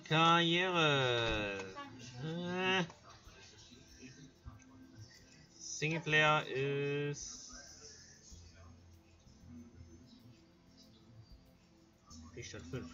Karriere. Singleplayer ist... Wie statt 5.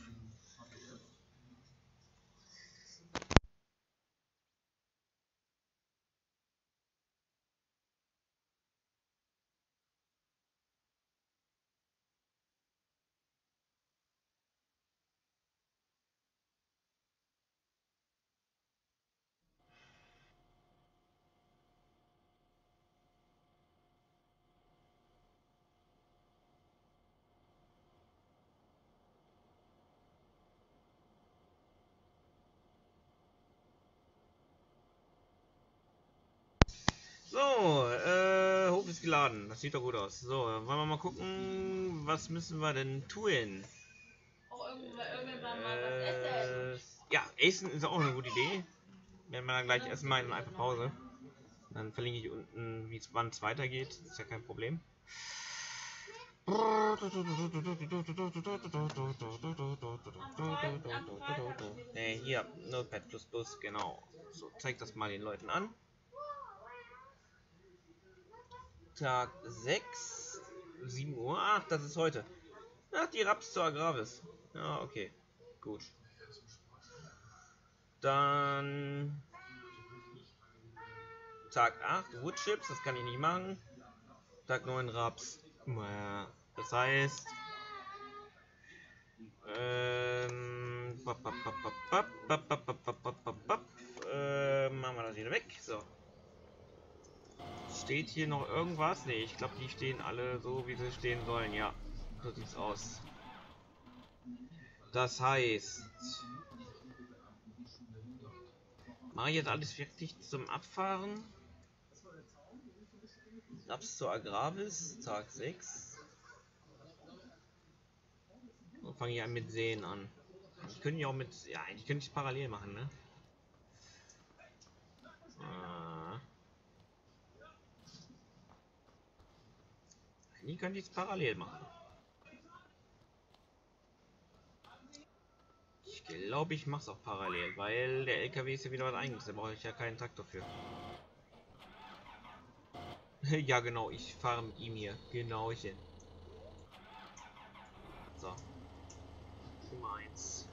So, Hof ist geladen. Das sieht doch gut aus. So, wollen wir mal gucken, was müssen wir denn tun? Auch irgendwann mal was essen. Ja, Essen ist auch eine gute Idee. Werden wir dann gleich essen mal in einfach Pause. Dann verlinke ich unten, wann es weitergeht. Ist ja kein Problem. Hier, Notepad++, genau. So, zeig das mal den Leuten an. Tag 6, 7 Uhr. Ach, das ist heute. Ach, die Raps zur Agravis. Ja, okay. Gut. Dann Tag 8, Woodchips, das kann ich nicht machen. Tag 9, Raps. Das heißt, machen wir das wieder weg. So. Steht hier noch irgendwas? Ne, ich glaube, die stehen alle so, wie sie stehen sollen. Ja, so sieht's aus. Das heißt, mache ich jetzt alles wirklich zum Abfahren? Raps zur Agravis, Tag 6. Und fange ich an mit Seen an. Ich könnte ja auch mit. Ja, eigentlich könnte ich es parallel machen, ne? Eigentlich könnte ich es parallel machen. Ich glaube, ich mache es auch parallel, weil der LKW ist ja wieder was eigenes. Da brauche ich ja keinen Traktor für. Ja, genau, ich fahre mit ihm hier. Genau, ich hin. So. Nummer 1.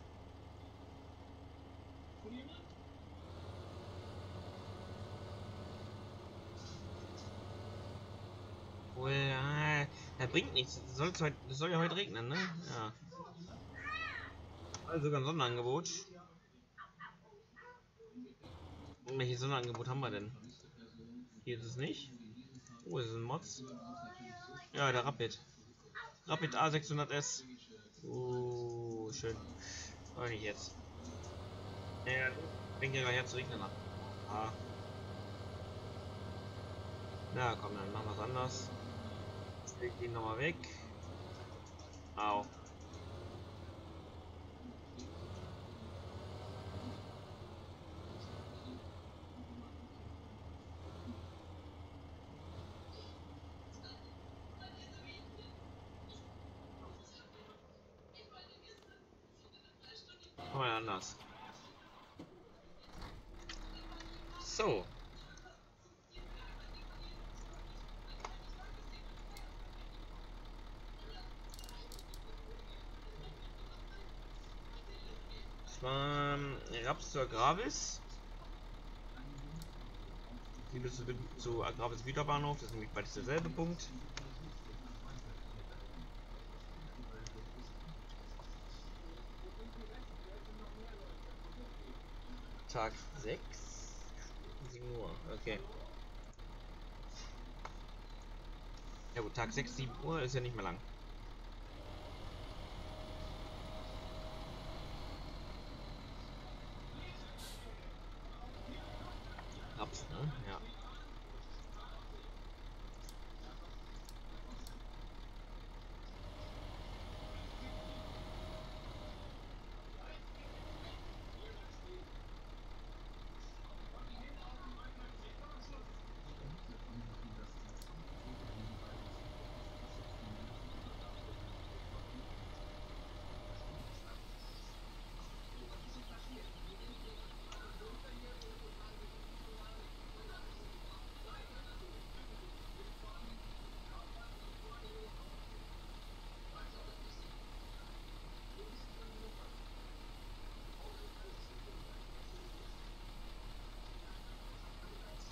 Wohl, das bringt nichts. Das soll ja heute regnen, ne? Ja. Also sogar ein Sonderangebot. Und welches Sonderangebot haben wir denn? Hier ist es nicht. Oh, ist es ein Mods? Ja, der Rapid. Rapid A600S. Schön. Aber nicht jetzt. Ja, bringt ja gleich zu regnen ab. Ah. Na komm, dann machen wir es anders. Leg den nochmal weg. Au. Machen wir anders. So. Raps zur Agravis. Die bist du zu Agravis Güterbahnhof, das ist nämlich beides derselbe Punkt. Tag 6, 7 Uhr, okay. Ja gut, Tag 6, 7 Uhr ist ja nicht mehr lang. Raps, ne? Ja.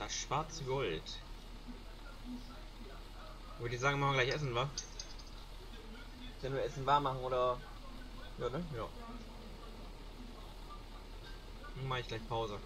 Das schwarze Gold. Würde ich sagen, machen wir gleich essen, wa? Wenn wir Essen warm machen oder. Ja, ne? Ja. Dann mache ich gleich Pause.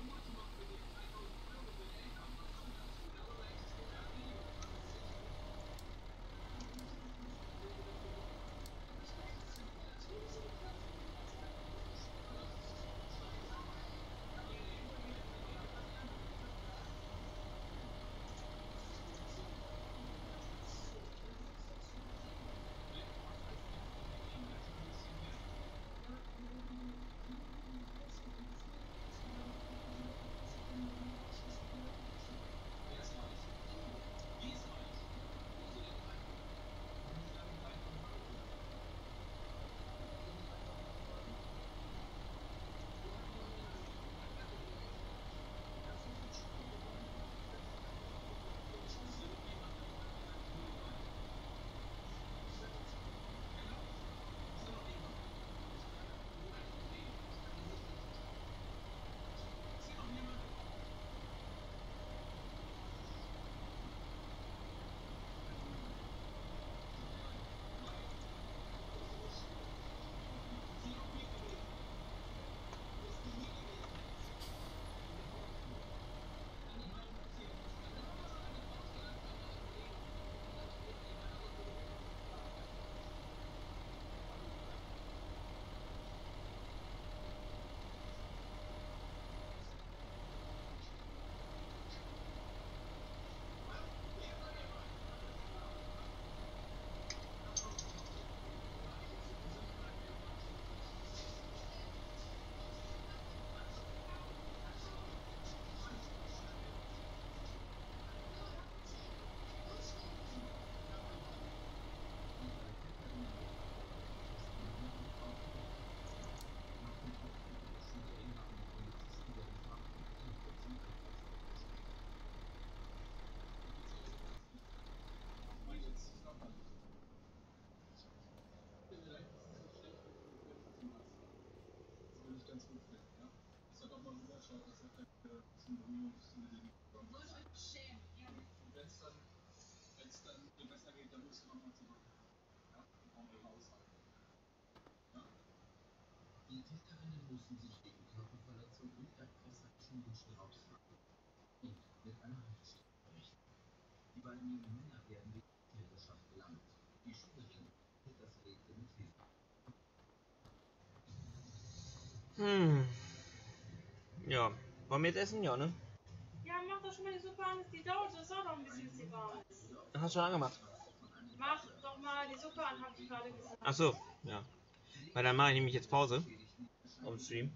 Ja. Wollen wir jetzt essen? Ja, ne? Ja, mach doch schon mal die Suppe an. Das dauert doch ein bisschen, bis sie warm ist. Hast du schon angemacht? Mach doch mal die Suppe an, hab ich gerade gesagt. Achso, ja. Weil dann mache ich nämlich jetzt Pause. Auf dem Stream.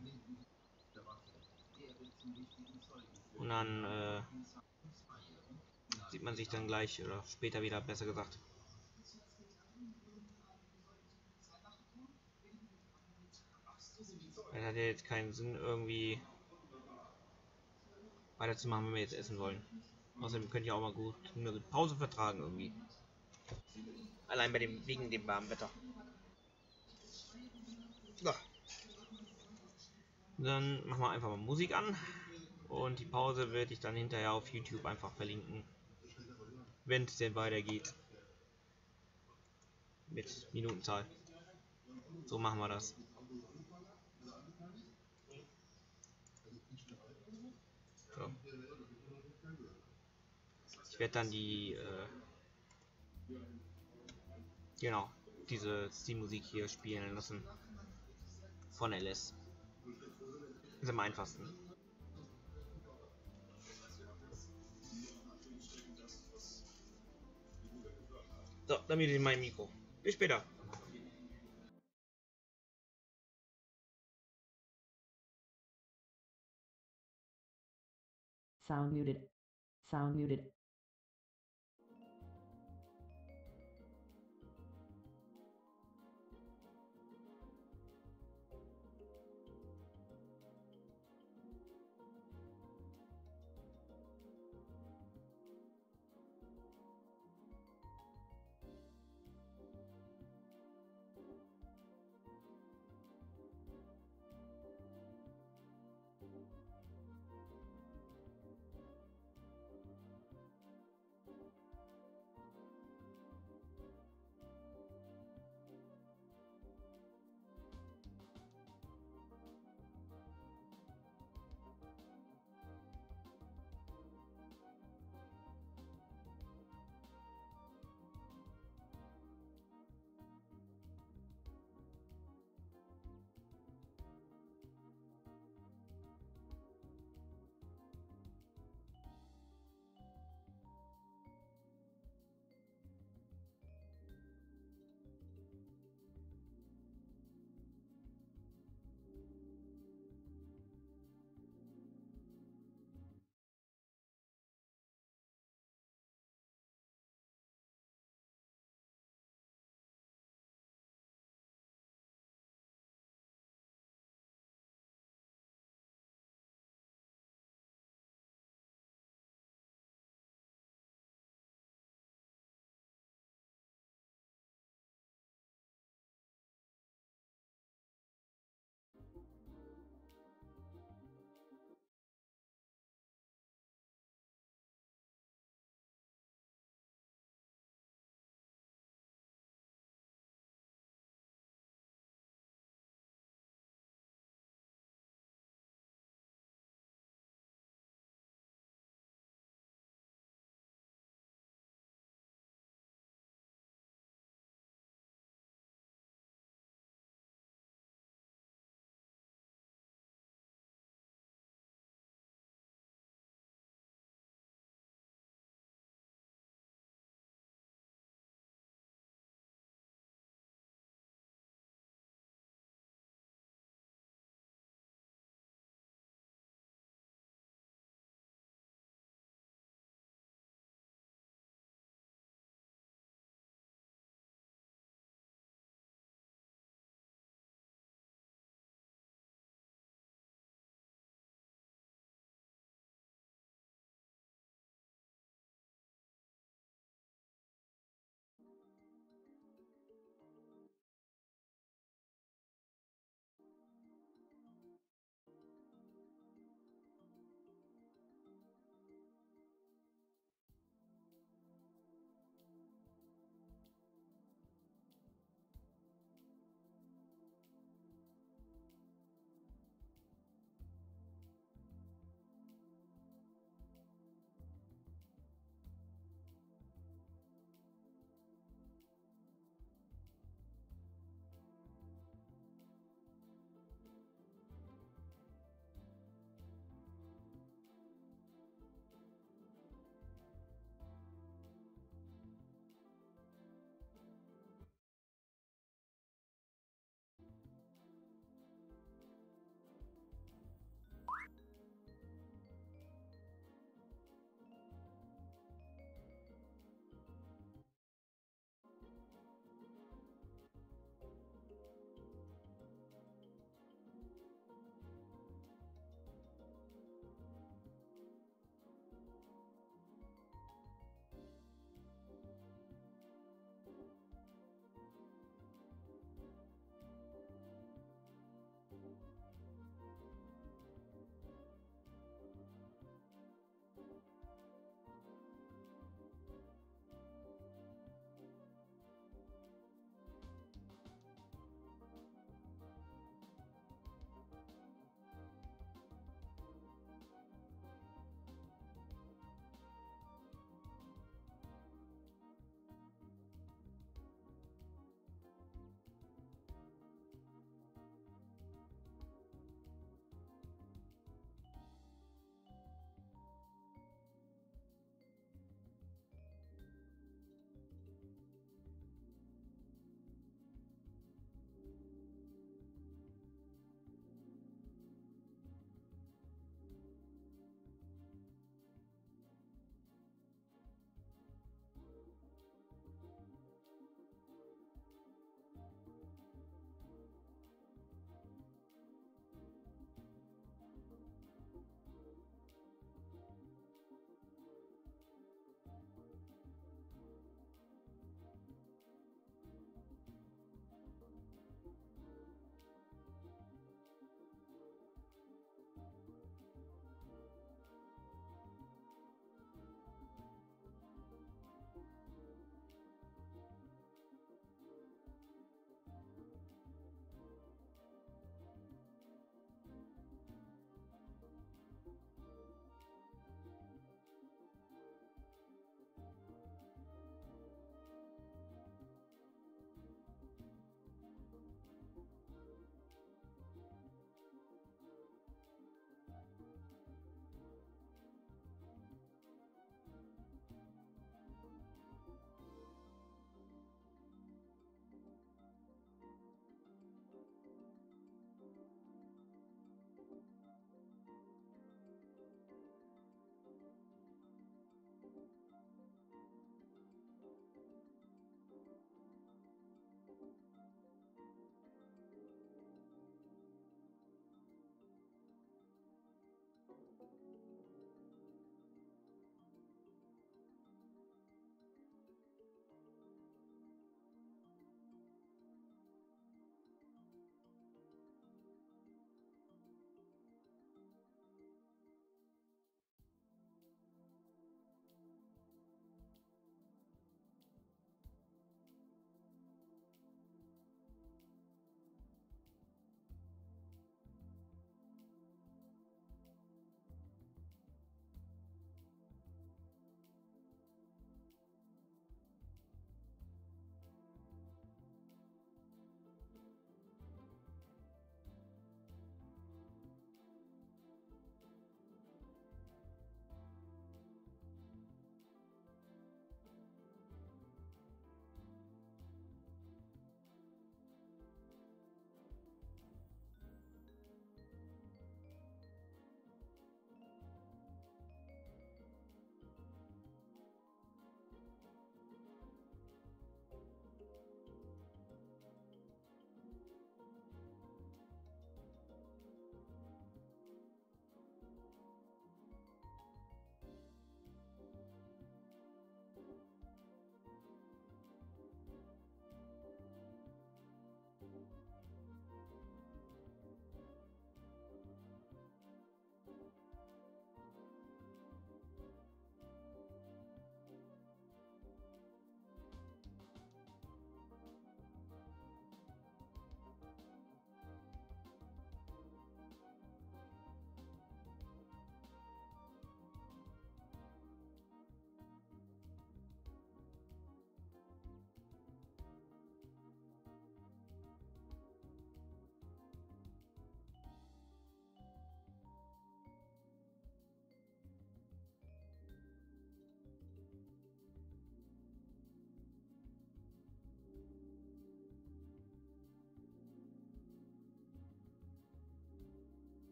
Und dann sieht man sich dann gleich oder später wieder, besser gesagt. Es hat ja jetzt keinen Sinn, irgendwie weiterzumachen, wenn wir jetzt essen wollen. Außerdem könnt ihr auch mal gut eine Pause vertragen irgendwie. Allein wegen dem warmen Wetter. So. Dann machen wir einfach mal Musik an. Und die Pause werde ich dann hinterher auf YouTube einfach verlinken. Wenn es denn weitergeht. Mit Minutenzahl. So machen wir das. So. Ich werde dann genau, diese Steam-Musik hier spielen lassen. Von LS. Ist am einfachsten. So, dann wieder mein Mikro. Bis später. Sound muted. Sound muted.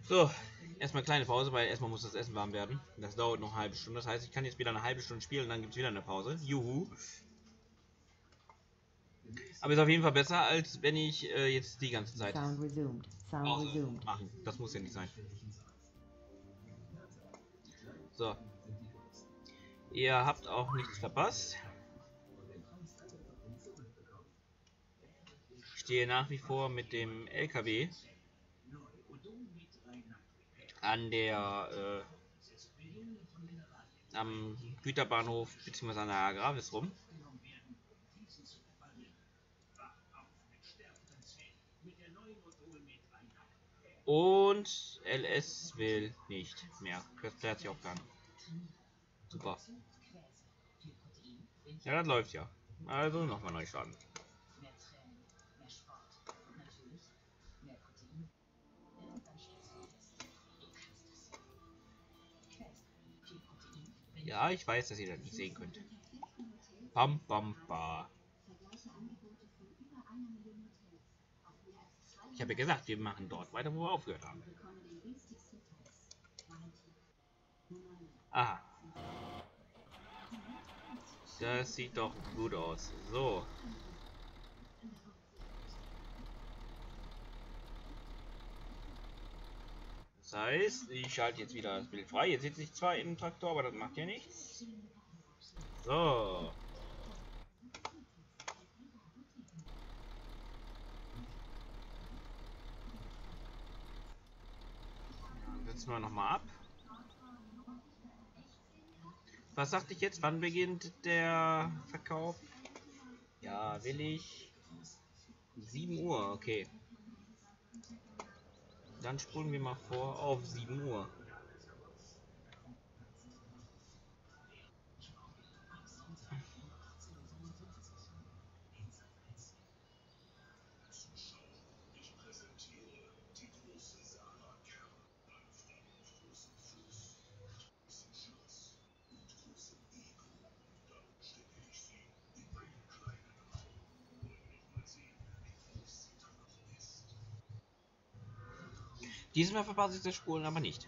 So, erstmal kleine Pause, weil erstmal muss das Essen warm werden. Das dauert noch eine halbe Stunde. Das heißt, ich kann jetzt wieder eine halbe Stunde spielen und dann gibt es wieder eine Pause. Juhu. Aber ist auf jeden Fall besser, als wenn ich jetzt die ganze Zeit Sound resumed. Sound Pause resumed. machen. Das muss ja nicht sein. So. Ihr habt auch nichts verpasst. Ich stehe nach wie vor mit dem LKW an der am Güterbahnhof bzw. an der Agravis rum. Und LS will nicht mehr. Das klärt sich auch gar nicht. Super. Ja, das läuft ja. Also nochmal neu starten. Ja, ich weiß, dass ihr das nicht sehen könnt. Bam, bam, ba. Ich habe ja gesagt, wir machen dort weiter, wo wir aufgehört haben. Aha. Das sieht doch gut aus. So. Das heißt, ich schalte jetzt wieder das Bild frei. Jetzt sitze ich zwar im Traktor, aber das macht ja nichts. So. Dann setzen wir nochmal ab. Was sagte ich jetzt? Wann beginnt der Verkauf? Ja, will ich. 7 Uhr, okay. Dann spulen wir mal vor auf 7 Uhr. Diesmal verpasse ich das Spulen aber nicht.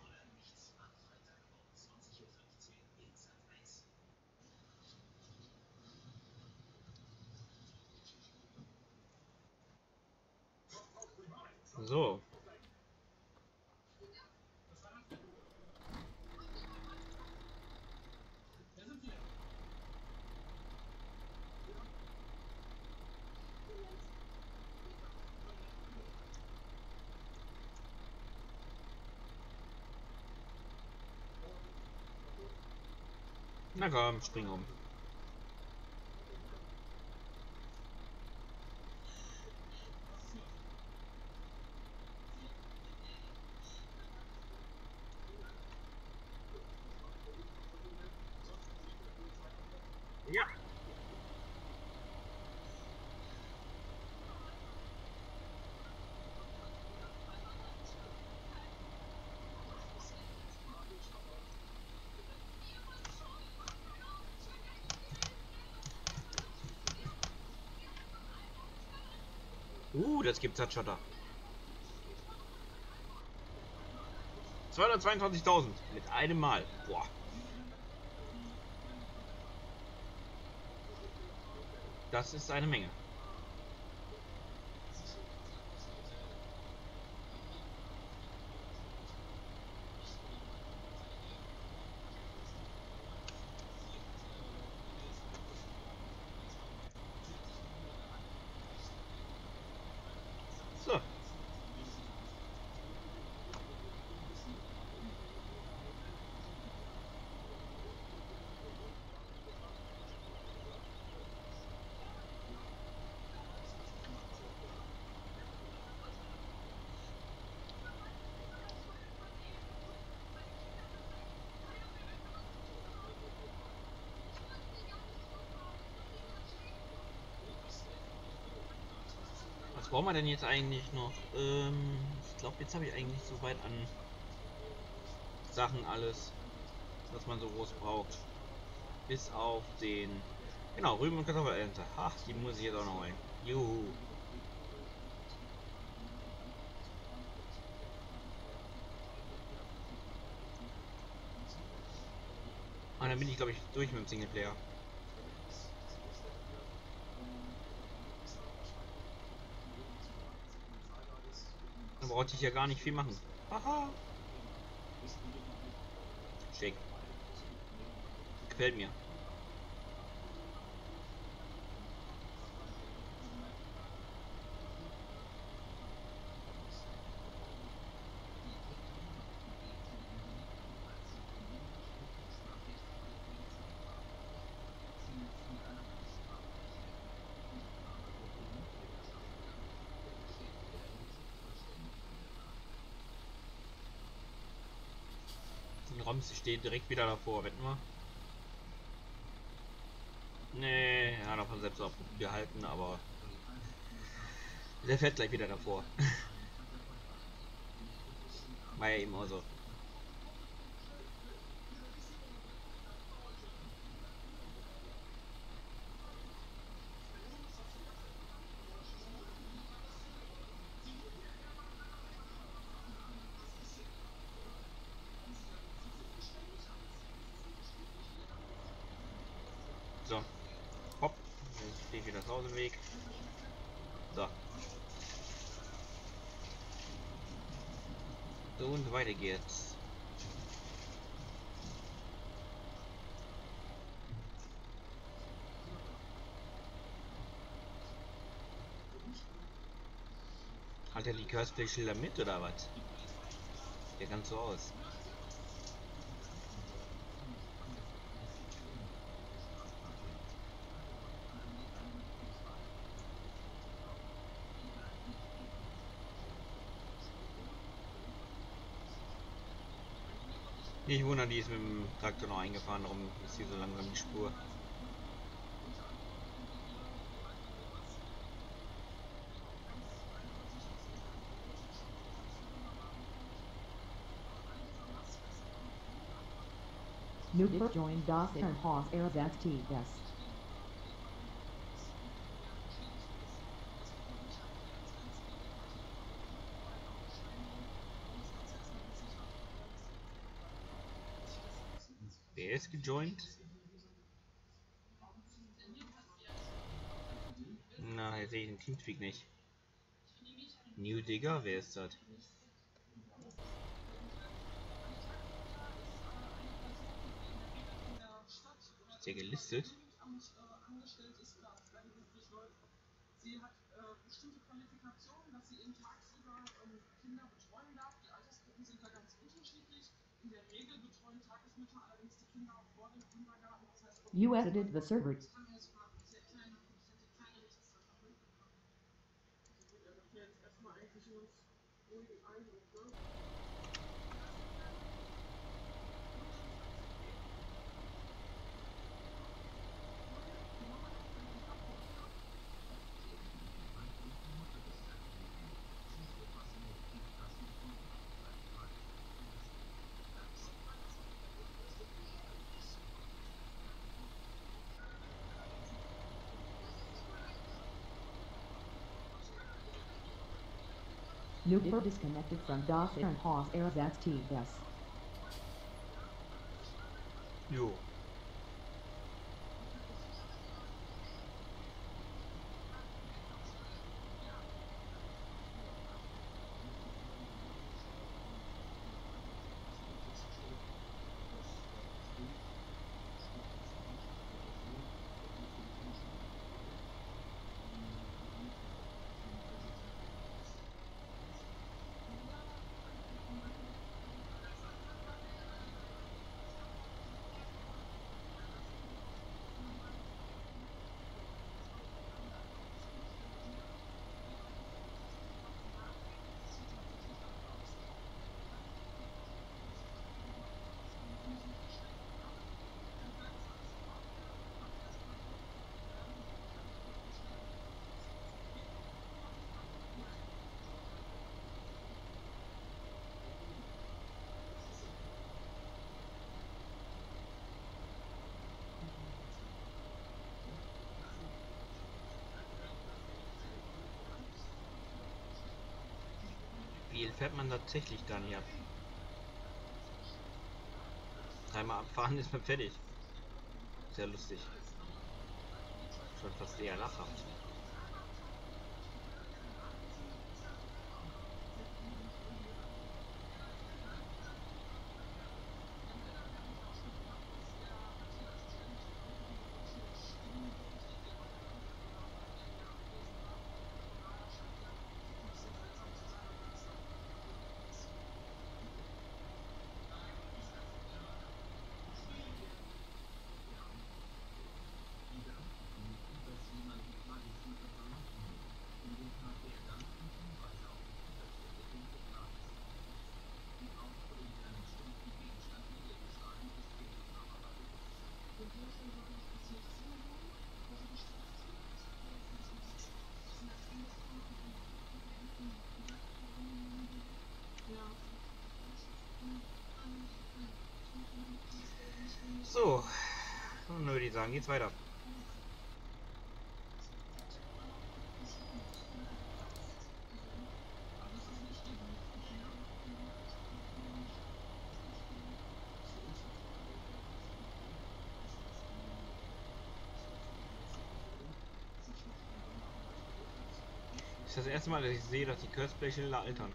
So. Na komm, spring um. Ja. Das gibt's halt Schotter. 222.000 mit einem Mal. Boah. Das ist eine Menge. So. Was brauchen wir denn jetzt eigentlich noch? Ich glaube, jetzt habe ich eigentlich soweit an Sachen alles, was man so groß braucht. Bis auf den. Genau, Rüben und Kartoffelente. Ach, die muss ich jetzt auch noch holen. Juhu. Und dann bin ich, glaube ich, durch mit dem Singleplayer. Da brauchte ich ja gar nicht viel machen. Haha. Schick. Gefällt mir. Roms steht direkt wieder davor, wetten wir? Nee, er hat davon selbst auch gehalten, aber der fährt gleich wieder davor. War ja eben auch so. So, hopp, jetzt stehe ich wieder zu Hause im Weg. So. So und weiter geht's. Hat der Likörsplayschilder mit oder was? Der ganz so aus. Nicht wundern, die ist mit dem Traktor noch eingefahren, darum ist hier so langsam die Spur. Newbert joined Das and Haas Airbus. Wer ist gejoint? Na, jetzt sehe ich den Teamspeak nicht. New Digger, wer ist das? Ist der gelistet? Sie hat bestimmte Qualifikationen, dass sie eben tagsüber Kinder betreuen darf. Die Altersgruppen sind da ganz unterschiedlich. In der Regel betreuen Tagesmütter allerdings die Kinder auch vor dem Kindergarten. Das heißt, You edited the server. das kann ja sogar sehr kleine, die kleine Rechtszeit mitbekommen. Also er macht ja jetzt erstmal eigentlich nur einen ruhigen Eindruck, ne? Newbert disconnected from Das and Haas Airbus. Jo. Wie fährt man tatsächlich dann hier? Dreimal abfahren ist man fertig. sehr lustig. Schon fast eher lachhaft. So, dann würde ich sagen, geht's weiter. Das ist das erste Mal, dass ich sehe, dass die Cursebleche altern.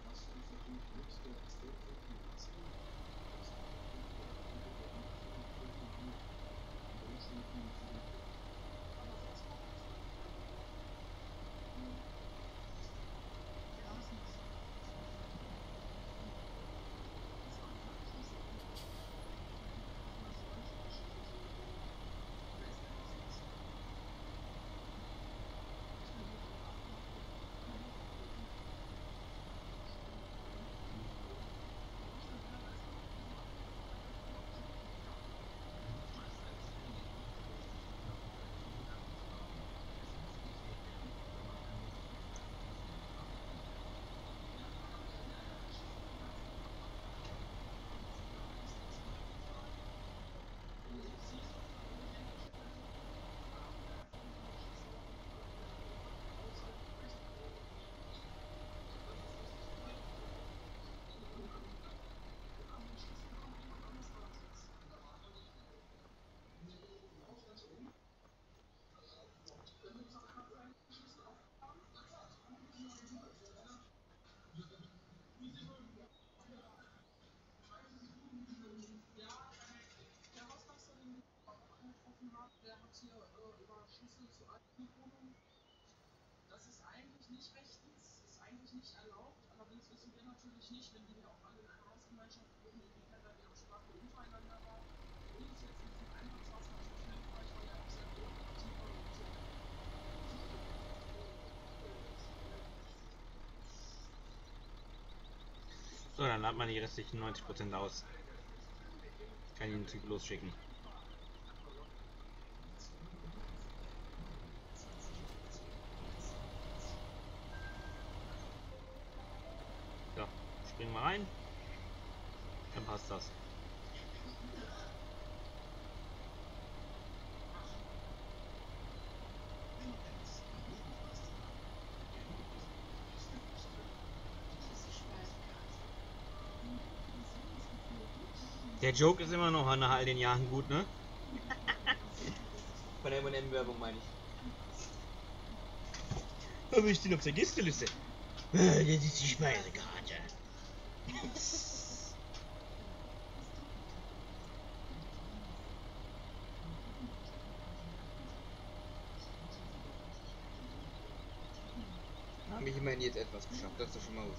Der hat hier über Schlüssel zu alten Wohnungen. Das ist eigentlich nicht rechtens, ist eigentlich nicht erlaubt. Allerdings wissen wir natürlich nicht, wenn die hier auch alle in einer Hausgemeinschaft wohnen, inwiefern da die Absprache untereinander war. Für uns jetzt in diesem Einsatz war es natürlich hilfreich, weil er auch sehr kooperativ war und sehr. So, dann laden wir die restlichen 90% aus. Kann ihn zu losschicken. So, springen wir rein. Dann passt das. Der Joke ist immer noch nach all den Jahren gut, ne? Von der M&M-Werbung meine ich. Habe ich den auf der Gästeliste? Das ist die Speisekarte. Habe ich immerhin jetzt etwas geschafft, das ist doch schon mal gut.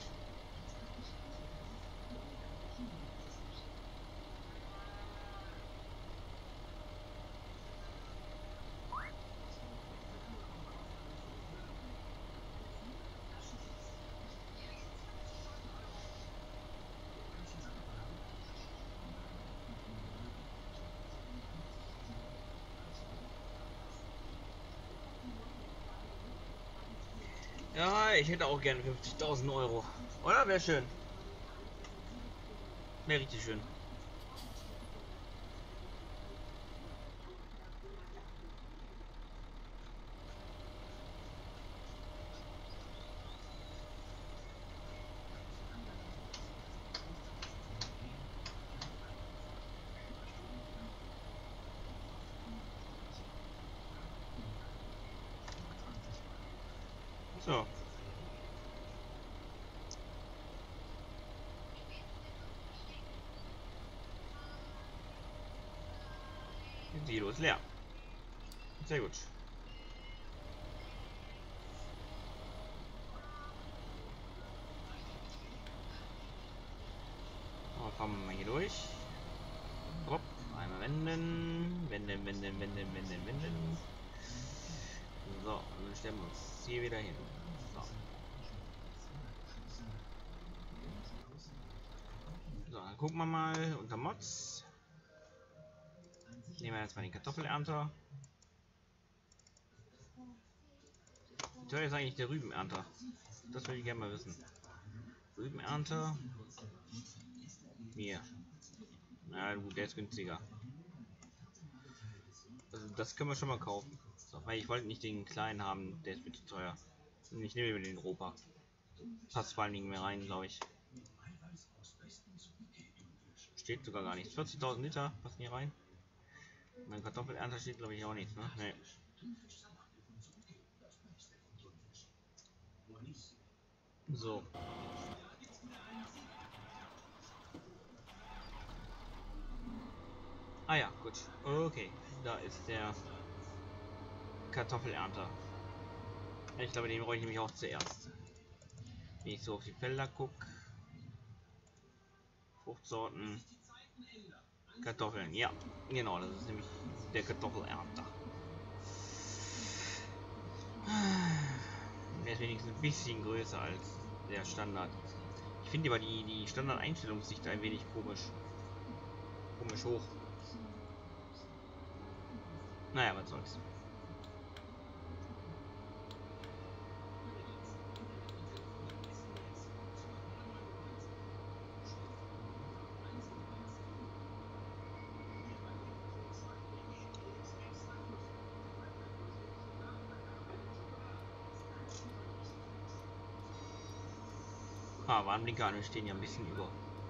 Ja, ich hätte auch gerne 50.000 Euro. Oder? Wäre schön. Wäre richtig schön. So. Das Silo ist leer. Sehr gut. Aber kommen wir mal hier durch. Hopp, einmal wenden. Wenden. So, und dann stellen wir uns hier wieder hin. So. So, dann gucken wir mal unter Mods. Nehmen wir jetzt mal den Kartoffelernter. Wie teuer ist eigentlich der Rübenernter? Das würde ich gerne mal wissen. Rübenernter. Hier. Na gut, der ist günstiger. Also das können wir schon mal kaufen. So, weil ich wollte nicht den kleinen haben, der ist mir zu teuer. Ich nehme den Ropa. Passt vor allen Dingen mehr rein, glaube ich. Steht sogar gar nichts. 40.000 Liter passen hier rein. Mein Kartoffelernter steht glaube ich auch nichts, ne? Nee. So. Ah ja, gut. Okay, da ist der Kartoffelernter. Ich glaube, den brauche ich nämlich auch zuerst. Wenn ich so auf die Felder gucke. Fruchtsorten. Kartoffeln, ja. Genau, das ist nämlich der Kartoffelernter. Der ist wenigstens ein bisschen größer als der Standard. Ich finde aber die Standard-Einstellungssicht ein wenig komisch. Komisch hoch. Naja, was soll's. Ah, Warnblinker an, wir stehen ja ein bisschen über.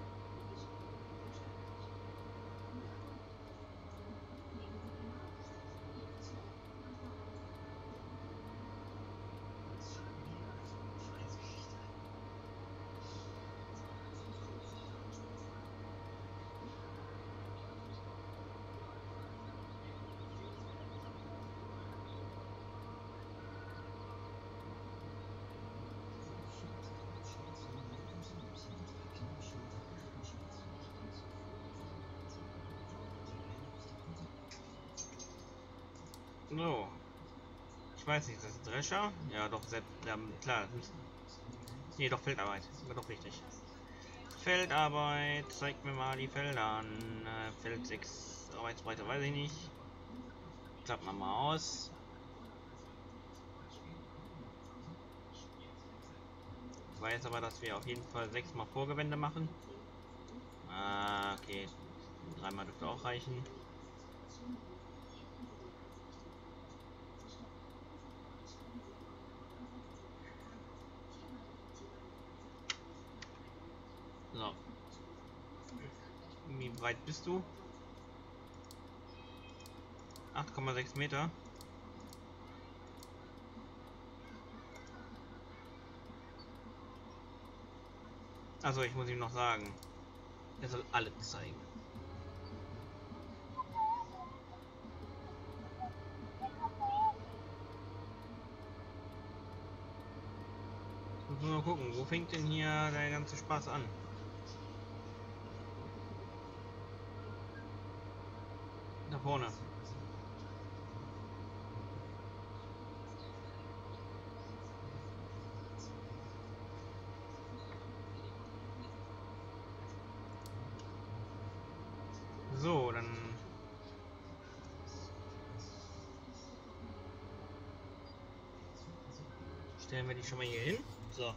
So. Ich weiß nicht, das ist Drescher? Ja, doch, ja, klar. Nee, doch, Feldarbeit. War doch richtig. Feldarbeit, zeigt mir mal die Felder an. Feld 6, Arbeitsbreite, weiß ich nicht. Klappen wir mal aus. Ich weiß aber, dass wir auf jeden Fall 6 mal Vorgewände machen. Ah, okay. 3 mal dürfte auch reichen. So. Wie breit bist du? 8,6 Meter. Also ich muss ihm noch sagen, er soll alle zeigen. Muss mal gucken, wo fängt denn hier der ganze Spaß an? Da vorne. So, dann stellen wir die schon mal hier hin. So.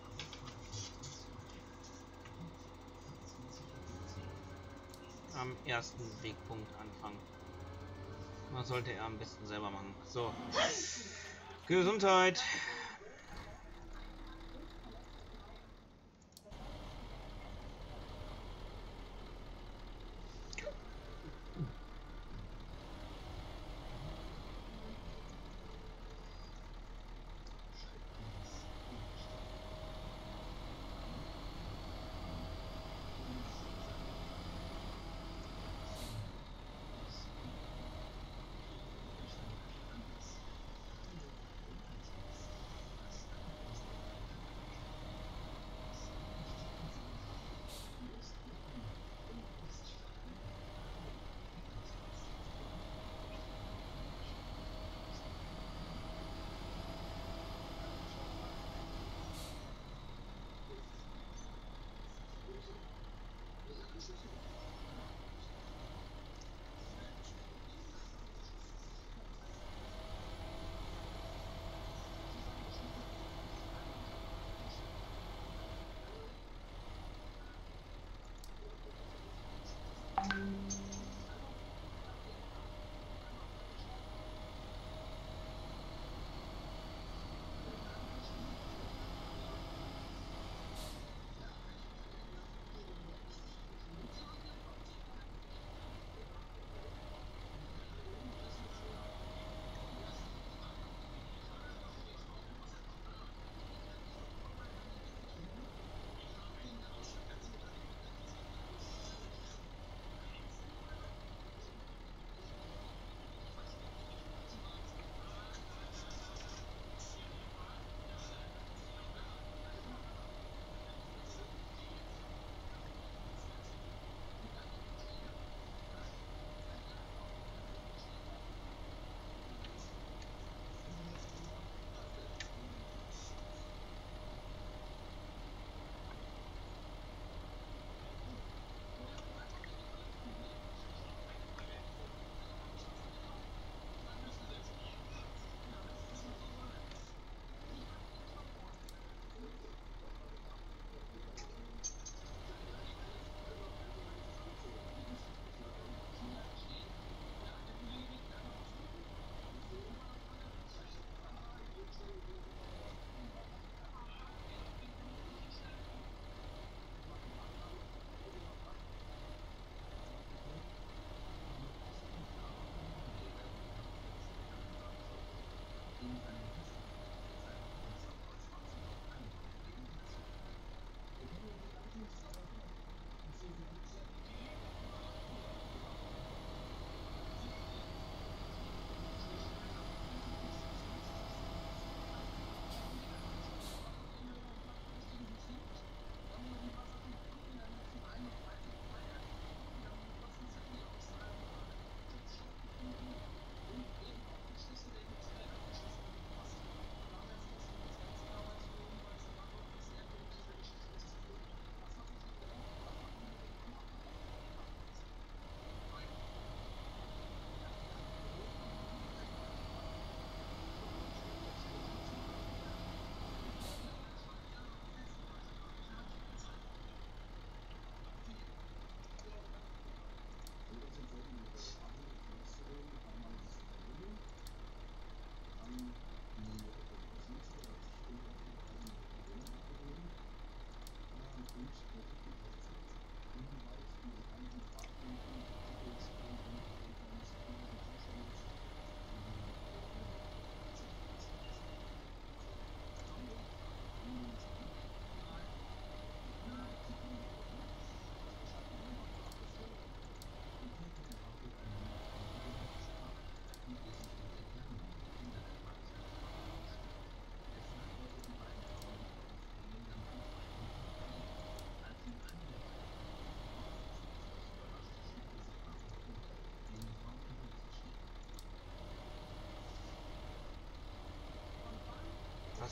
Am ersten Wegpunkt anfangen. Was sollte er am besten selber machen? So. Gesundheit.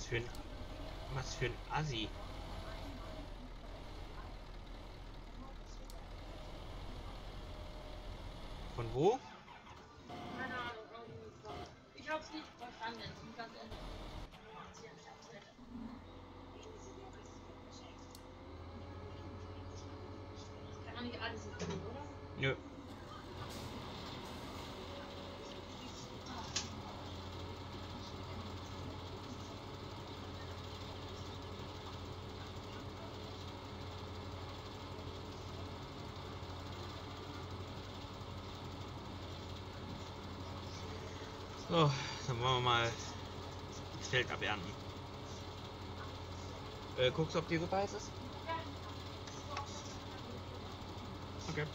Was für ein Assi. Von wo? Keine Ahnung, irgendwo. Ich hab's nicht verstanden, ganz ehrlich. Kann man nicht alles sehen, oder? Nö. So, dann wollen wir mal das Feld abernten. Guckst du, ob die Suppe heiß ist? Okay.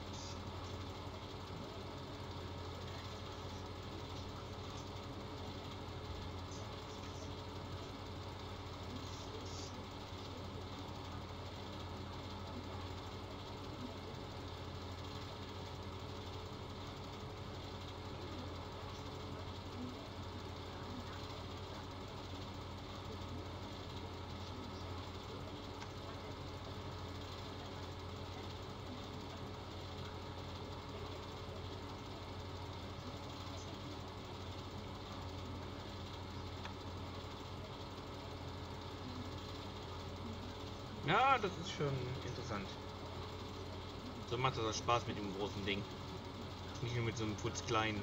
Ja, das ist schon interessant. So macht das auch Spaß mit dem großen Ding. Nicht nur mit so einem putzkleinen.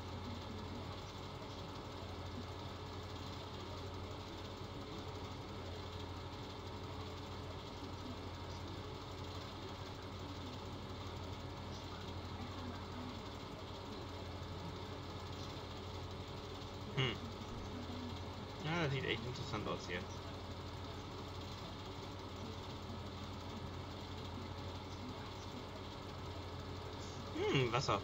Ja, das sieht echt interessant aus hier. Wasser.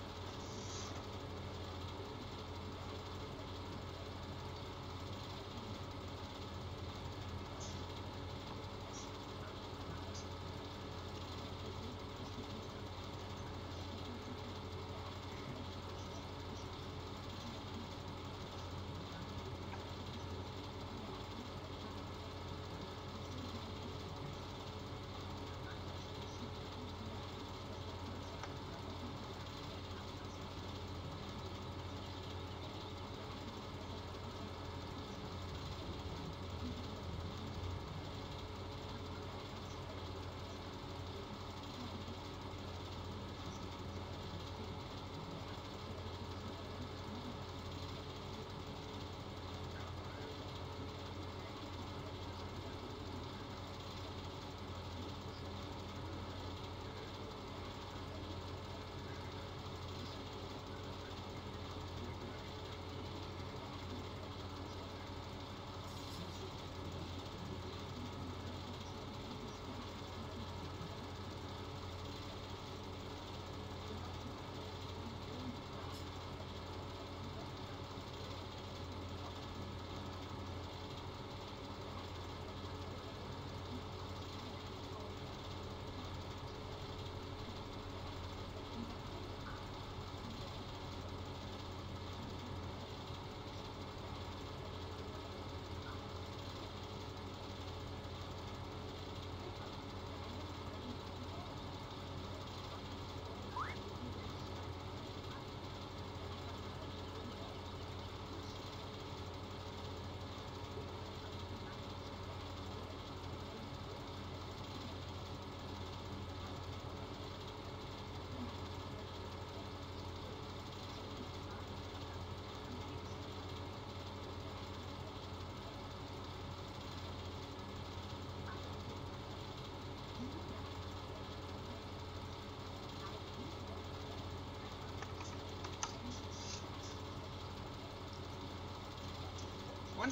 Und?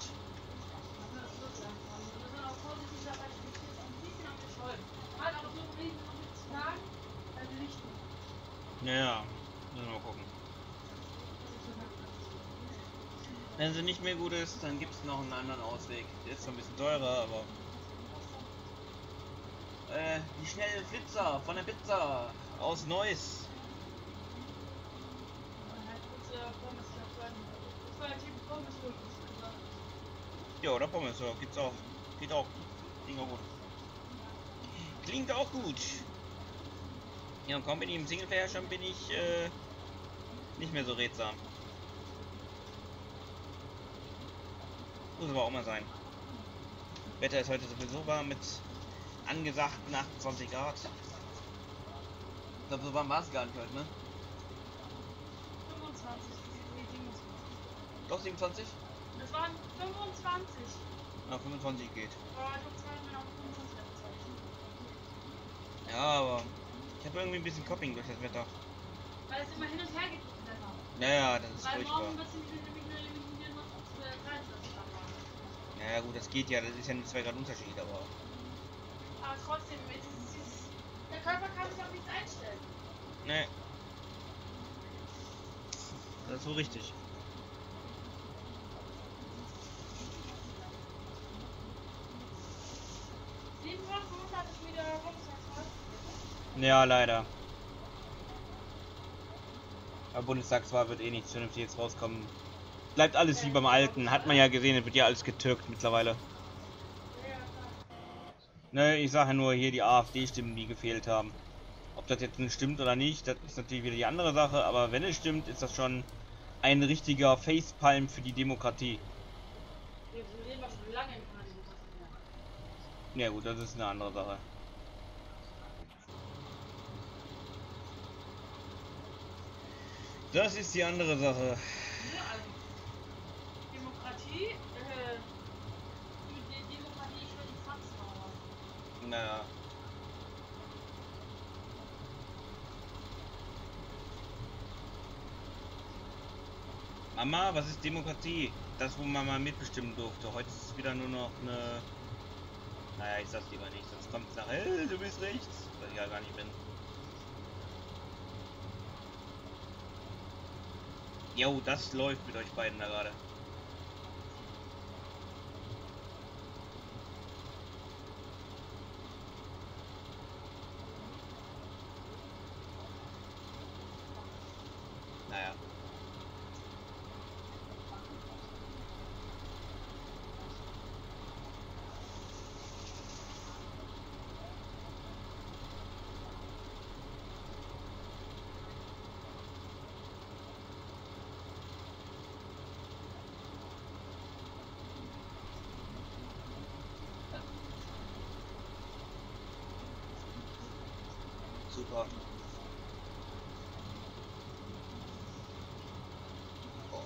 Ja, müssen wir mal gucken. Wenn sie nicht mehr gut ist, dann gibt es noch einen anderen Ausweg. Der ist zwar ein bisschen teurer, aber... die schnelle Flitzer von der Pizza aus Neuss. Ja, oder Pommes, ja, gibt's auch. Geht auch. Klingt auch gut. Klingt auch gut. Ja, und kaum bin ich im Singleplayer schon, bin ich nicht mehr so redsam. Muss aber auch mal sein. Wetter ist heute sowieso warm mit angesagten 28 Grad. Ich glaube, so warm war es gar nicht heute, ne? 25, nee, 27. Doch, 27? Das waren 25. Ja, 25 geht. Aber ich habe zweimal auf 25 angezeigt. Ja, aber ich habe irgendwie ein bisschen Copping durch das Wetter. Weil es immer hin und her geht mit dem Wetter. Naja, das ist Weil furchtbar. morgen wird es nämlich nur eliminieren, was auf 23 Grad war. Naja, gut, das geht ja, das ist ja nur 2 Grad Unterschied, aber. Aber trotzdem, der Körper kann sich auf nichts einstellen. Ne. Das ist so richtig. Wieder Bundestagswahl. Ja, leider. Aber Bundestagswahl wird eh nichts Vernünftiges rauskommen. Bleibt alles wie beim Alten. Hat man ja gesehen, es wird ja alles getürkt mittlerweile. Ne, ich sage nur hier die AfD-Stimmen, die gefehlt haben. Ob das jetzt nun stimmt oder nicht, das ist natürlich wieder die andere Sache. Aber wenn es stimmt, ist das schon ein richtiger Facepalm für die Demokratie. Wir leben auch schon lange in keiner Demokratie mehr. Ja gut, das ist eine andere Sache. Das ist die andere Sache. Ja, also Demokratie, die Demokratie ist schon die Faxmauer. Naja. Mama, was ist Demokratie? Das, wo man mal mitbestimmen durfte. Heute ist es wieder nur noch eine... Naja, ich sag's lieber nicht, sonst kommt es nachher, hey, du bist rechts, weil ich ja gar nicht bin. Jo, das läuft mit euch beiden da gerade. Naja. Super. Oh.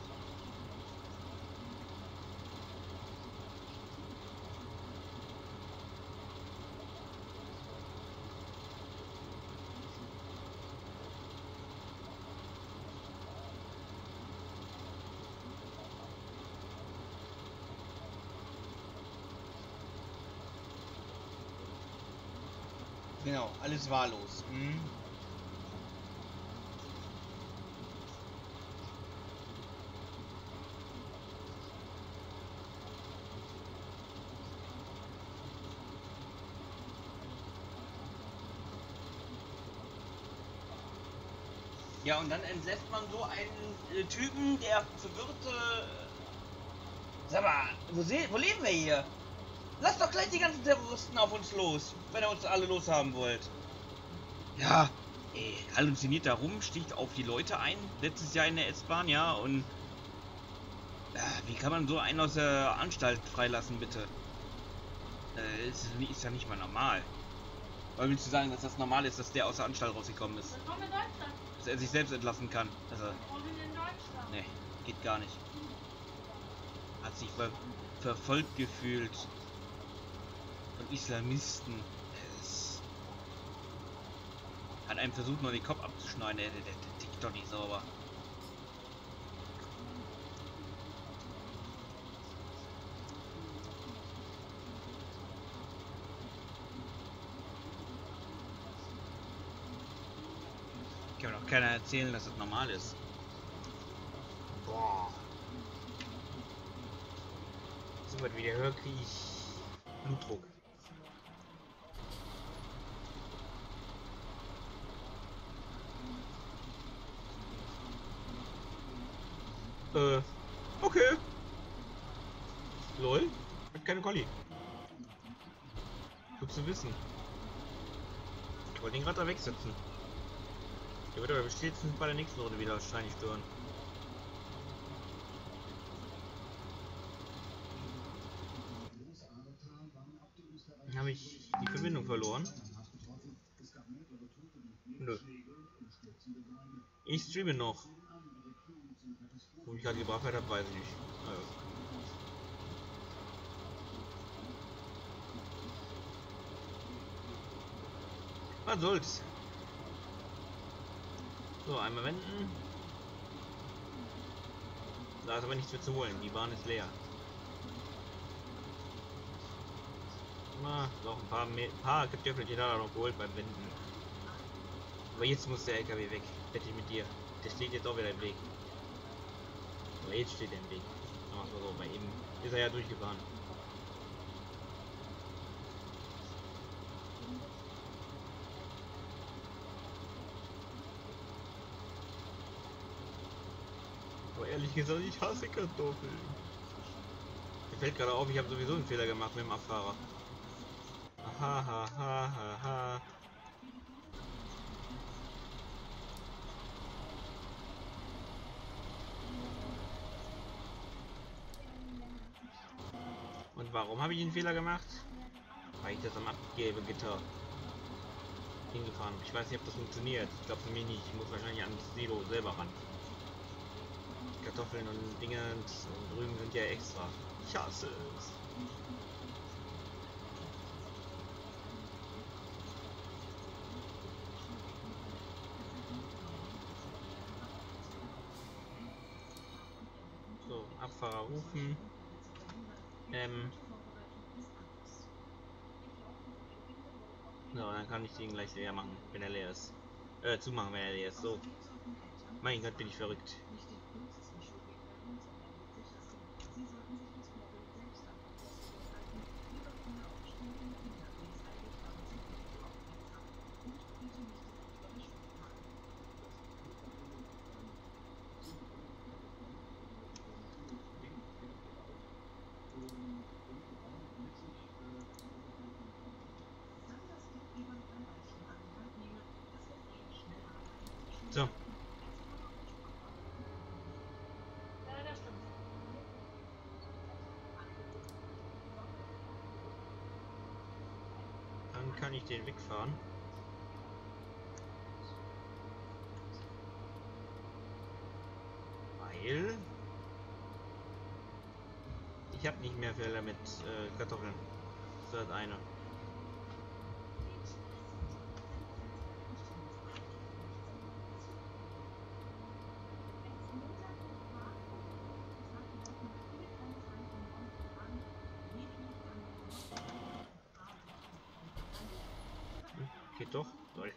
Genau, alles wahllos. Hm? Ja, und dann entlässt man so einen Typen, der verwirrte... Sag mal, wo leben wir hier? Lasst doch gleich die ganzen Terroristen auf uns los, wenn ihr uns alle loshaben wollt. Ja, halluziniert da rum, sticht auf die Leute ein, letztes Jahr in der S-Bahn, ja, und... wie kann man so einen aus der Anstalt freilassen, bitte? Ist ja nicht mal normal. Weil willst du sagen, dass das normal ist, dass der aus der Anstalt rausgekommen ist? Willkommen in Deutschland. Dass er sich selbst entlassen kann. Also, Willkommen in Deutschland. nee, geht gar nicht. Hat sich verfolgt gefühlt von Islamisten. Es hat einem versucht, nur den Kopf abzuschneiden. Der tickt doch nicht sauber. Kann mir doch keiner erzählen, dass das normal ist. Boah. Sobald wieder höre, kriege ich Blutdruck. Okay. LOL? Hat keine Colli. Gut zu wissen. Ich wollte ihn gerade da wegsetzen. Der wird aber spätestens bei der nächsten Runde wieder wahrscheinlich stören. Dann habe ich die Verbindung verloren. Nö. Ich streame noch. Wo ich gerade gebracht habe, weiß ich nicht. Also. Was soll's? So, einmal wenden. Da ist aber nichts mehr zu holen. Die Bahn ist leer. Na, noch ein paar Kartoffeln, die da noch geholt beim Wenden. Aber jetzt muss der LKW weg. Wette ich mit dir. Der steht jetzt auch wieder im Weg. Aber jetzt steht er im Weg. Sagen wir mal so, bei ihm ist er ja durchgefahren. Aber ehrlich gesagt, ich hasse Kartoffeln. Mir fällt gerade auf, ich habe sowieso einen Fehler gemacht mit dem Abfahrer. Aha, ha, ha, ha, ha. Und warum habe ich den Fehler gemacht? Weil ich das am Abgebegitter hingefahren habe. Ich weiß nicht, ob das funktioniert. Ich glaube für mich nicht. Ich muss wahrscheinlich ans Silo selber ran. Kartoffeln und Dinge und Rüben sind ja extra. Ich hasse es. So, Abfahrer rufen. Ja, dann kann ich den gleich leer machen, wenn er leer ist. Zumachen, wenn er leer ist. So. Mein Gott, bin ich verrückt. So. Ja, das stimmt. Dann kann ich den wegfahren. Weil ich habe nicht mehr Fälle mit Kartoffeln. Das ist das eine. Geht doch. Toll.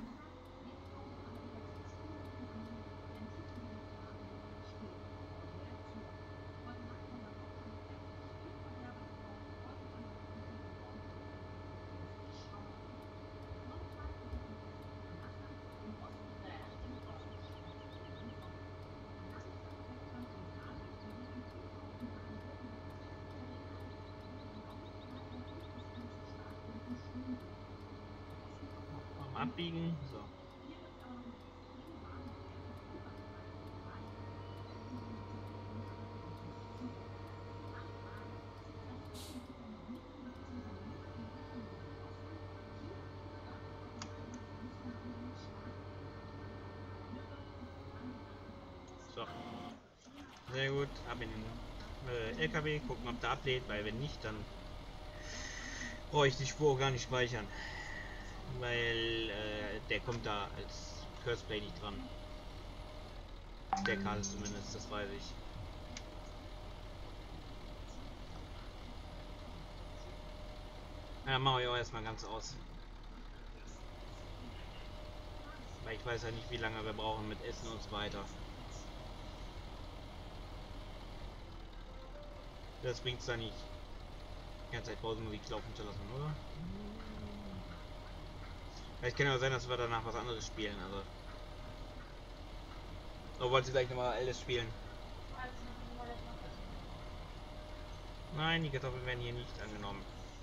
Abbiegen. So. So. Sehr gut. Ab in den LKW. Gucken, ob der ablädt, weil wenn nicht, dann brauche ich die Spur gar nicht speichern. Weil der kommt da als Curseplay nicht dran. Der kann zumindest, das weiß ich. Ja, mache ich auch erstmal ganz aus. Weil ich weiß ja nicht, wie lange wir brauchen mit Essen und so weiter. Das bringt's da nicht. Die ganze Zeit Pausenmusik laufen zu lassen, oder? Vielleicht kann ja sein, dass wir danach was anderes spielen, also. Oder wollt ihr gleich nochmal alles spielen? Nein, die Kartoffeln werden hier nicht angenommen.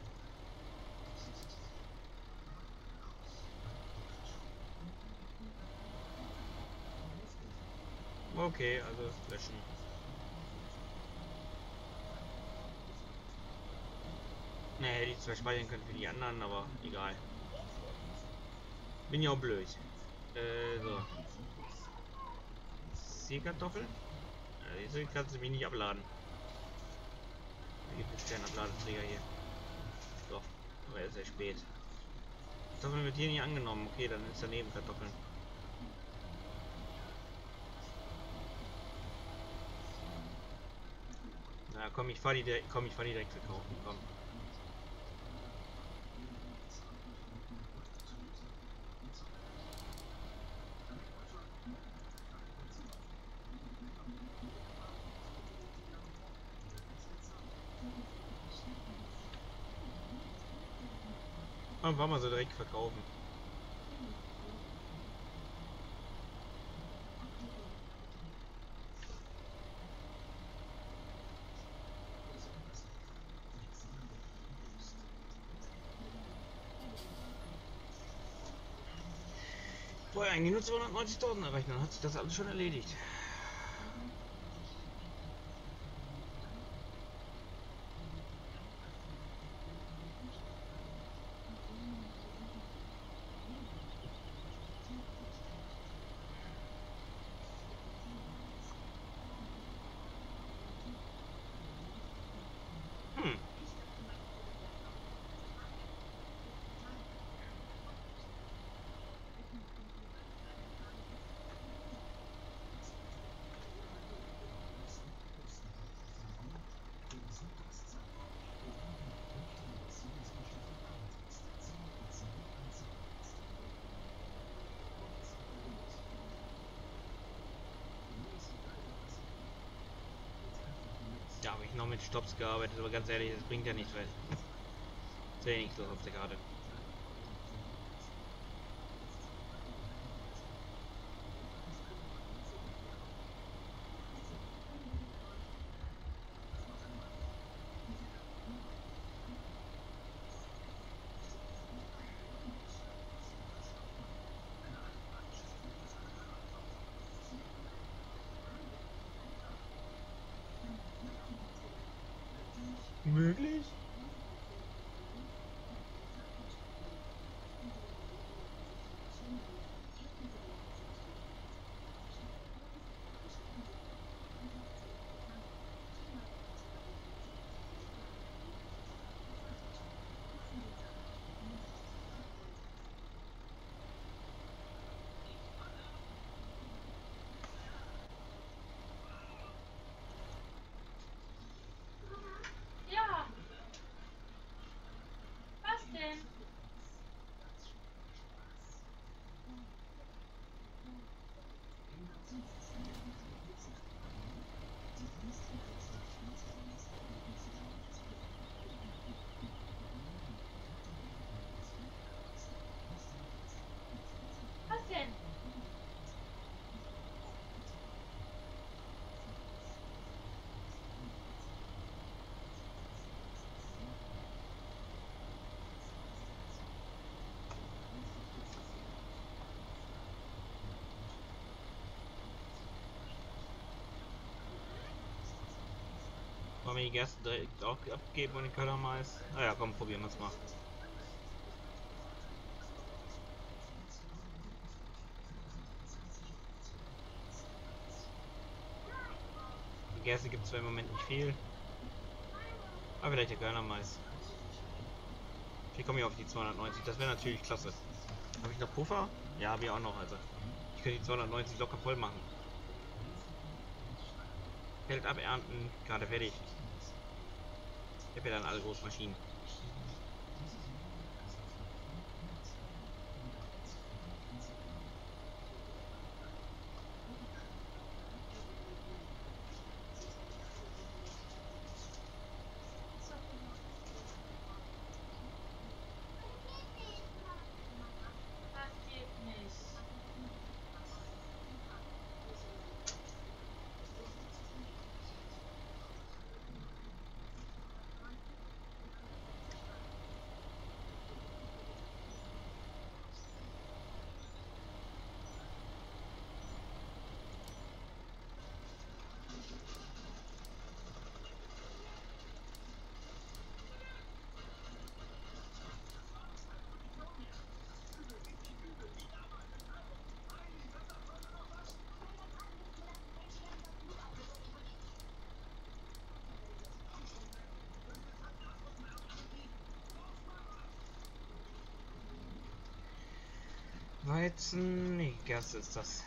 Okay, also löschen. Ne, hätte ich zwar speichern können für die anderen, aber egal. Bin ja auch blöd. So. Seekartoffeln? Diese kannst du mich nicht abladen. Da gibt es keinen Abladeträger hier. Doch, aber er ist sehr spät. Kartoffeln wird hier nicht angenommen. Okay, dann ist daneben Kartoffeln. Na komm, ich fahr die direkt verkaufen. Komm. Und wollen wir so direkt verkaufen. Vorher eigentlich nur 290.000 erreichen, dann hat sich das alles schon erledigt. Hm. Da habe ich noch mit Stops gearbeitet, aber ganz ehrlich, das bringt ja nichts, weil es wäre ja nichts los auf der Karte. Möglich? Ja, was denn? Was denn? Wollen wir die Gerste direkt auch abgeben und den Kellermais? Ah ja, komm, probieren wir es mal. Die Gerste gibt es zwar im Moment nicht viel, aber vielleicht der Kellermais. Wie komme ich auf die 290? Das wäre natürlich klasse. Habe ich noch Puffer? Ja, habe ich auch noch. Also ich könnte die 290 locker voll machen. Feld abernten, gerade fertig. Ich habe ja dann alle Großmaschinen. Das geht nicht. Weizen. Nee, Gerste ist das.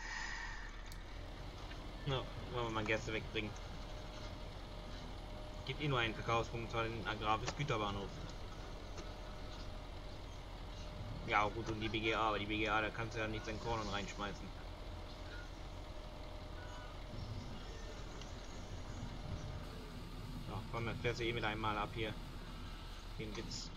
No, wollen wir mal Gerste wegbringen. Gibt eh nur einen Verkaufspunkt, zwar den Agravis Güterbahnhof. Ja, gut, und die BGA, aber die BGA, da kannst du ja nicht sein Korn reinschmeißen. Ja, komm, dann fährst du eh mit einmal ab hier. Den Witz.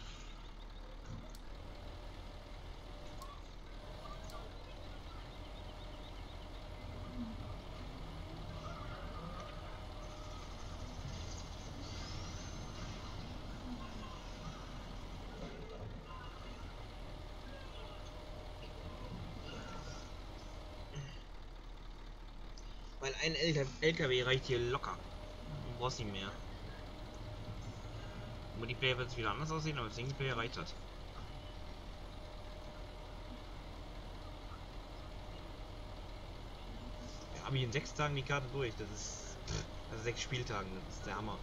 Weil ein LKW reicht hier locker. Du brauchst nicht mehr. Im Multiplayer wird es wieder anders aussehen, aber im Singleplayer reicht das. Ja, habe ich in 6 Tagen die Karte durch. Das ist. Also 6 Spieltagen, das ist der Hammer.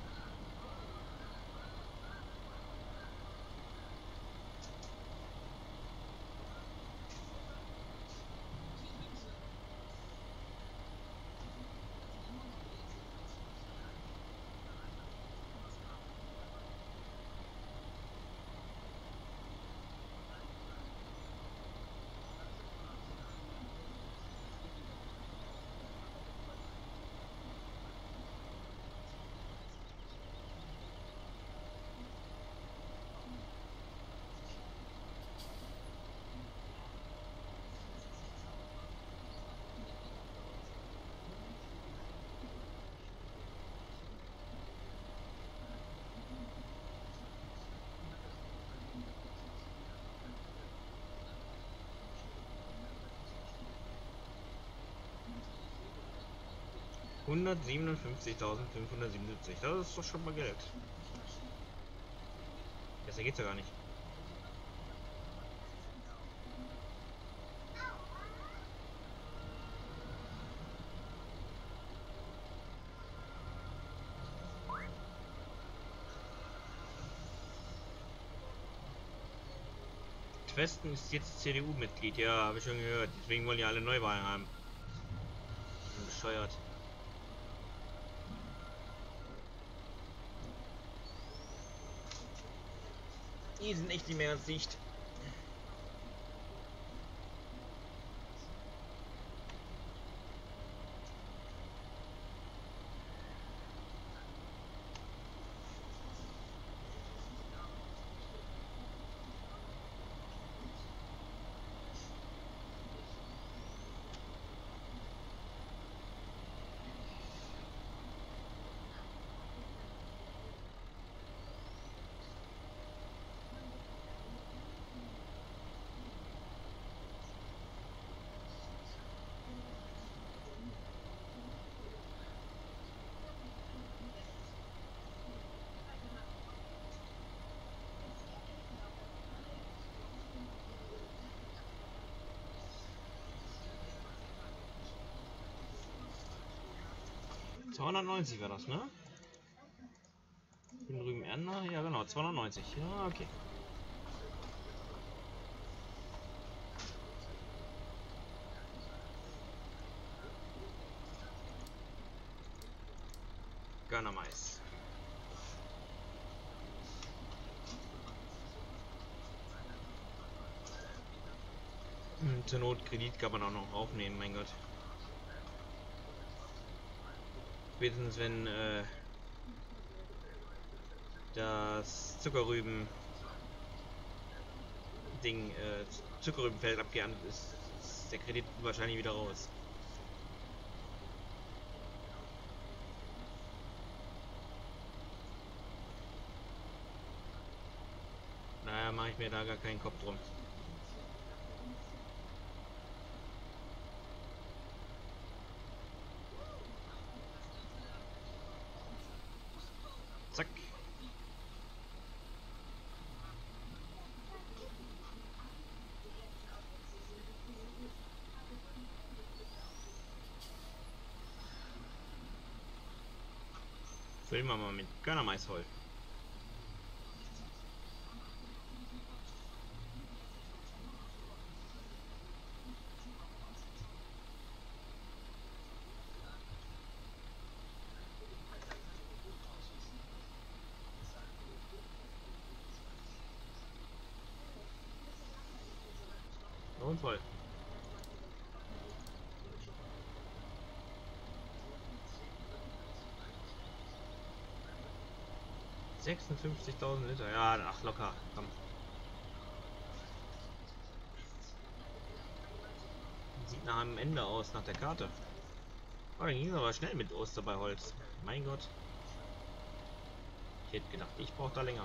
$157.577. Das ist doch schon mal Geld. Besser geht's ja gar nicht. Westen ist jetzt CDU-Mitglied, ja, habe ich schon gehört. Deswegen wollen die alle Neuwahlen haben. Bescheuert. Die sind echt nicht mehr ganz dicht. $290 war das, ne? Bin drüben Erna, ja genau, 290. Ja, okay. Gönner Mais. Zur Not Kredit kann man auch noch aufnehmen, mein Gott. Spätestens wenn das Zuckerrüben Ding Zuckerrübenfeld abgeerntet ist der Kredit wahrscheinlich wieder raus. Daher mache ich mir da gar keinen Kopf drum. Zack. Füllen wir mal mit Körnermais voll. Und voll. 56.000 Liter. Ja, ach locker. Komm. Sieht nach einem Ende aus, nach der Karte. Oh, dann ging es aber schnell mit Oster bei Holz. Mein Gott. Ich hätte gedacht, ich brauche da länger.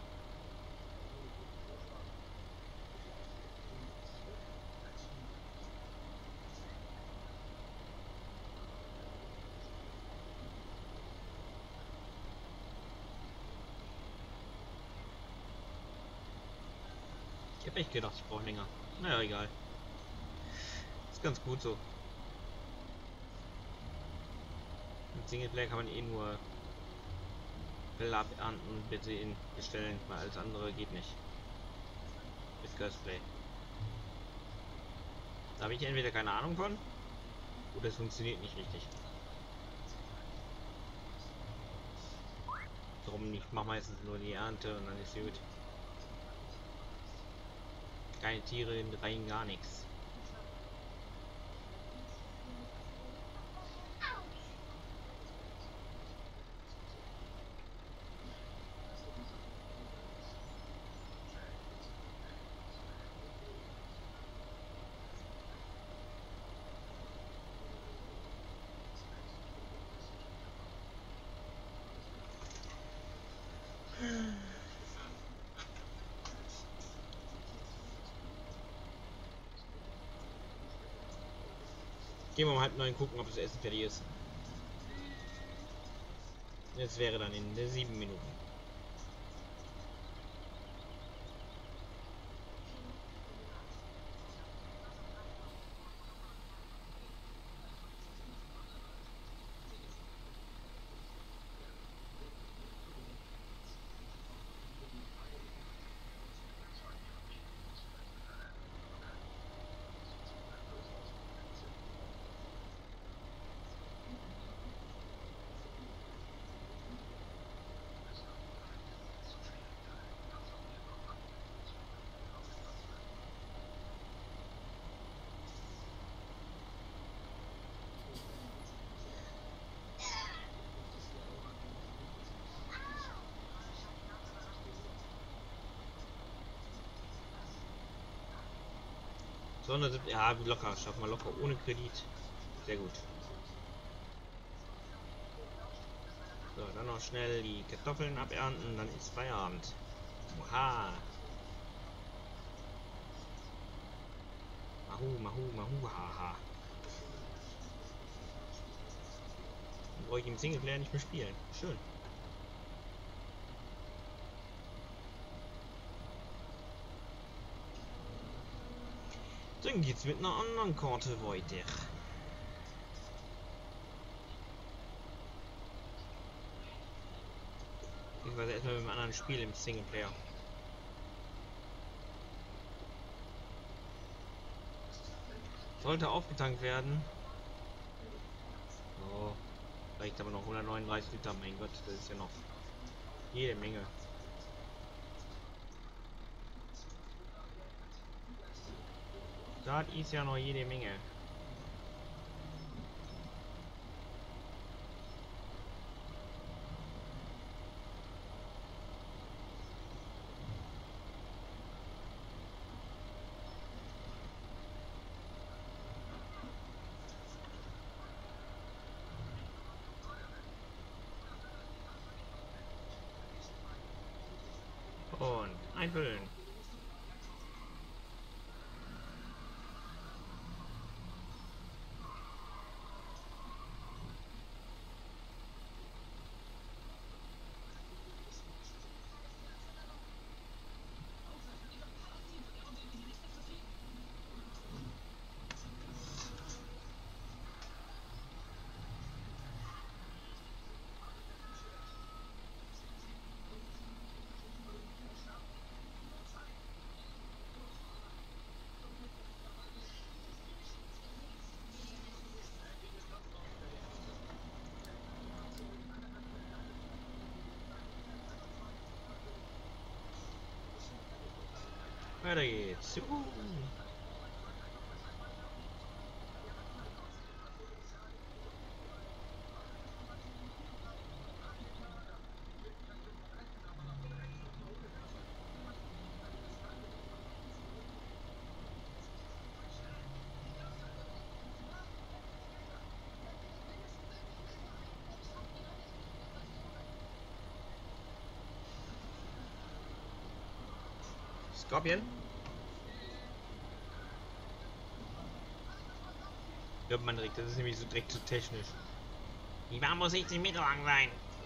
Ich habe echt gedacht, ich brauche länger. Naja, egal. Ist ganz gut so. Mit Singleplayer kann man eh nur Fälle abernten, bitte in bestellen, weil alles andere geht nicht. Ist Curseplay. Da habe ich entweder keine Ahnung von oder es funktioniert nicht richtig. Darum nicht, mach meistens nur die Ernte und dann ist gut. Keine Tiere, rein gar nichts. Gehen wir um 8:30 gucken, ob das Essen fertig ist. Jetzt wäre dann in 7 Minuten. Sondern ja, locker, schaffen wir locker ohne Kredit. Sehr gut. So, dann noch schnell die Kartoffeln abernten, dann ist Feierabend. Oha. Mahu, mahu, mahu, haha. Dann brauche ich im Singleplayer nicht mehr spielen. Schön. Dann geht's mit einer anderen Karte weiter. Ich weiß erstmal mit einem anderen Spiel im Singleplayer. Sollte aufgetankt werden. So, reicht aber noch 139 Liter. Mein Gott, das ist ja noch jede Menge. Das ist ja noch jede Menge. Und einfüllen. Weiter geht's. Juhu. Scorpion? Hört man direkt, das ist nämlich so direkt zu technisch. Die Bahn muss 60 Meter lang sein.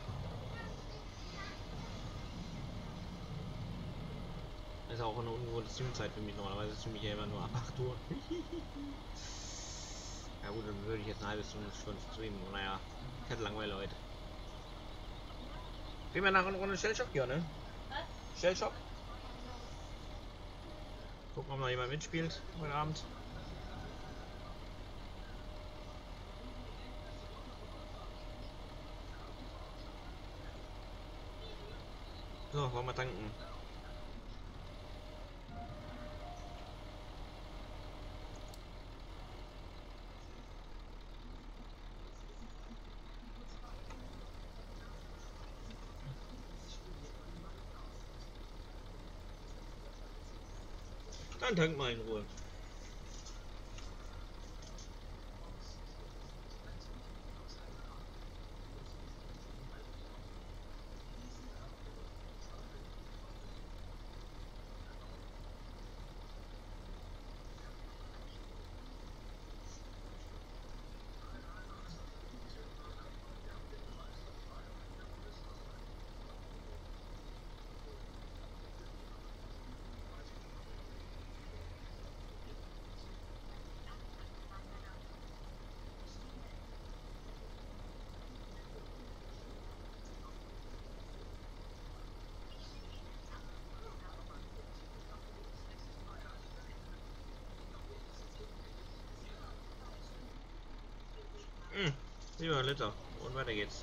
Das ist auch eine ungewohnte Streamzeit für mich. Normalerweise streame ich ja immer nur ab 8 Uhr. Ja gut, dann würde ich jetzt eine halbe Stunde schon streamen. Naja, ich hätte Langeweile heute. Gehen wir nachher eine Runde Shellshock, ja, ne? Was? Shellshock? Gucken, ob noch jemand mitspielt heute Abend. So, wollen wir tanken. Dann tank mal in Ruhe. Lieber Liter. Und weiter geht's.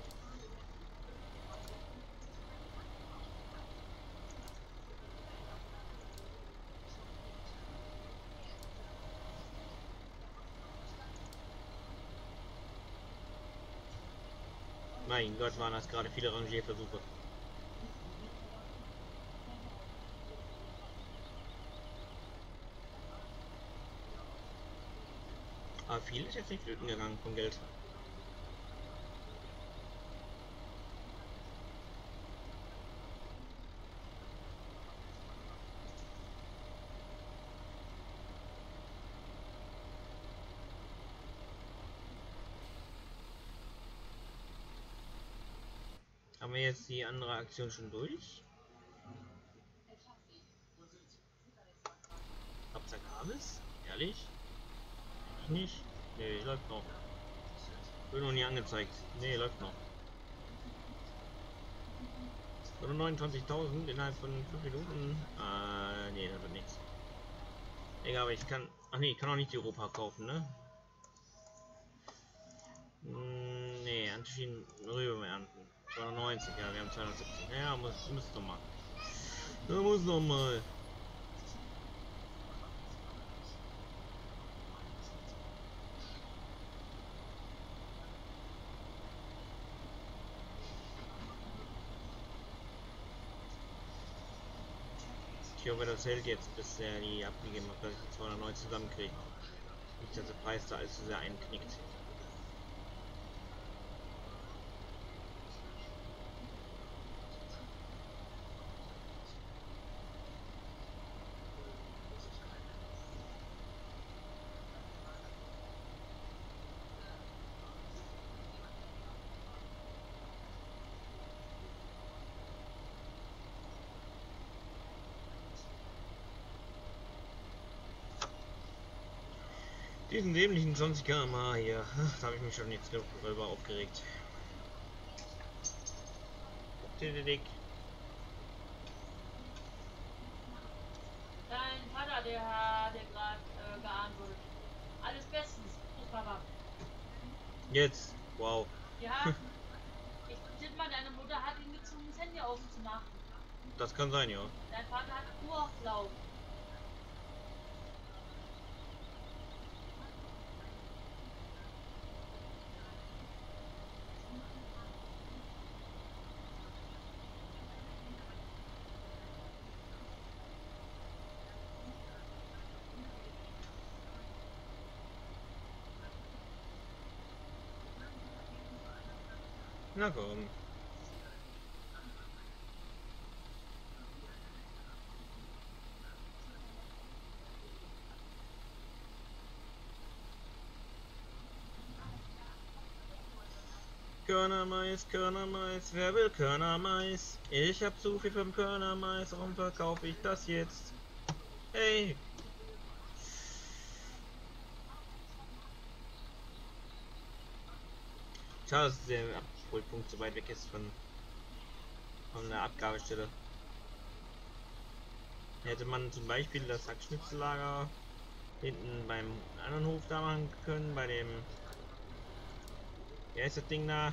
Mein Gott, waren das gerade viele Rangierversuche. Aber viel ist jetzt nicht flöten gegangen vom Geld. Haben wir jetzt die andere Aktion schon durch? Hauptsache alles? Ehrlich? Ich nicht? Nee, läuft noch. Wird noch nie angezeigt. Nee, läuft noch. Oder 29.000 innerhalb von 5 Minuten. Nee, das wird nichts. Egal, aber ich kann. Ach nee, ich kann auch nicht die Europa kaufen, ne? Nee, Antischienen Rübe ernten. 290, ja, wir haben 270. Ja, muss doch mal. Ja, muss doch mal. Ich hoffe, das hält jetzt, bis er die abgegeben hat, dass ich die 290 zusammenkriege. Nicht, dass der Preis da allzu sehr einknickt. Diesen dämlichen 20 km/h hier, da habe ich mich schon jetzt darüber aufgeregt. Dick. Dein Vater, der gerade geantwortet. Alles bestens. Grüß Papa. Jetzt, wow. Ja, ich tippe mal, deine Mutter hat ihn gezwungen, das Handy aufzumachen. Das kann sein, ja. Dein Vater hat Urlaub. Na komm. Körnermais, Körnermais, wer will Körnermais? Ich hab zu viel vom Körnermais, warum verkaufe ich das jetzt? Hey! Schade, dass der Abholpunkt so weit weg ist von der Abgabestelle. Hätte man zum Beispiel das Hackschnitzellager hinten beim anderen Hof da machen können, bei dem... Wie heißt das Ding da?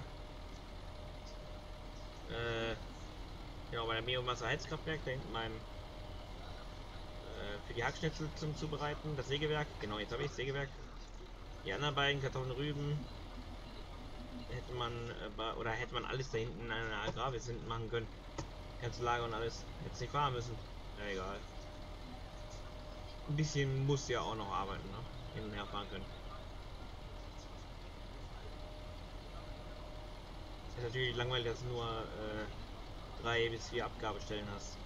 Genau, bei der Biomasse Heizkraftwerk, da hinten beim... für die Hackschnitzel zum Zubereiten, das Sägewerk. Genau, jetzt habe ich das Sägewerk. Die anderen beiden Kartoffeln, Rüben. Hätte man, oder hätte man alles da hinten in einer Agrarwiese hinten machen können. Ganze Lager und alles. Hätte nicht fahren müssen. Ja, egal. Ein bisschen muss ja auch noch arbeiten, ne? Hin und her fahren können. Ist natürlich langweilig, dass du nur 3 bis 4 Abgabestellen hast.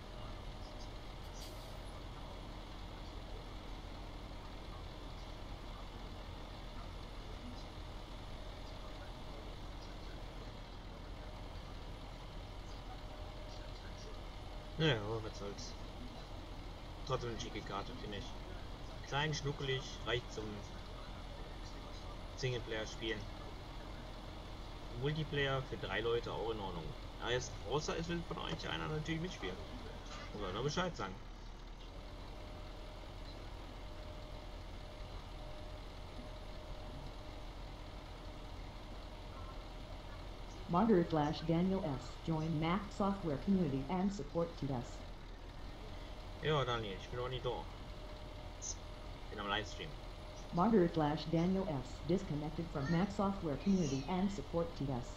Ja, aber was soll's. Trotzdem eine schicke Karte, finde ich. Klein, schnuckelig, reicht zum Singleplayer spielen. Multiplayer für 3 Leute auch in Ordnung. Ja, jetzt, außer es will von euch einer natürlich mitspielen. Oder nur Bescheid sagen. Margaret Flash Daniel S. Join Mac Software Community and Support TS. Ja, Daniel, ich bin auch nicht da. Bin am Livestream. Margaret Flash Daniel S. disconnected from Mac Software Community and Support TS.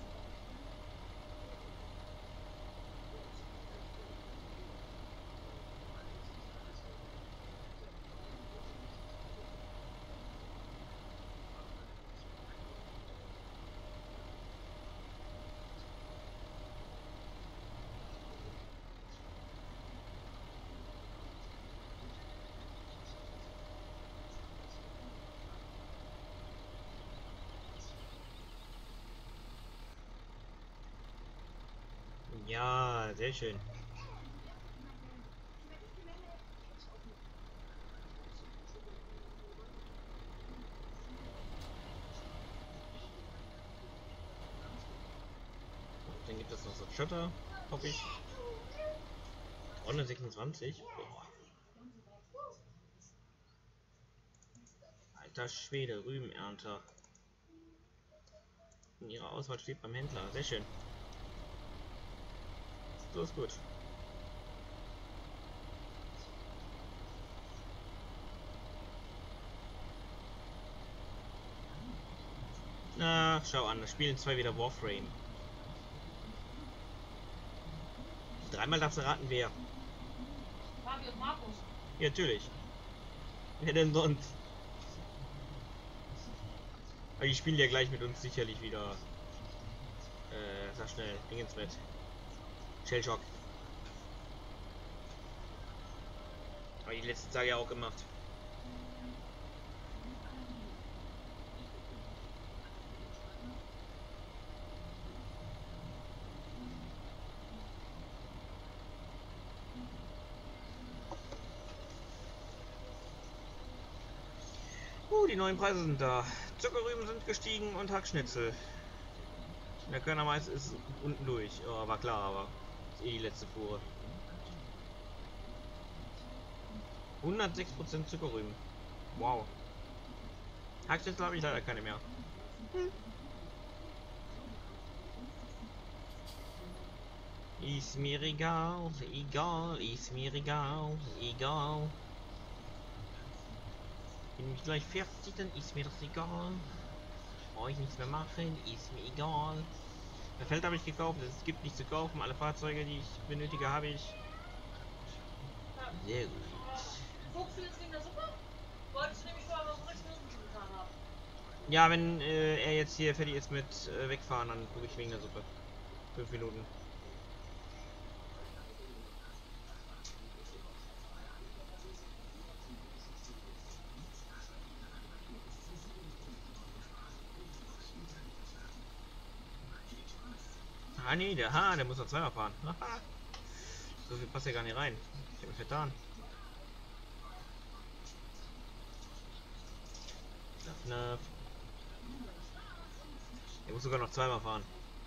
Ja, sehr schön. Dann gibt es noch so Schotter, hoffe ich. 326. Boah. Alter Schwede, Rübenernter. In ihrer Auswahl steht beim Händler. Sehr schön. So ist gut. Ach, schau an, da spielen 2 wieder Warframe. Dreimal darfst du raten, wer. Fabi und Markus. Ja, natürlich. Wer denn sonst? Aber die spielen ja gleich mit uns sicherlich wieder. Sag schnell, Dingens mit. Shellshock. Habe ich die letzten Tage ja auch gemacht. Die neuen Preise sind da. Zuckerrüben sind gestiegen und Hackschnitzel. Der Körnermais ist unten durch. Oh, war klar, aber ist eh die letzte Fuhre. 106% Zuckerrüben. Wow. Hackschnitzel habe ich leider keine mehr. Ist mir egal, egal, ist mir egal, egal. Wenn ich gleich fertig, dann ist mir das egal. Brauche ich nichts mehr machen, ist mir egal. Das Feld habe ich gekauft, es gibt nichts zu kaufen. Alle Fahrzeuge, die ich benötige, habe ich. Sehr gut. Guckst du jetzt wegen der Suppe? Wolltest du nämlich vorher noch 6 Minuten schon getan haben? Ja, wenn er jetzt hier fertig ist mit wegfahren, dann gucke ich wegen der Suppe. 5 Minuten. Ah nee, der muss noch zweimal fahren. So viel passt ja gar nicht rein. Ich hab mich vertan. Knapp. Der muss sogar noch zweimal fahren.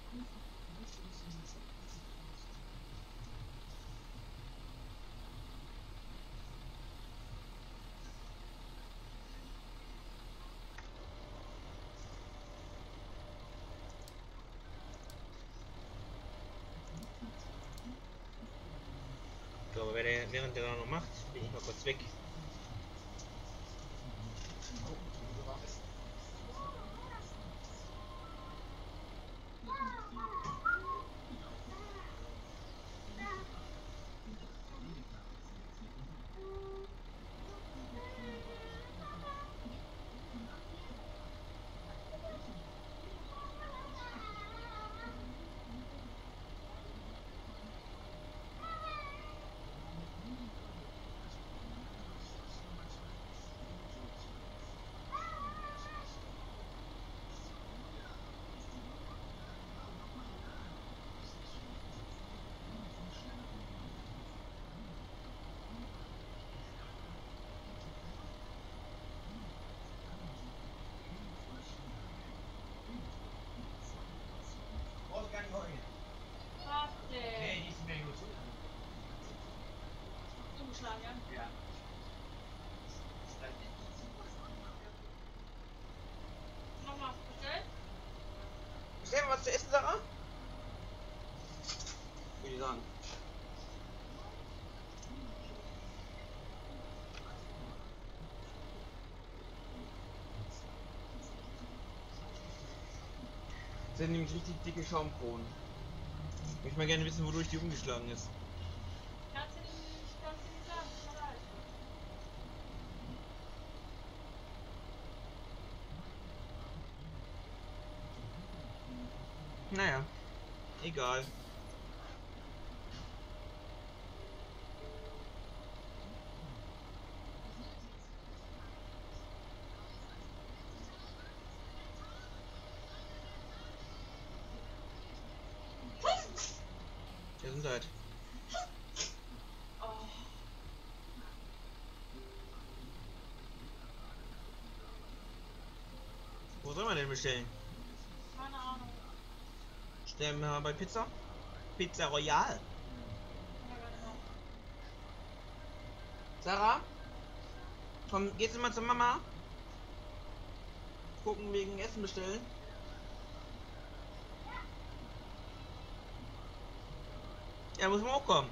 So, aber während der da noch macht, bin ich mal kurz weg. Was denn? Nee, die ist mehr gut. Umgeschlagen, ja? Ja. Nochmal bestellt? Bestellen wir was zu essen, Sarah? Würde ich sagen. Das sind nämlich richtig dicke Schaumkronen. Ich möchte mal gerne wissen, wodurch die umgeschlagen ist. Kannst du nicht sagen, tut mir leid. Naja, egal. Gesundheit. Oh, Wo soll man denn bestellen? keine Ahnung. Stellen wir mal bei Pizza? Pizza Royal. Kann ja gar nicht machen. Sarah? Komm, gehst du mal zur Mama? Gucken wegen Essen bestellen. Ja, muss man auch kommen.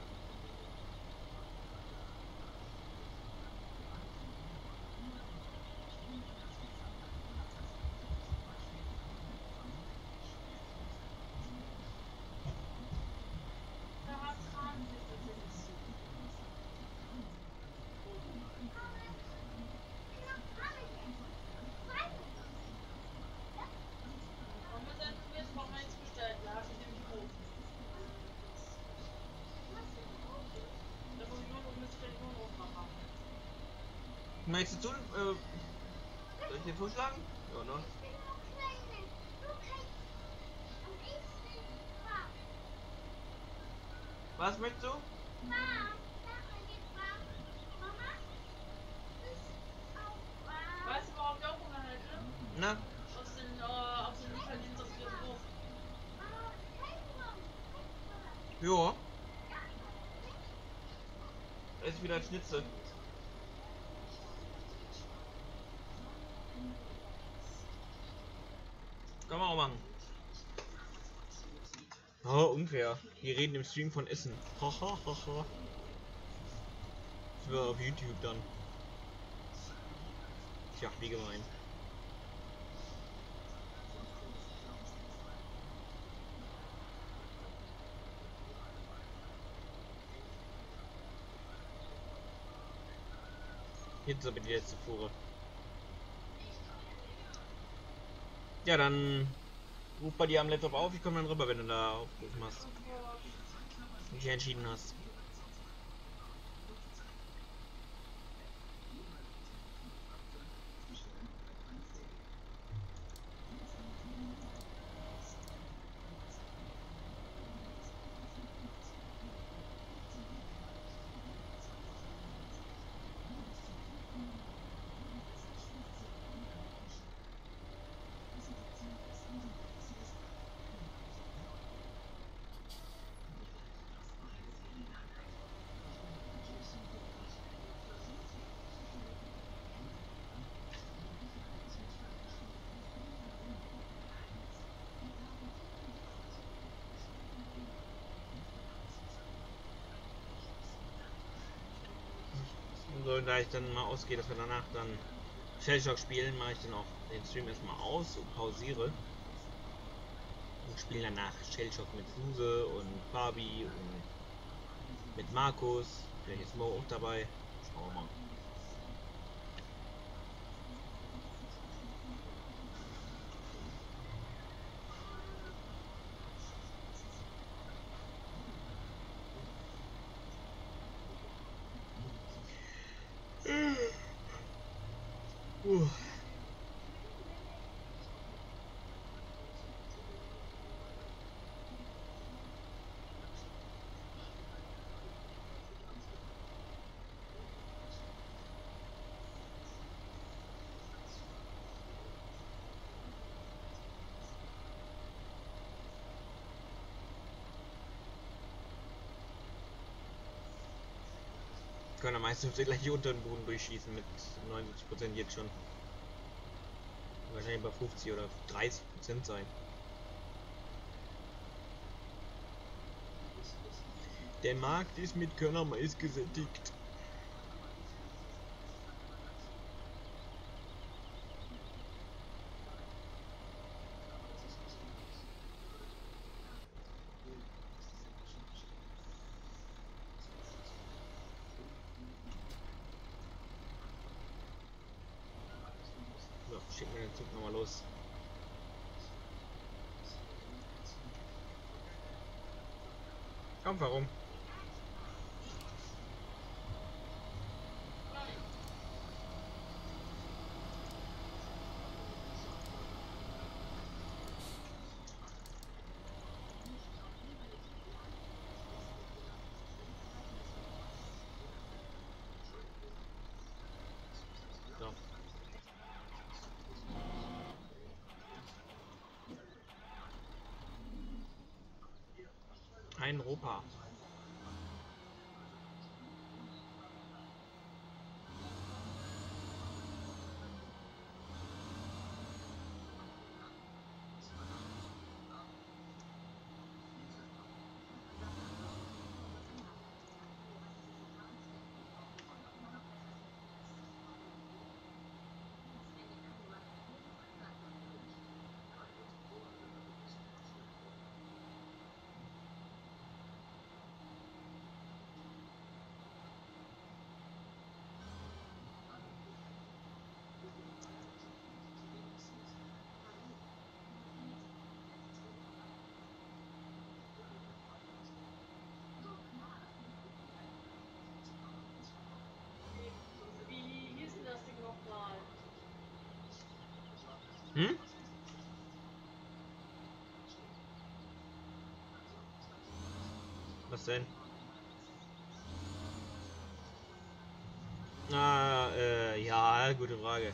Da hat Kran sich das jetzt. Warum ist denn jetzt noch nichts bestellt? Da hast du nämlich groß. Da muss ich nur noch mit Telefonruf machen. Möchtest du tun? Soll ich dir vorschlagen? Ja, ne? Was möchtest du? Weißt du, warum ich auch Hunger hätte? Na? Auf den Italieners auf ihrem Hof. Jo. Ess wieder ein Schnitzel. Kann man auch machen. Oh, unfair. Wir reden im Stream von Essen. Hahaha. Das wäre auf YouTube dann. Tja, wie gemein. Jetzt aber die letzte Fuhre. Ja, dann ruf bei dir am Laptop auf. Ich komme dann rüber, wenn du da aufgerufen hast. Dich entschieden hast. So, da ich dann mal ausgehe, dass wir danach dann Shellshock spielen, mache ich dann auch den Stream erstmal aus und pausiere. Und spiele danach Shellshock mit Suse und Fabi und mit Markus. Vielleicht ist Mo auch dabei. Schauen wir mal. Uh. Können am meisten gleich hier unter den Boden durchschießen mit 79% jetzt schon. Wahrscheinlich bei 50 oder 30% sein. Der Markt ist mit Körnermais gesättigt. So, schicken wir den Zug nochmal los. Komm, warum? So. Ein Europa. Wie hieß denn das Ding nochmal? Hm? Was denn? Ja, gute Frage.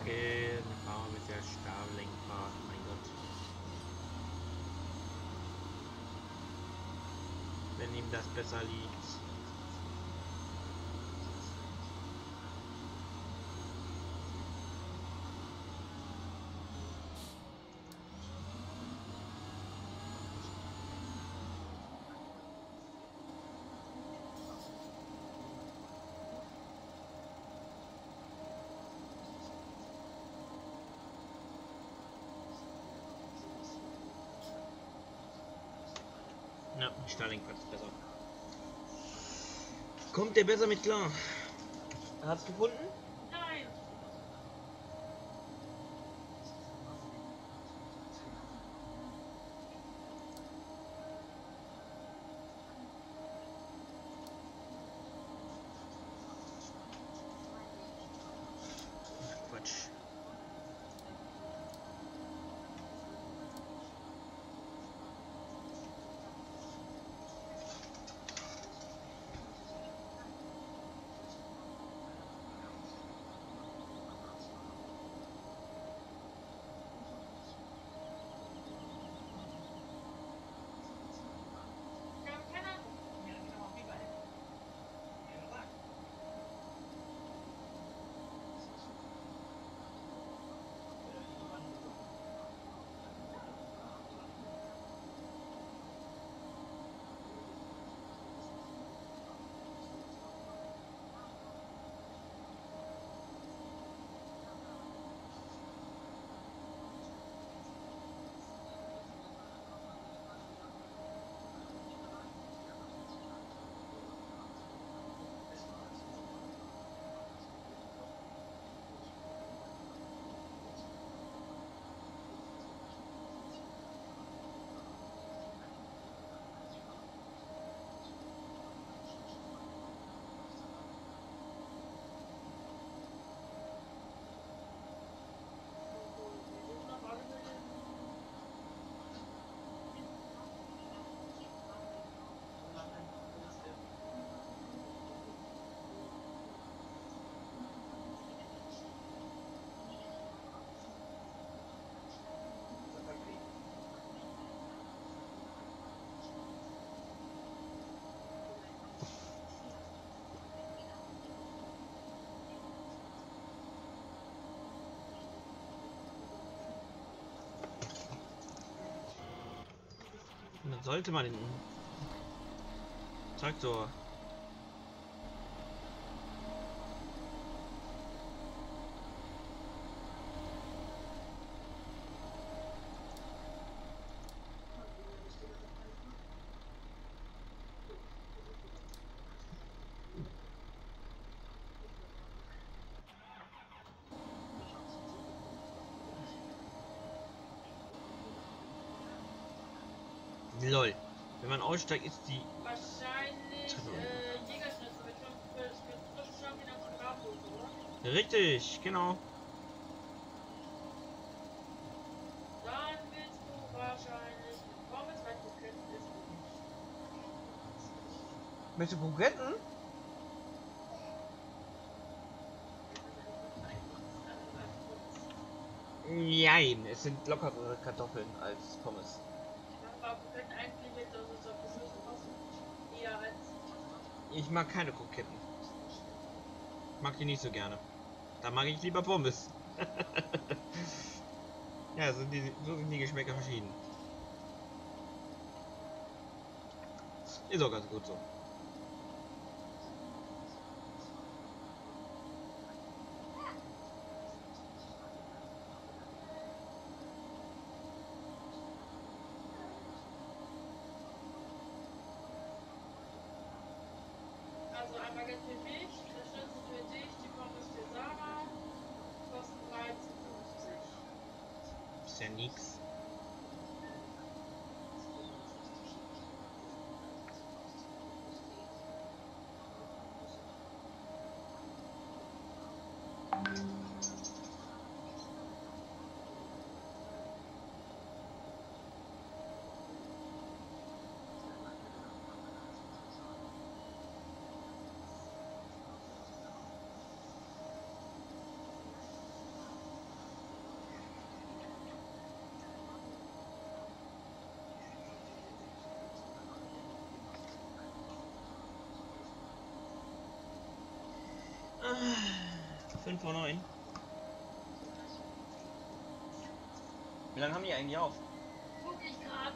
Okay, dann fahren wir mit der Stablenkfahrt, mein Gott. Wenn ihm das besser liegt. Ja, die Stahllenkfahrt ist besser. Kommt der besser mit klar? Hat's gefunden? Nein. Quatsch. Ich habe keine Ahnung. Ja, genau, wie bei. Ja, Und dann sollte man den Traktor. Lol. Wenn man aussteigt, ist die. wahrscheinlich Jägerschnitzel mit frischen Champignons und Bratwurst, oder? Richtig, genau. Dann willst du wahrscheinlich Pommes, weil Kroketten ist du nicht. Möchtest du Kroketten? Nein, es sind lockere Kartoffeln als Pommes. Aber Kroketten eigentlich jetzt also so geschlossen passen. Eher als. Ich mag keine Kroketten. Mag die nicht so gerne. Da mag ich lieber Pommes. Ja, so sind die Geschmäcker verschieden. Ist auch ganz gut so. Also einmal Geld für mich, der Schnitzel für dich, die Pommes für Sarah. Kosten 13,50. Ist ja nix. 5 vor 9. Wie lange haben die eigentlich auf? Guck ich gerade.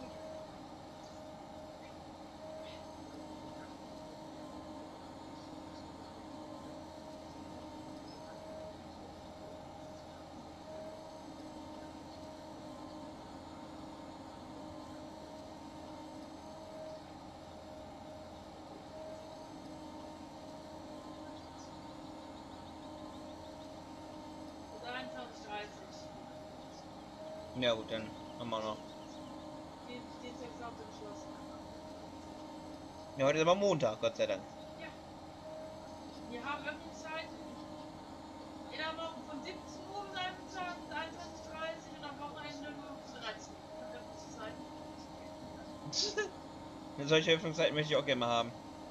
Bis 21:30. Ja gut, dann haben wir noch. Dienstags haben sie geschlossen. Ja, heute ist aber Montag, Gott sei Dank. Ja. Wir haben Öffnungszeiten in der Woche von 17 Uhr bis 21:30 und am Wochenende nur bis 13 Uhr. Öffnungszeiten. Solche Öffnungszeiten möchte ich auch gerne mal haben.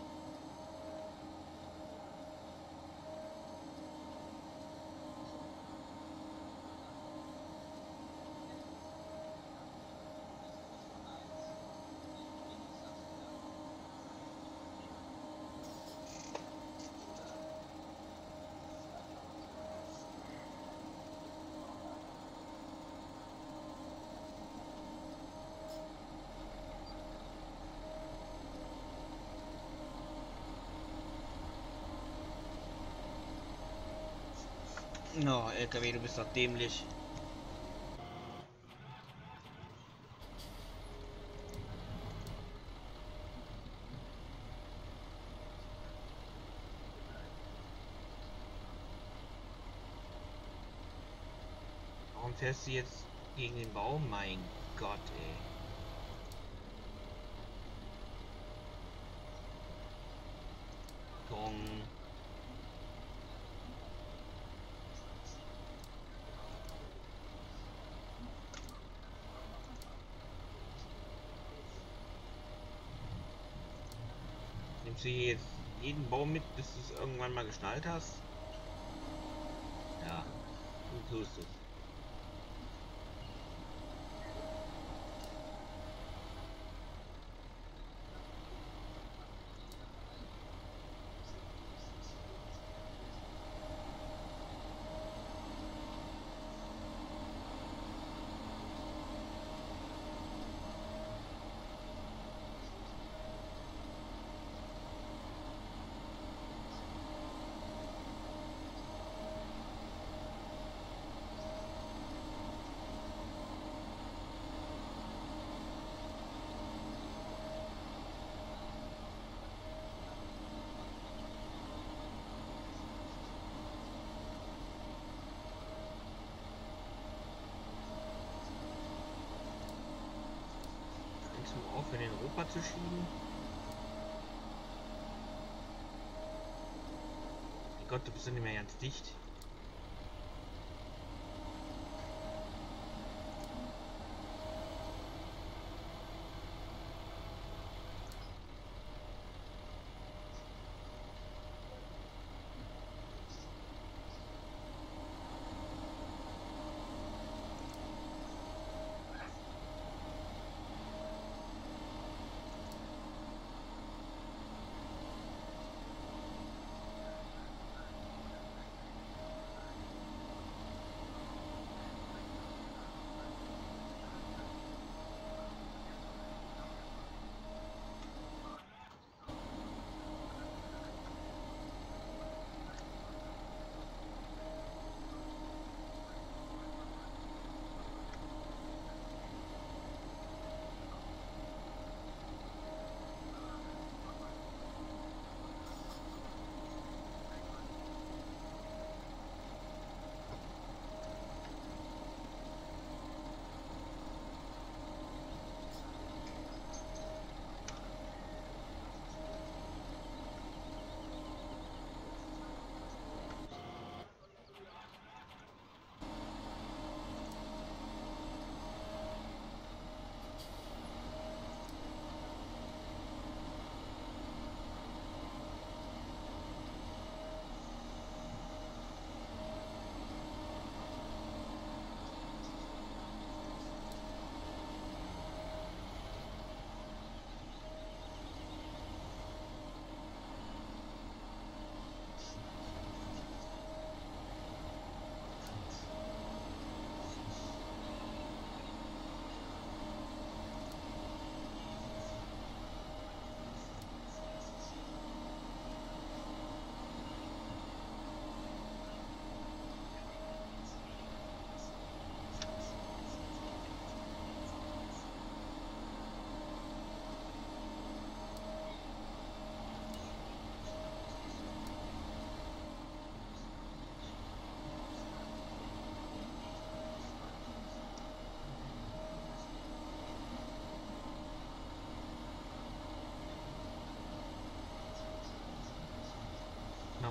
No, LKW, du bist doch dämlich. Warum fährst du jetzt gegen den Baum? Mein Gott, ey. Gong. Nimmst du hier jetzt jeden Baum mit, bis du es irgendwann mal geschnallt hast? Ja, du tust es. Du auf, in den Europa zu schieben? Gott, du bist ja nicht mehr ganz dicht.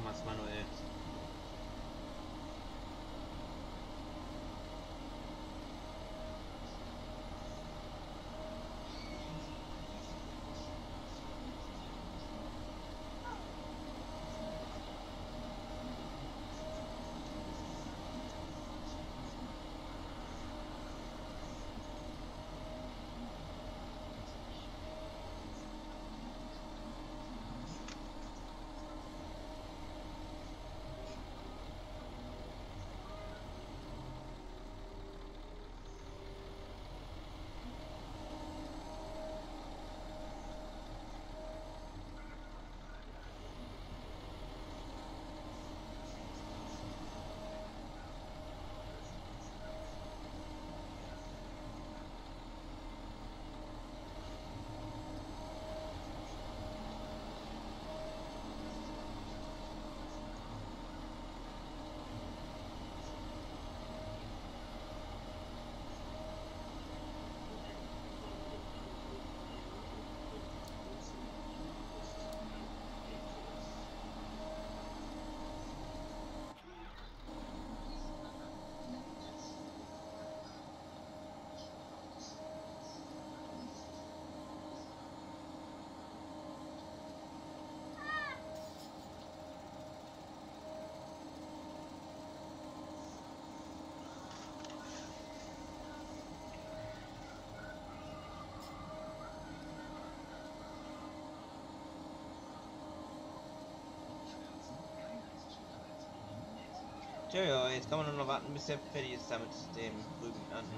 machen wir es manuell. Tja, ja, jetzt kann man nur noch warten, bis er fertig ist da mit dem Rüben ernten.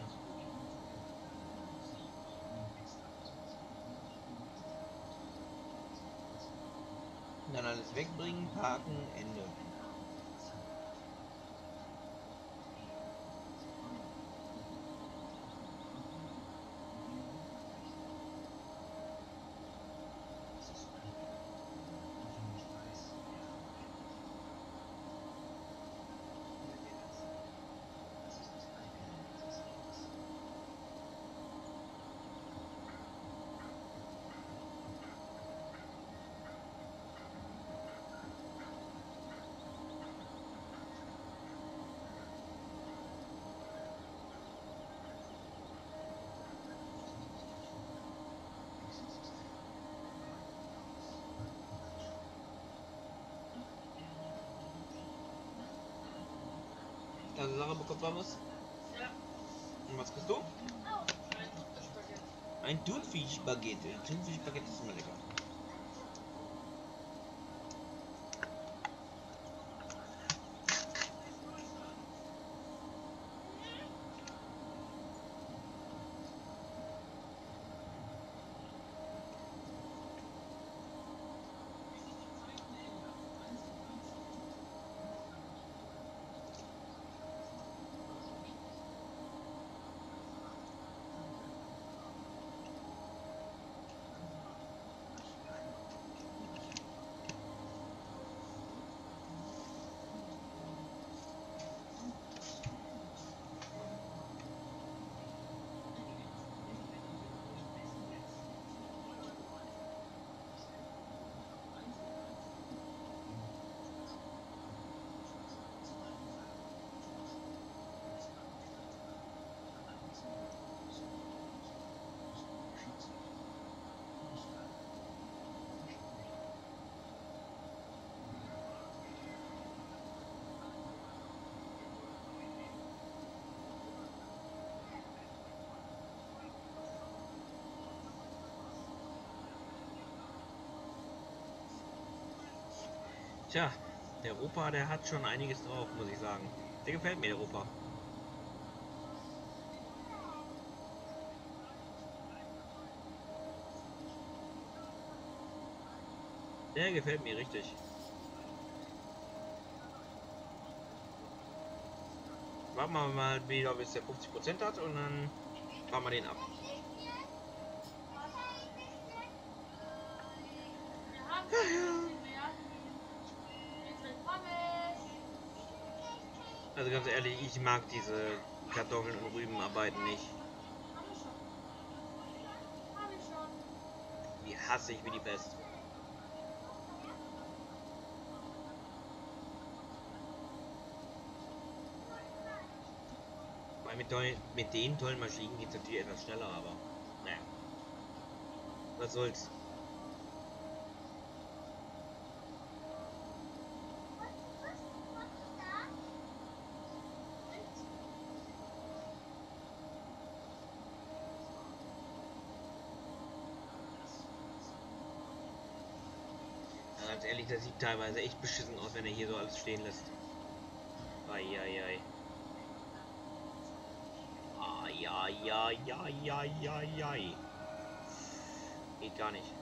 Dann alles wegbringen, parken, Ende. Also Sarah bekommt was? Ja. Und was kriegst du? Ein Thunfischspaghetti. Ein Thunfischspaghetti. Thunfischspaghetti ist immer lecker. Tja, der Opa, der hat schon einiges drauf, muss ich sagen. Der gefällt mir, der Opa. Der gefällt mir richtig. Warten wir mal wieder, bis der 50% hat und dann fahren wir den ab. Wir haben wir hatten Pommes. Also ganz ehrlich, ich mag diese Kartoffeln und Rübenarbeiten nicht. Hab ich schon. Hab ich schon. Die hasse ich wie die Pest. Mit den tollen Maschinen geht es natürlich etwas schneller, aber naja. Was soll's. Ja, ganz ehrlich, das sieht teilweise echt beschissen aus, wenn er hier so alles stehen lässt. Eieiei. Eieiei. Geht gar nicht.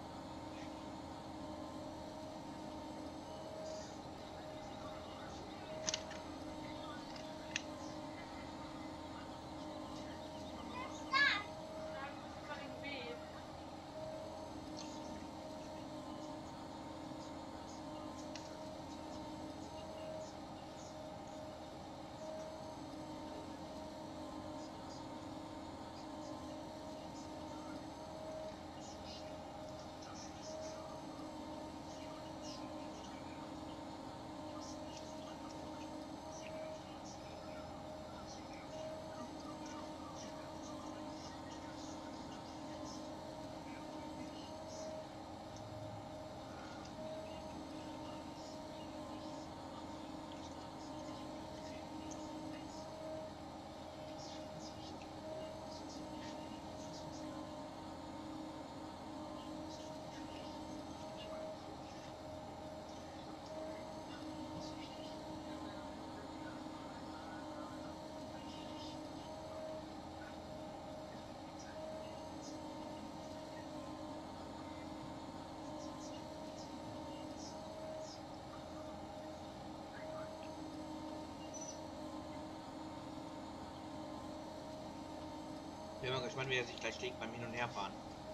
Bin mal gespannt, wie er sich gleich schlägt beim Hin- und Herfahren.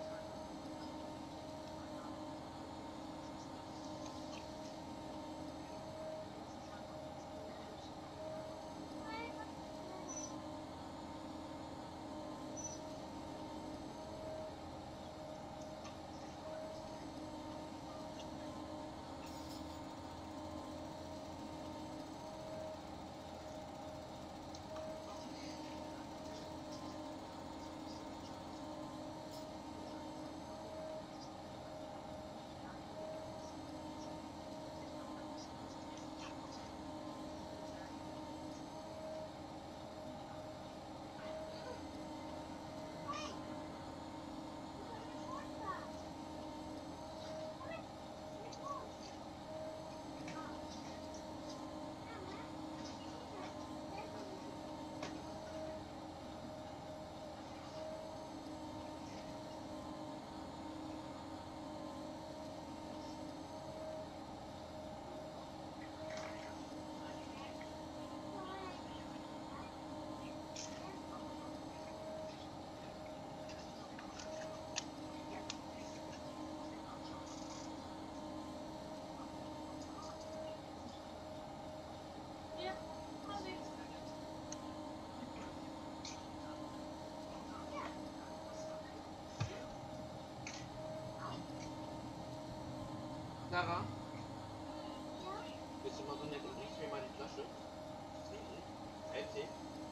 Sarah? Bist du mal so nett und bringst mir mal die Flasche? Eistee?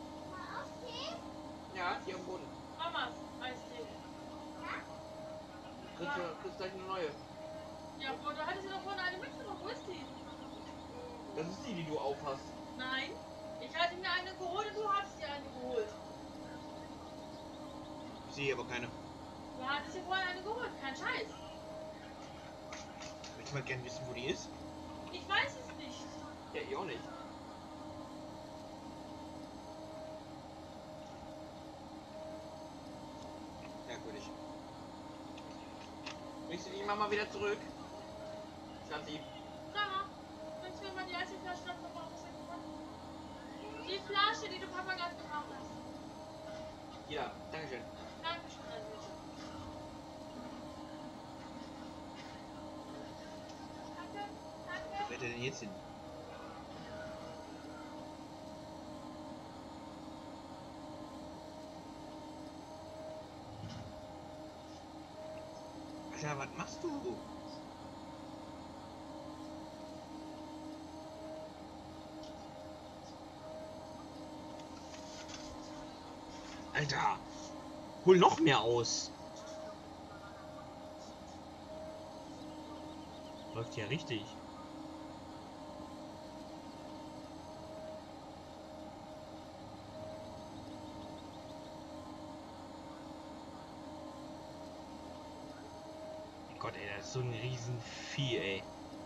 Ja, hier am Boden. Mamas Eistee. Kriegst gleich eine neue. Ja, aber du hattest ja doch vorhin eine mitgenommen. Wo ist die? Das ist die du aufhast. Nein. Ich hatte mir eine geholt und du hast dir eine geholt. Ich sehe aber keine. Du hattest dir vorhin eine geholt. Kein Scheiß. Ich mal gerne wissen, wo die ist. Ich weiß es nicht. Ja, ich auch nicht. Merkwürdig. Bringst du die Mama wieder zurück? Schatzi. Sarah, kannst du mir mal die Eisflasche noch mal rausnehmen? Die Flasche, die du Papa gerade gebracht hast. Ja, dankeschön. Dankeschön, Annette. Danke, Wo danke. fährt er denn jetzt hin? Alter, was machst du? Alter, hol noch mehr aus. Läuft ja richtig. Gott, ey, das ist so ein Riesenvieh, ey.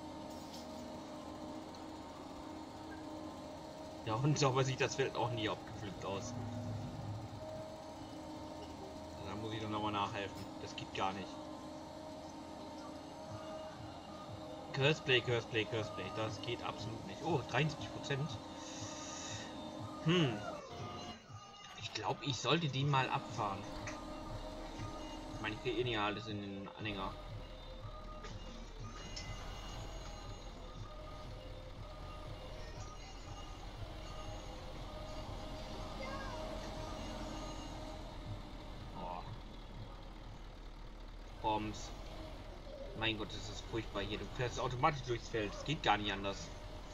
Ja, und so sieht das Feld auch nie abgepflückt aus. Da muss ich doch nochmal nachhelfen. Das geht gar nicht. Curseplay, Curseplay, Curseplay. Das geht absolut nicht. Oh, 73%. Ich glaube, ich sollte die mal abfahren. Ich meine, ich kriege eh nicht alles in den Anhänger. Oh. Bombs. Mein Gott, das ist furchtbar hier. Du fährst automatisch durchs Feld. Es geht gar nicht anders.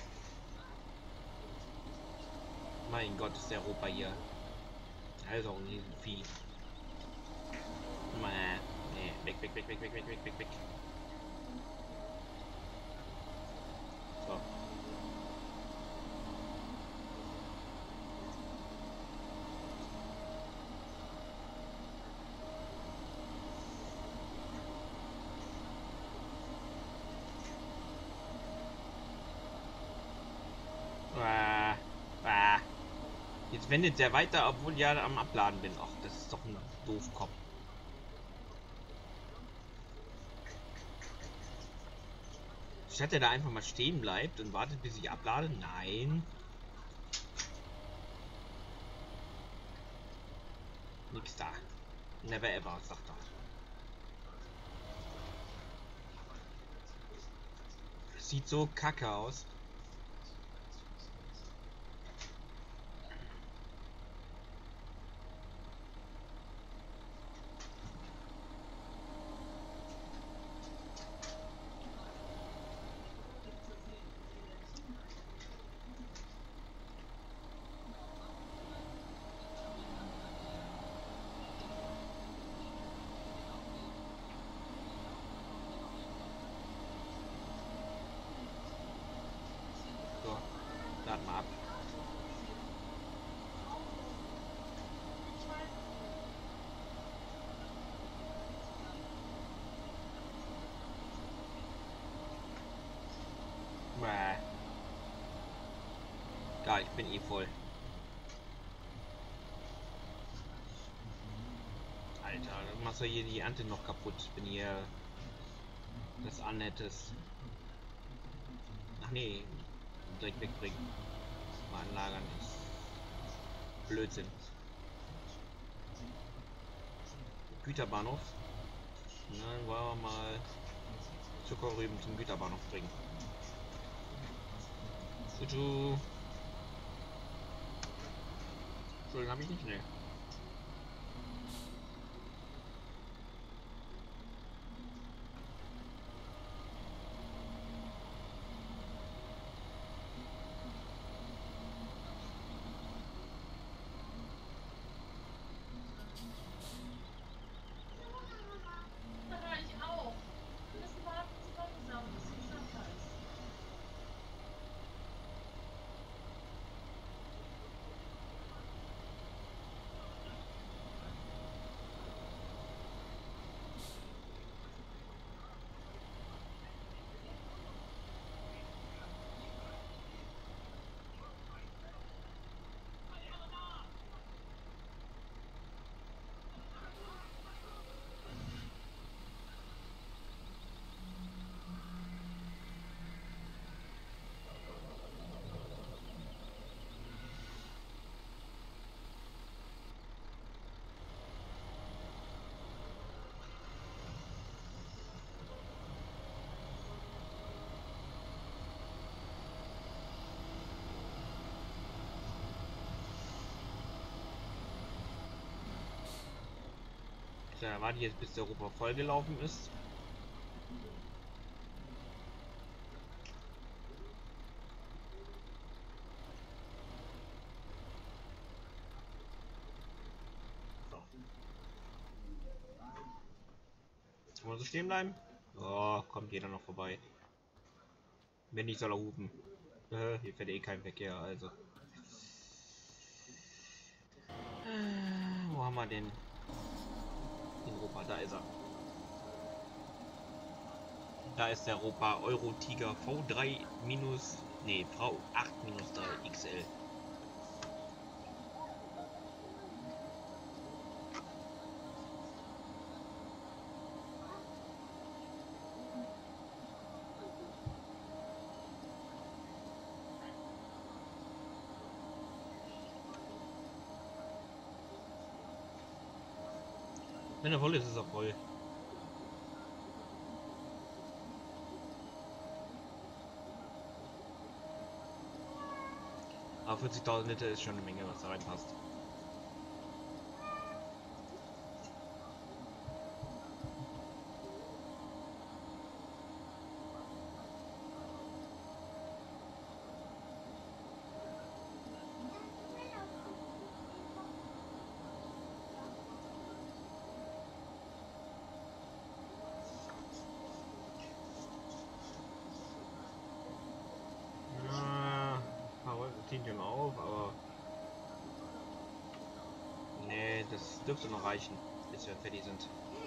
Mein Gott, ist der Europa hier. Also ein Riesenvieh. Nee, weg, weg, weg, weg, weg, weg, weg, weg, weg. So. Jetzt wendet der weiter, obwohl ich ja am Abladen bin. Ach, das ist doch ein Doofkopf. Statt er da einfach mal stehen bleibt und wartet, bis ich ablade? Nein. Nix da. Never ever, sagt er. Sieht so kacke aus. So, lad mal ab. Ja, ich bin eh voll. Alter, du machst ja hier die Ernte noch kaputt, wenn ihr das anhättest. Ach nee, direkt wegbringen. Mal anlagern ist Blödsinn. Güterbahnhof. Dann wollen wir mal Zuckerrüben zum Güterbahnhof bringen. Tutu. Schulden habe ich nicht, ne. Da war ich auch. Wir müssen warten, bis sie langsam ein bisschen satter ist. Da warte ich jetzt, bis der Europa vollgelaufen ist. stehen bleiben? Oh, kommt jeder noch vorbei. Wenn nicht, soll er hupen. Hier fährt eh kein Verkehr, also. Wo haben wir den? Den Ropa, da ist er. Da ist der Ropa Euro Tiger V3 minus. Nee, V8 minus 3 XL. Wenn er voll ist, ist er voll. Aber 40.000 Liter ist schon eine Menge, was da reinpasst. Ziehen wir mal auf, aber nee, das dürfte noch reichen, bis wir fertig sind.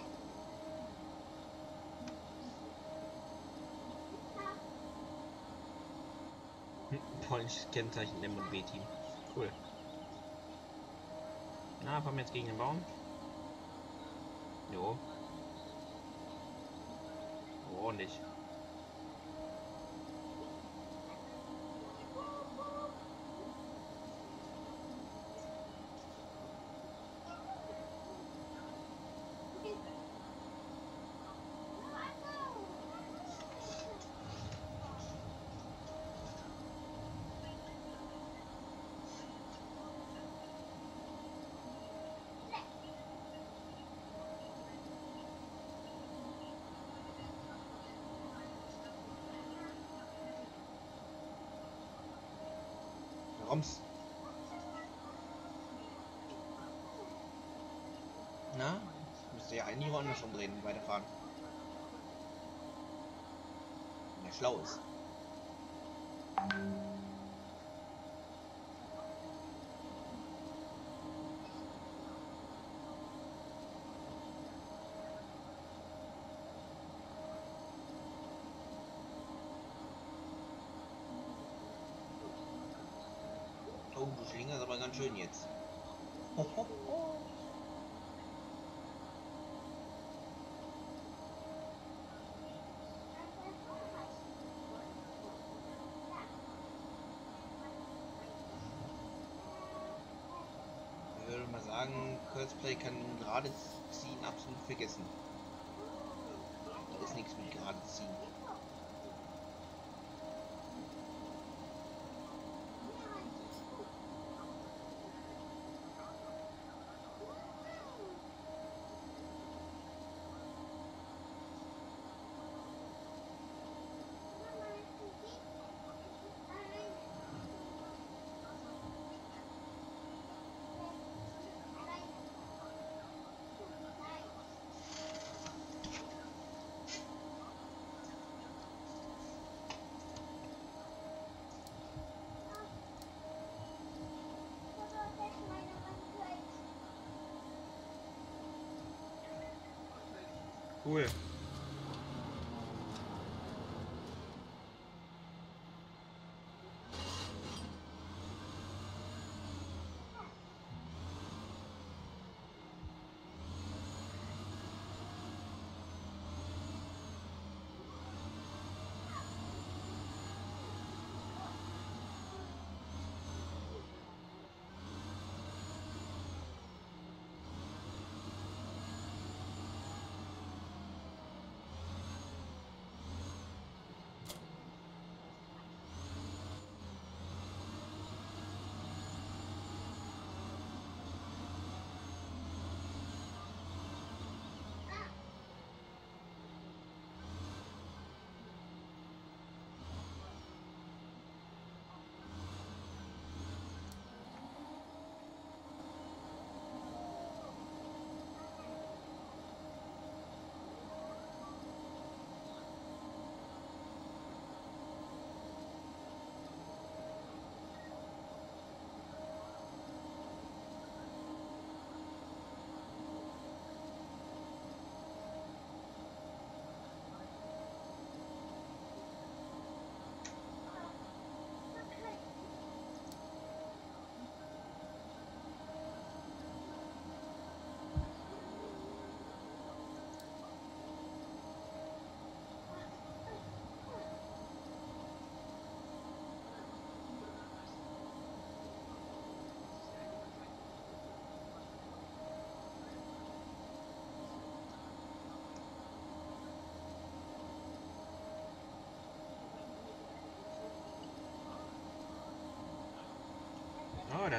Polnisches Kennzeichen M&B-Team. Cool. Na, fahren wir jetzt gegen den Baum? Jo. Ordentlich. Roms. Na? Müsste ja eigentlich woanders umdrehen und weiterfahren. Wenn er schlau ist. Oh, du schlingerst aber ganz schön jetzt. Ho, ho, ho. Ich würde mal sagen, Kurzplay kann gerade ziehen absolut vergessen. Da ist nichts mit gerade ziehen. Cool.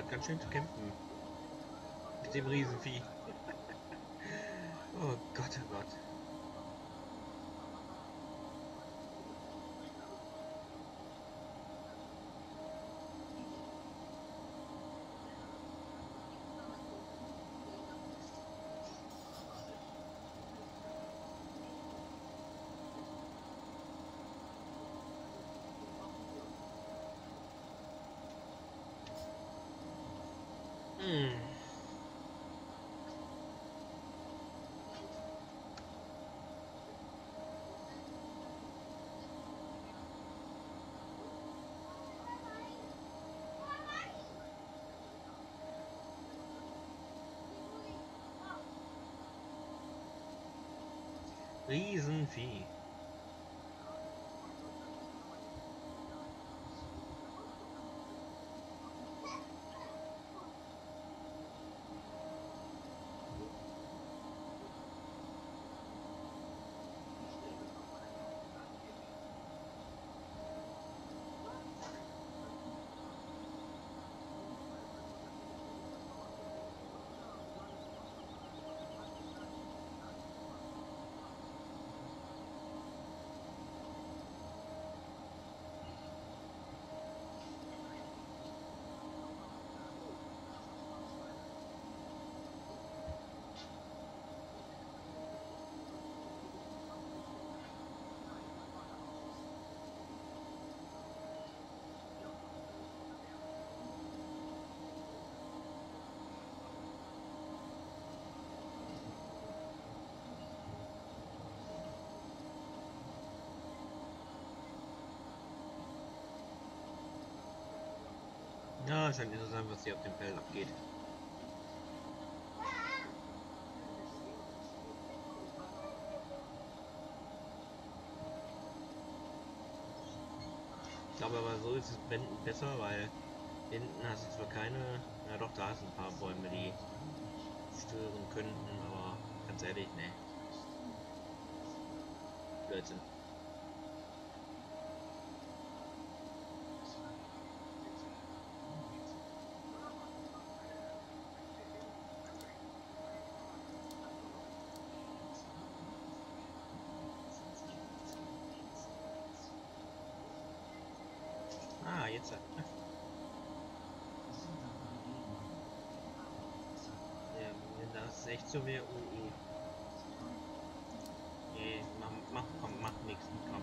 hat ganz schön zu kämpfen. Mit dem Riesenvieh. Oh Gott, oh Gott. Hm. Riesenvieh. Ja, scheint interessant, was hier auf dem Feld abgeht. Ich glaube aber so ist es Wenden besser, weil hinten hast du zwar keine, ja doch, da hast du ein paar Bäume, die stören könnten, aber ganz ehrlich, ne. Blödsinn. Ah, jetzt. Ja, wenn das echt so wäre, Nee, komm, mach nix, komm.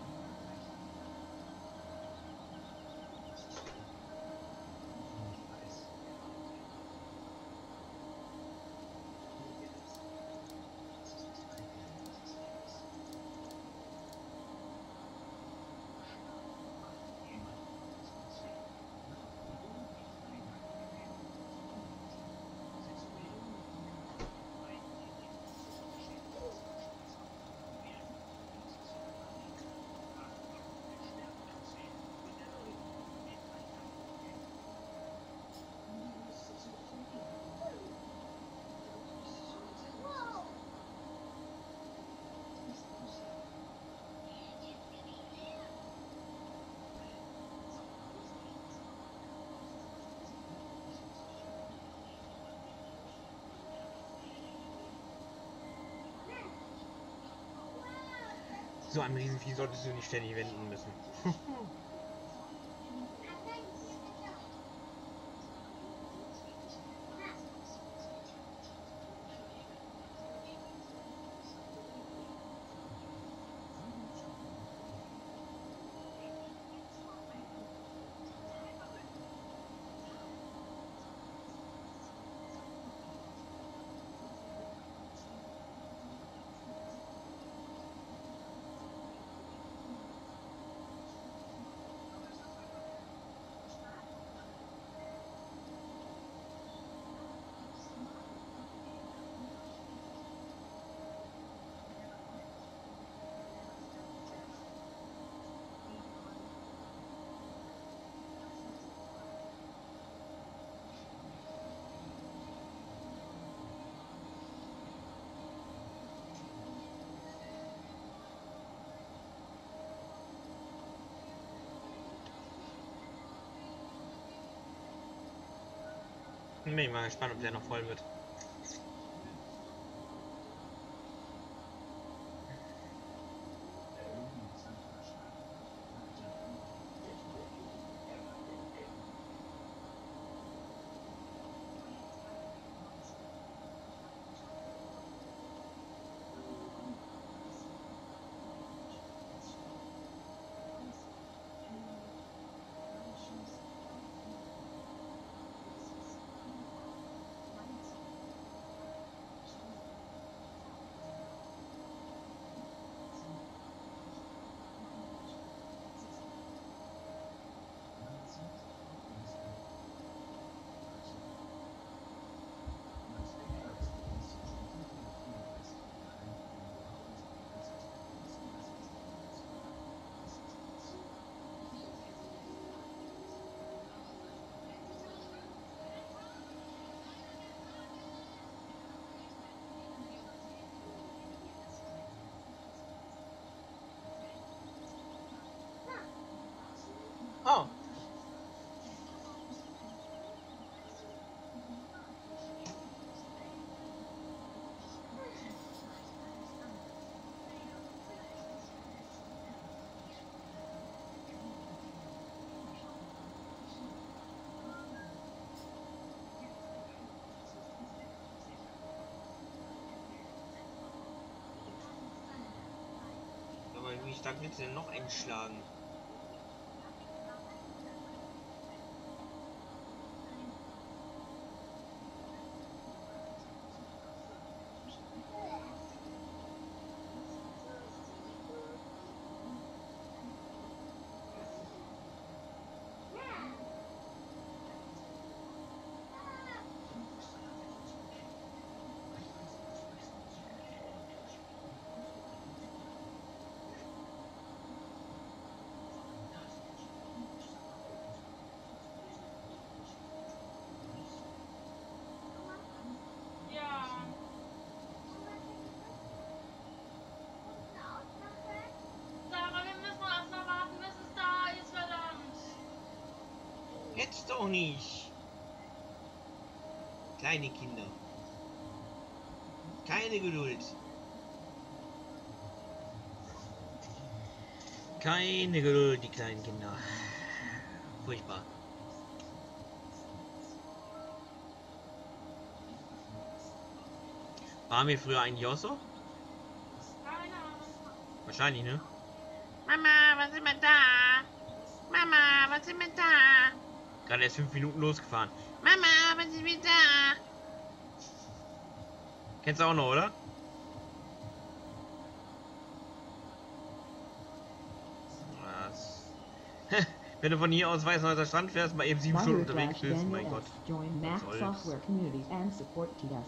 So einem Riesenvieh solltest du nicht ständig wenden müssen. Bin ich mal gespannt, ob der noch voll wird. Oh. Aber wie stark willst du denn noch einschlagen? Ja. Sarah, wir müssen erst mal warten, bis es da ist, verdammt. Jetzt doch nicht. Kleine Kinder. Keine Geduld. Keine Geduld, die kleinen Kinder. Furchtbar. Waren wir früher eigentlich auch so? Keine Ahnung. Wahrscheinlich, ne? Mama, was sind wir da? Mama, was sind wir da? Gerade erst 5 Minuten losgefahren. Mama, was sind wir da? Kennst du auch noch, oder? Was? Wenn du von hier aus Weißenhäuser Strand fährst, mal eben 7 Stunden unterwegs Margaret bist, mein Daniel Gott. S. Join Mac soll's. Software Community and Support TS.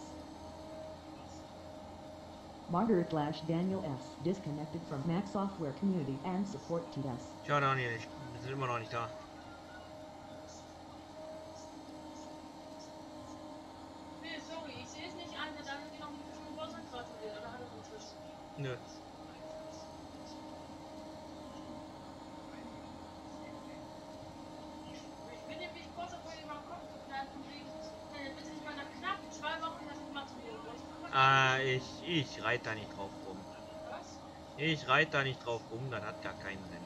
Margaret Daniel S. disconnected from Mac Software Community and Support TS. Schau da nicht, wir sind immer noch nicht da. Nee, sorry, ich sehe es nicht ein, dass er irgendwie noch einen schönen Geburtstag gratuliert. Oder hat er so inzwischen? Nö. Ich bin nämlich kurz davor, ihm mal den Kopf zu knallen, von wegen, bis ich mal nach knapp 2 Wochen das mal zu Geburtstag. Ah, ich reite da nicht drauf rum. Was? Ich reite da nicht drauf rum, das hat gar keinen Sinn.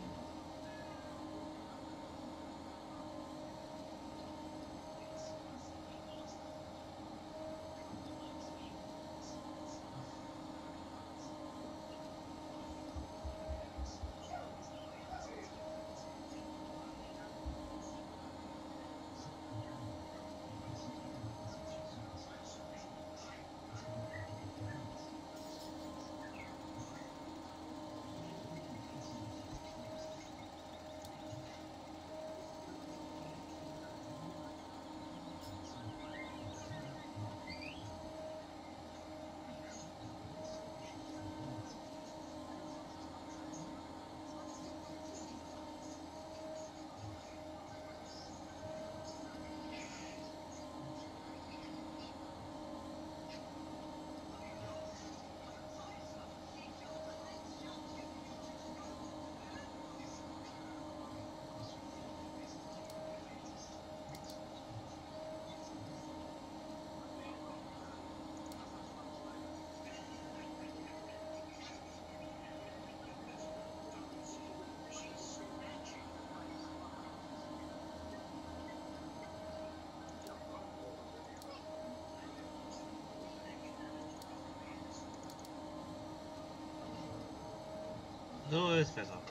So ist besser.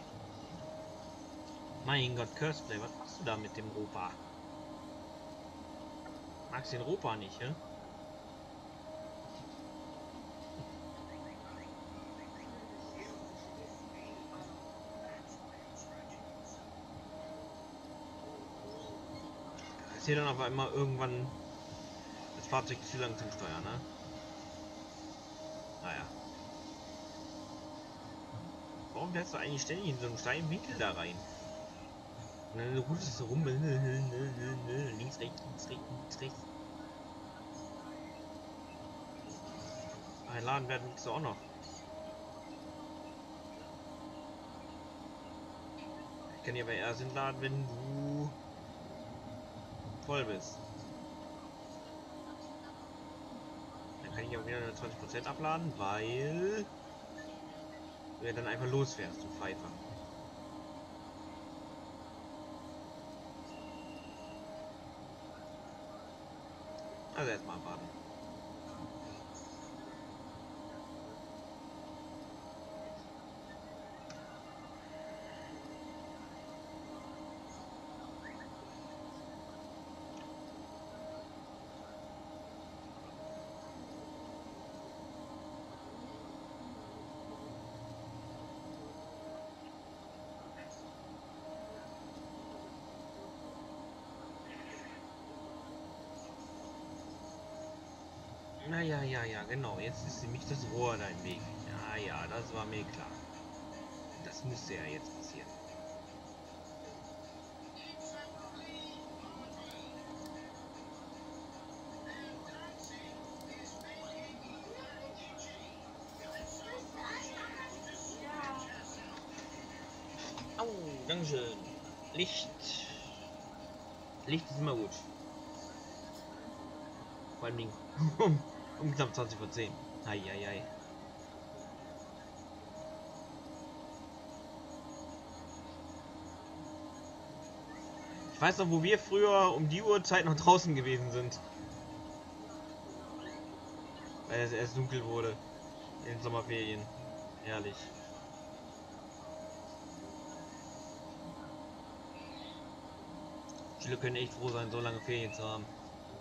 Mein Gott, Curseplay, was machst du da mit dem Ropa? Magst den Ropa nicht, hä? Ist hier dann auf einmal irgendwann das Fahrzeug zu lang zum Steuern, ne? Naja. Warum fährst du eigentlich ständig in so einem steilen Winkel da rein? Und dann rutschst du rum. Links, rechts, links, rechts, links, rechts. Einladen werden willst du auch noch. Ich kann dir aber erst entladen, wenn du voll bist. Dann kann ich auch wieder 20% abladen, weil du ja dann einfach losfährst, du Pfeifer. Also erstmal abwarten. Naja, ja, genau. Jetzt ist nämlich das Rohr dein Weg. Ja, das war mir klar. Das müsste ja jetzt passieren. Ja. Au, Dankeschön. Licht. Licht ist immer gut. Vor allem um knapp 20 vor 10. Eieiei. Ich weiß noch, wo wir früher um die Uhrzeit noch draußen gewesen sind. Weil es erst dunkel wurde. In den Sommerferien. Herrlich. Viele können echt froh sein, so lange Ferien zu haben.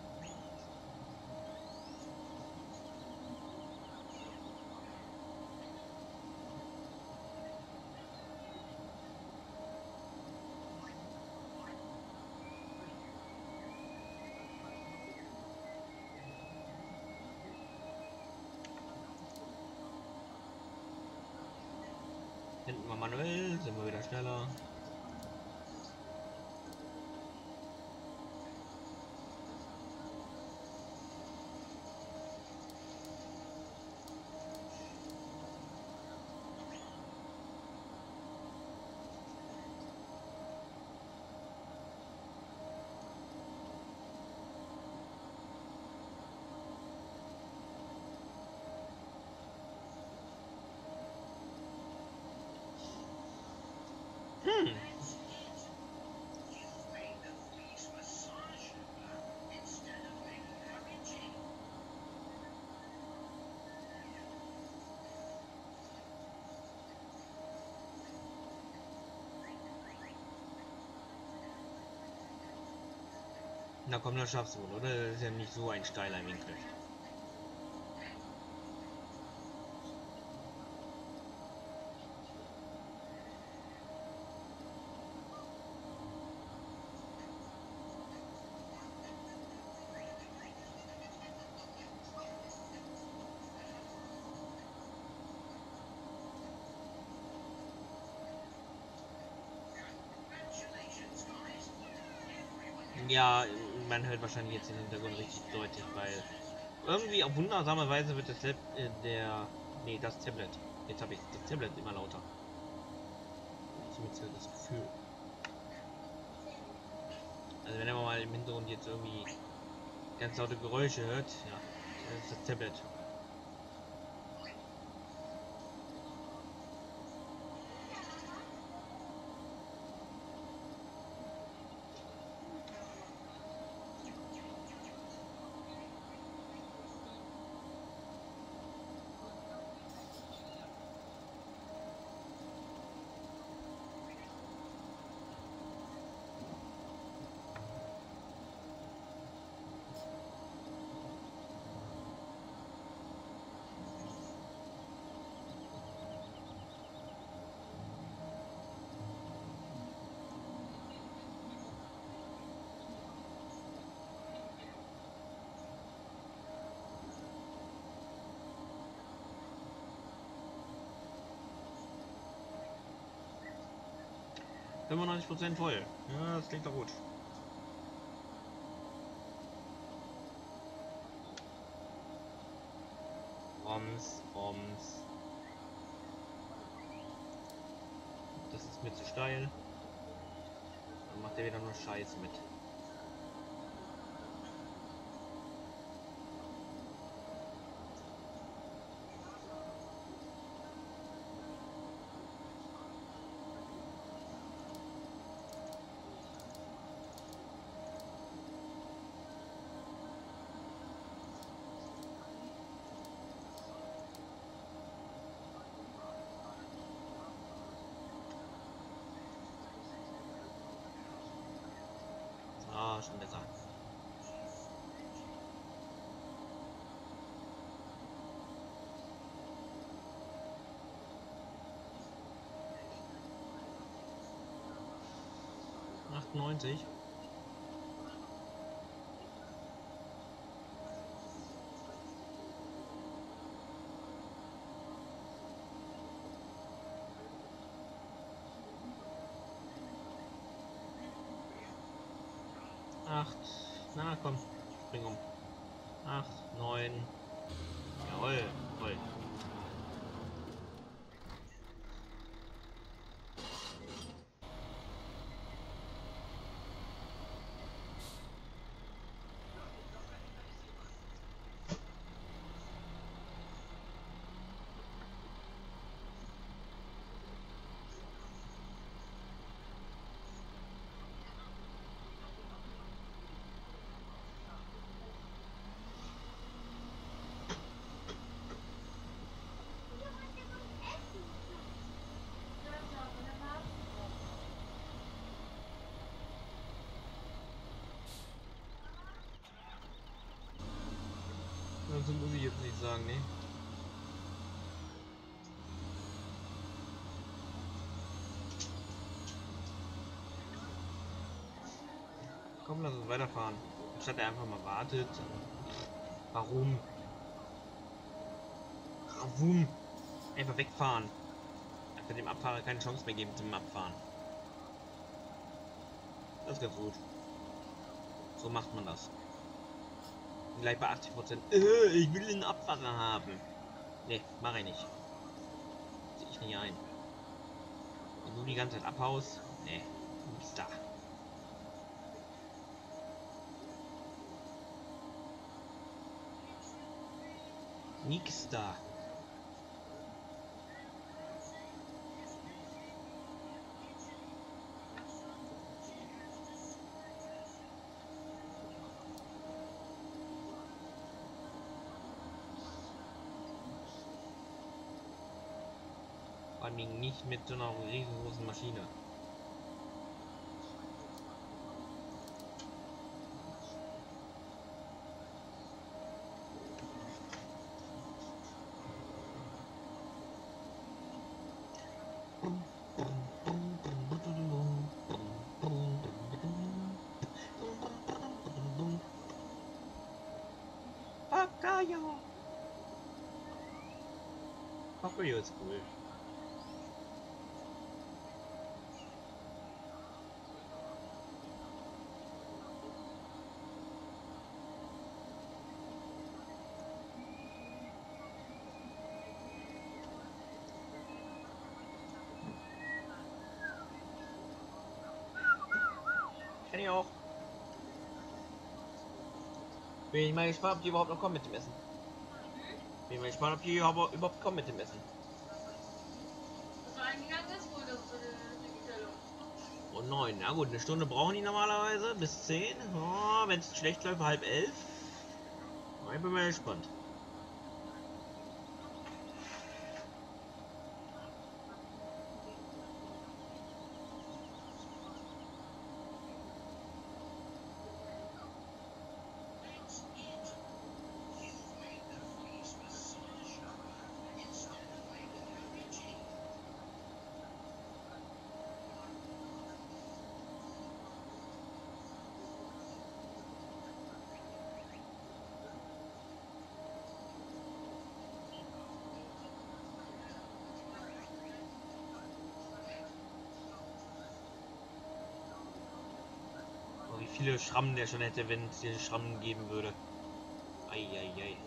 Hinten mal manuell, sind wir wieder schneller. Na komm, das schaffst du wohl, oder? Das ist ja nicht so ein steiler Winkel. Ja, man hört wahrscheinlich jetzt den Hintergrund richtig deutlich, weil irgendwie auf wundersame Weise wird das das Tablet. Jetzt habe ich das Tablet immer lauter. Zumindest das Gefühl. Also wenn man mal im Hintergrund jetzt irgendwie ganz laute Geräusche hört, ja, das ist das Tablet. 95% voll. Ja, das klingt doch gut. Roms. Das ist mir zu steil. Dann macht er wieder nur Scheiß mit. Ah, schon besser. ...98. Acht. Na komm, spring um. 8, 9. Jawohl, voll. Also muss ich jetzt nicht sagen, ne? Komm, lass uns weiterfahren. Anstatt er einfach mal wartet. Warum? Warum? Einfach wegfahren. Einfach dem Abfahrer keine Chance mehr geben zum Abfahren. Das ist ganz gut. So macht man das. Gleich bei 80%. Ich will einen Abfahrer haben. Ne, mache ich nicht. Sehe ich nicht ein. Wenn du die ganze Zeit abhaust, ne, nix da. Nix da. Vor allem nicht mit so einer riesengroßen Maschine. Pakayo! Pakayo ist cool. Kenn ich auch. Bin ich mal gespannt, ob die überhaupt noch kommen mit dem Essen. Bin mal gespannt, ob die überhaupt kommen mit dem Essen. Was eingegangen ist, wohl das die Bestellung. Und 9. Na gut, eine Stunde brauchen die normalerweise. Bis 10. Oh, wenn es schlecht läuft, halb 11. Ich bin mal gespannt. viele Schrammen der schon hätte, wenn es hier Schrammen geben würde. Eieiei.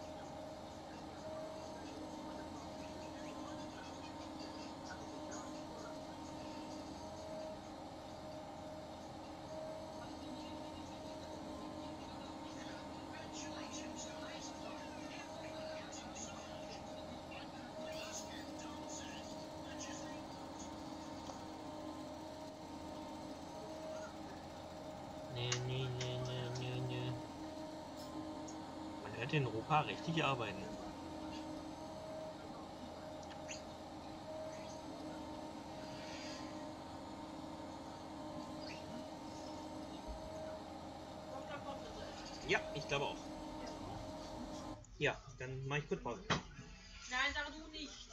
Nee. Man hört in Europa richtig arbeiten. Ja, ich glaube auch. Ja, dann mache ich kurz Pause. Nein, sag du nicht.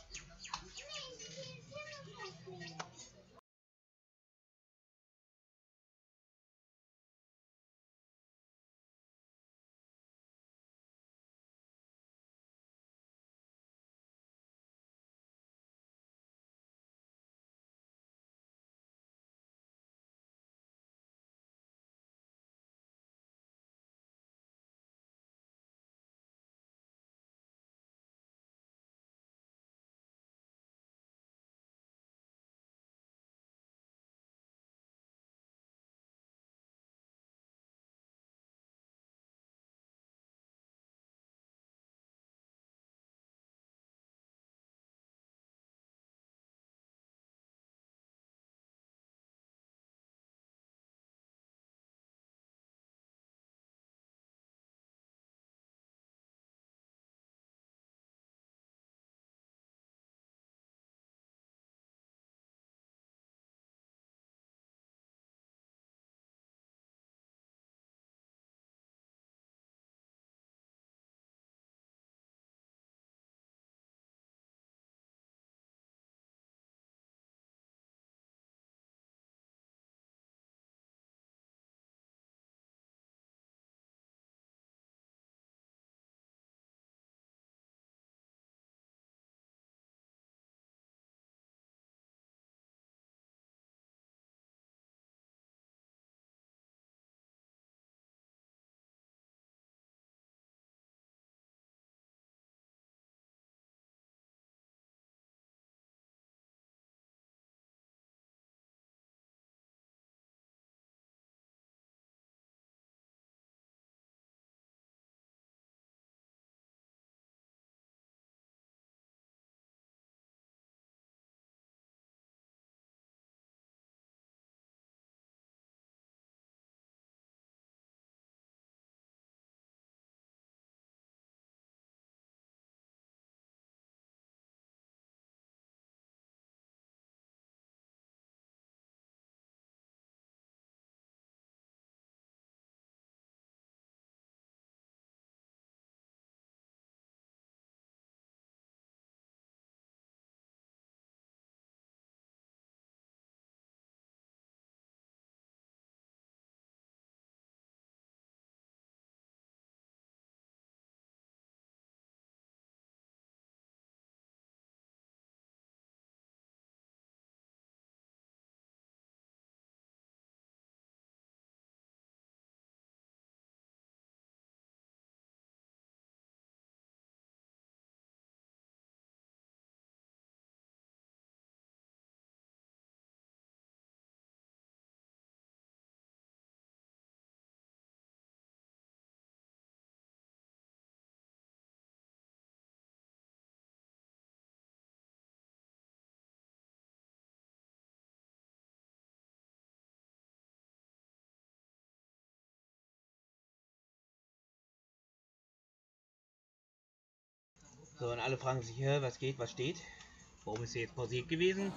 So, und alle fragen sich, was geht, was steht? Warum ist hier jetzt pausiert gewesen?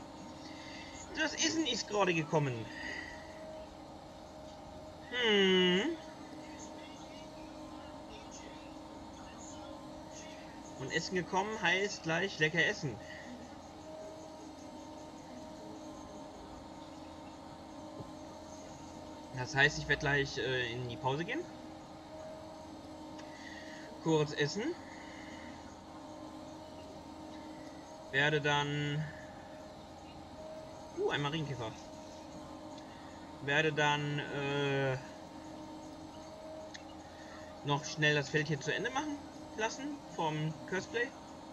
Das Essen ist gerade gekommen. Und Essen gekommen heißt gleich lecker essen. Das heißt, ich werde gleich in die Pause gehen. Kurz essen. Werde dann... ein Marienkäfer. Werde dann noch schnell das Feld hier zu Ende machen lassen vom Cosplay.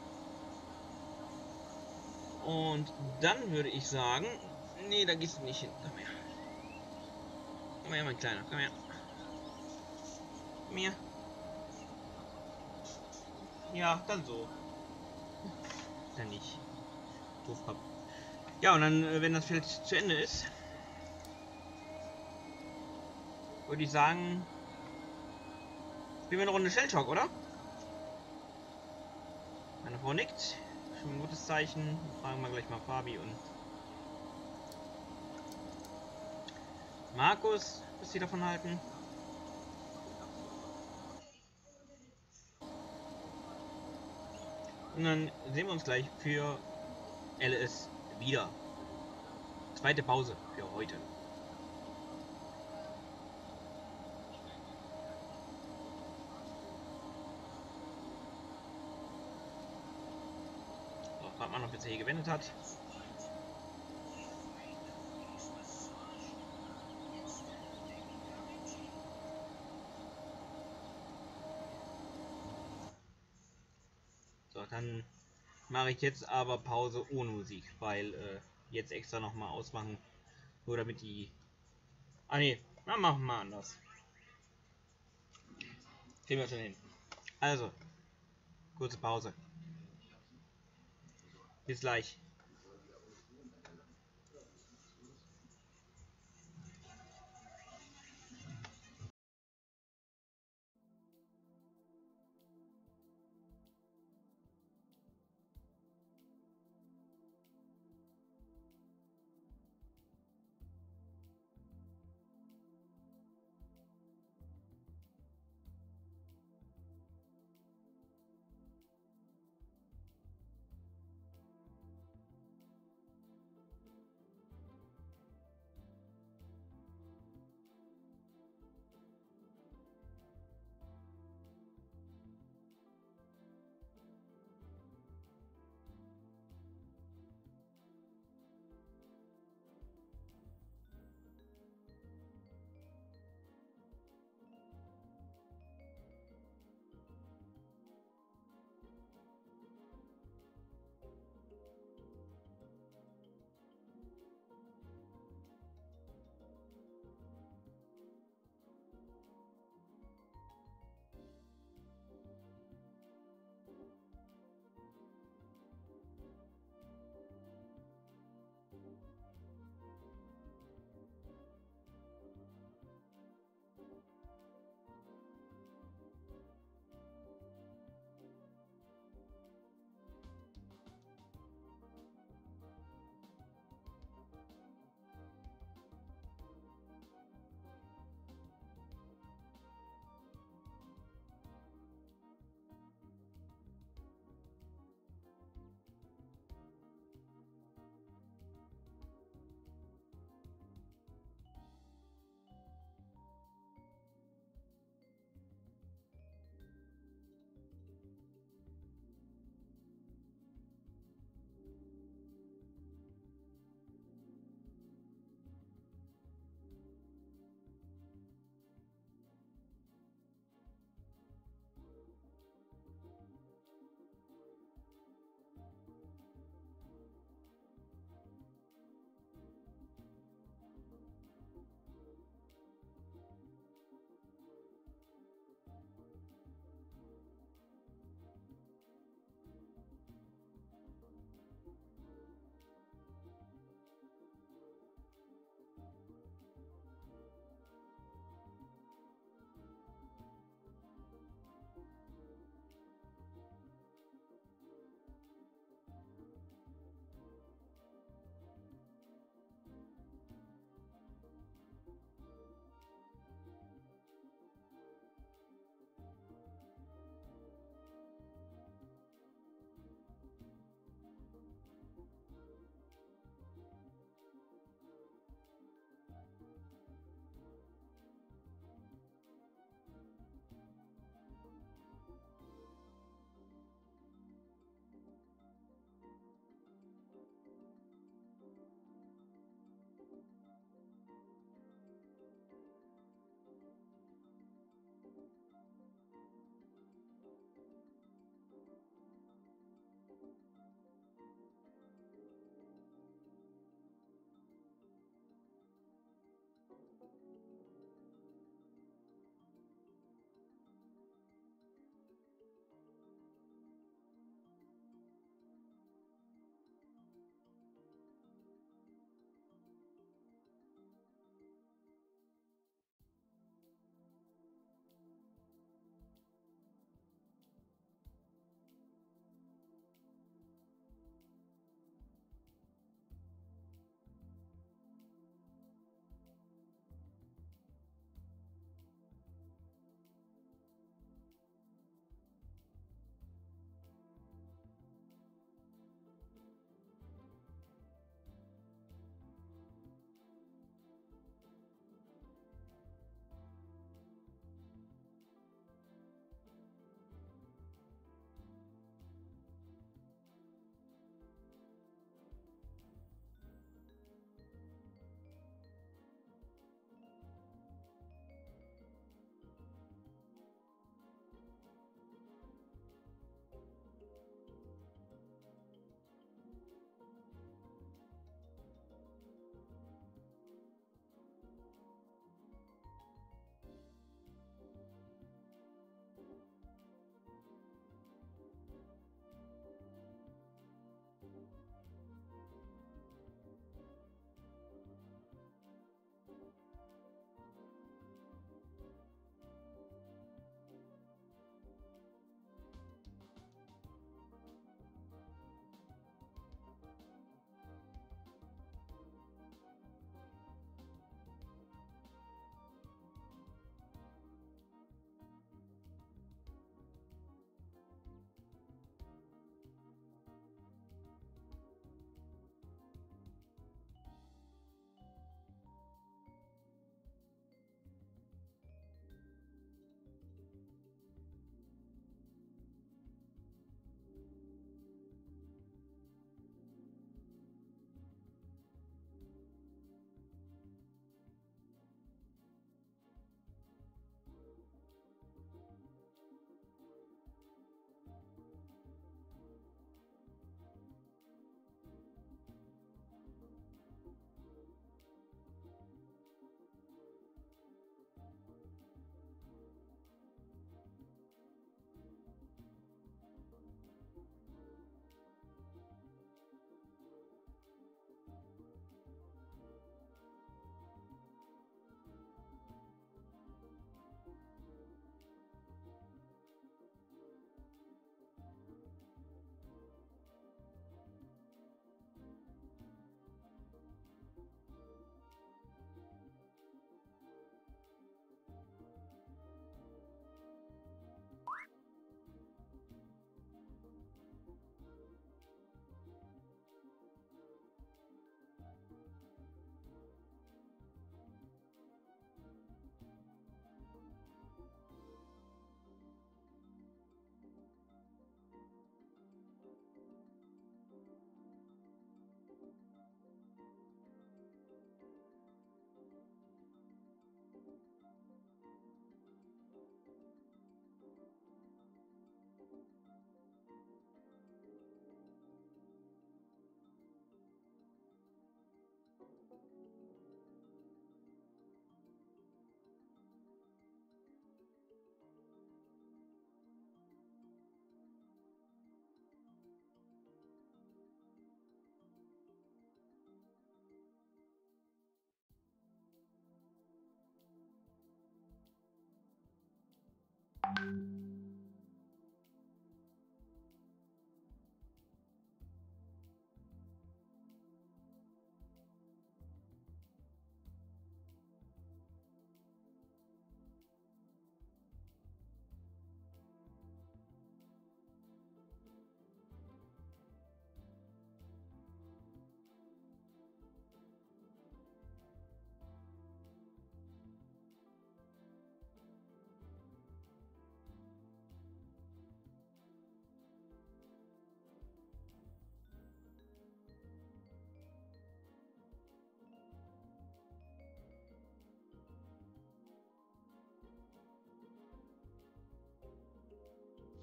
Und dann würde ich sagen, nee, da gehst du nicht hin. Komm her. Komm her, mein Kleiner. Komm her. Komm her. Ja, dann so. Dann nicht. Doofkopf. Ja, und dann, wenn das Feld zu Ende ist, würde ich sagen, spielen wir eine Runde Shell Shock, oder? Meine Frau nickt. Schon ein gutes Zeichen. Fragen wir gleich mal Fabi und Markus, was sie davon halten. Und dann sehen wir uns gleich für LS wieder. Zweite Pause für heute. So, fragt man noch, bis er hier gewendet hat. So, dann mache ich jetzt aber Pause ohne Musik, weil jetzt extra nochmal ausmachen, nur damit die... Ah ne, dann machen wir anders. Kriegen wir schon hin. Also, kurze Pause. Bis gleich.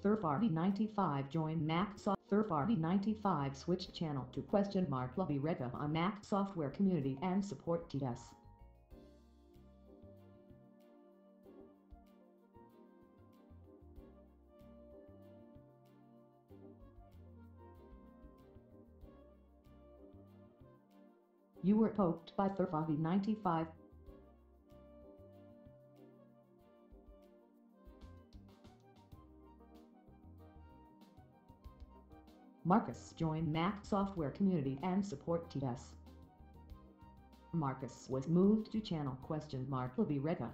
Third-party95 join Mac Software. Third-party95 switch channel to Lobby Rega on Mac Software Community and Support TS. You were poked by Third-party95. Marcus joined Mac Software Community and Support TS. Marcus was moved to channel Lobby Rega.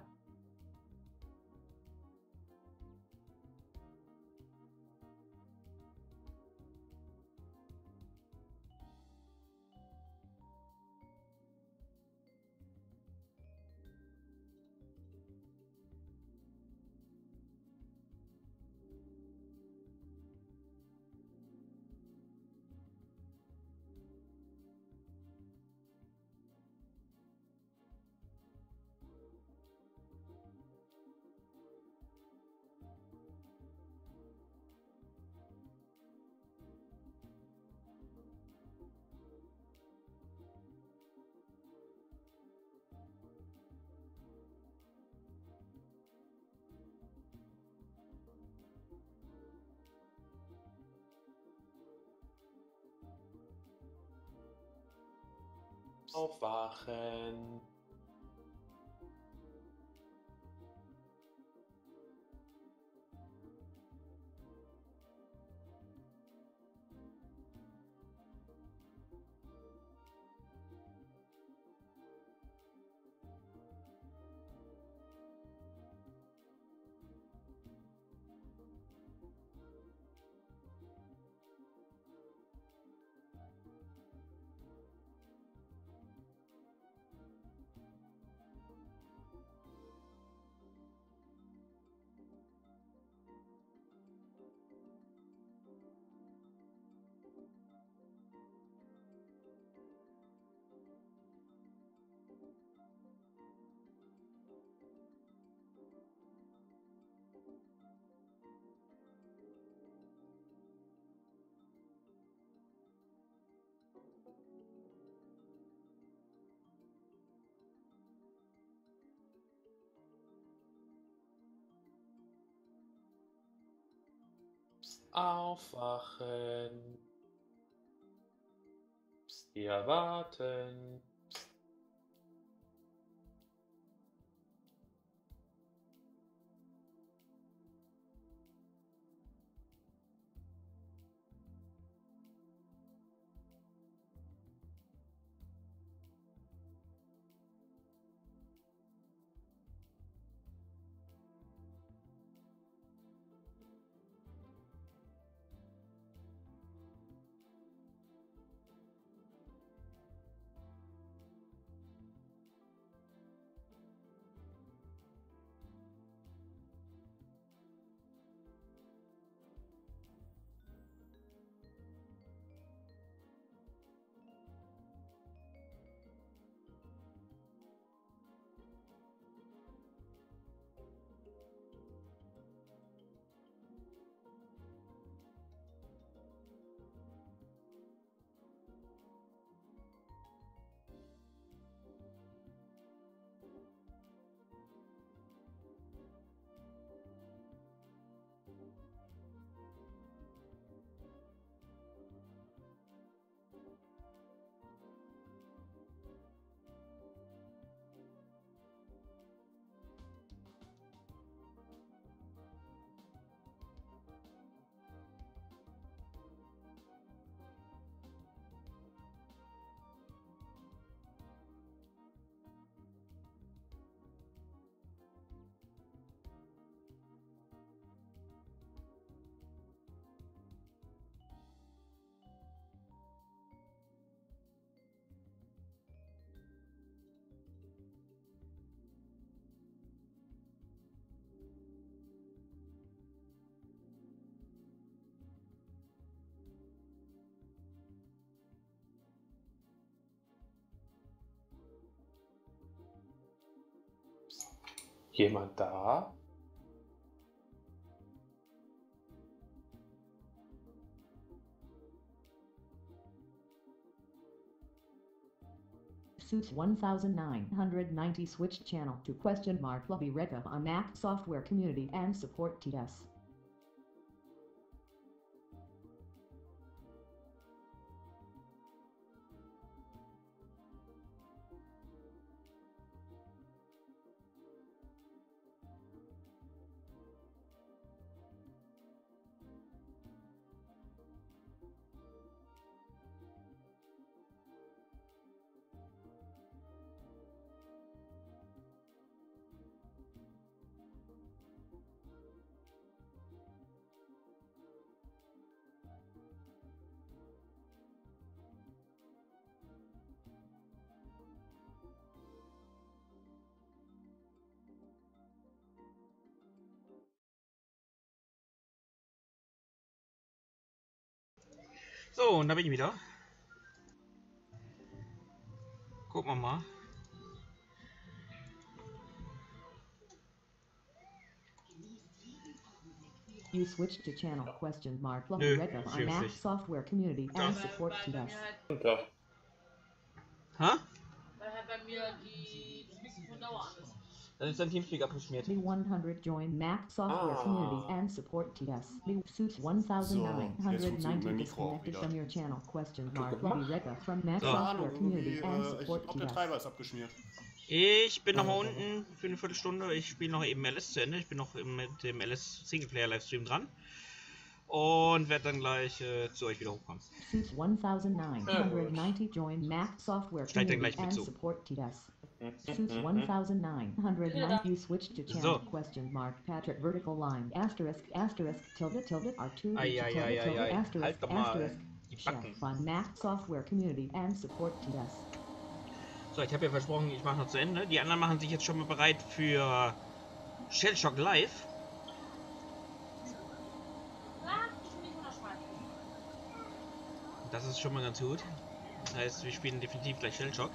Aufwachen. Aufwachen. Wir warten. Jemand da? Suits 1990 switch channel to Lobby Rega on Mac Software Community and Support TS. So, und da bin ich wieder. Gucken wir mal. You switch to channel Lobby Rega on Mac Software Community and Support TS. Ja. Ha? Weil halt bei mir die das Mikrofon dauer an ist. Dann ist dein Teamspeak abgeschmiert. B100 join Mac Software Community and Support TS. Suits 1990 disconnected from your channel Lobby Rega from Mac Software Community and Support ob der TS. Treiber ist abgeschmiert. Ich bin noch mal unten für eine Viertelstunde. Ich spiele noch eben LS zu Ende. Ich bin noch mit dem LS Singleplayer Livestream dran. Und werde dann gleich zu euch wieder hochkommen. Suits 1990 join Mac Software Steigt dann Community gleich mit and zu. Support TS. Suits 1990 you switch to channel Patrick vertical line asterisk tilde R2 Ei. Halt doch mal die chef Backen. on Mac Software Community and Support TS. So, ich habe ja versprochen, ich mache noch zu Ende. Die anderen machen sich jetzt schon mal bereit für Shellshock Live. Ah, ich bin nicht unterschreiben. Das ist schon mal ganz gut. Das heißt, wir spielen definitiv gleich Shellshock.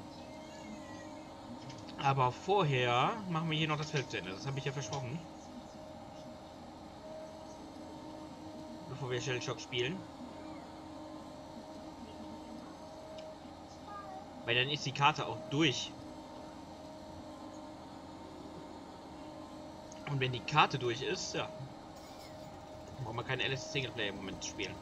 Aber vorher machen wir hier noch das Feld zu Ende. Das habe ich ja versprochen. Bevor wir Shellshock spielen. Weil dann ist die Karte auch durch. Und wenn die Karte durch ist, ja, braucht man keinen LS Singleplayer im Moment spielen.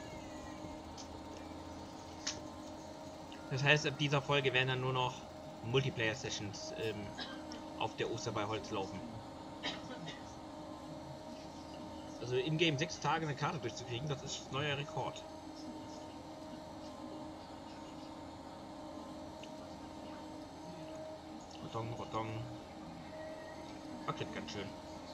Das heißt, ab dieser Folge werden dann nur noch Multiplayer-Sessions auf der Osterbeiholz laufen. Also in-game 6 Tage eine Karte durchzukriegen, das ist neuer Rekord. Rodong. Wackelt ganz schön.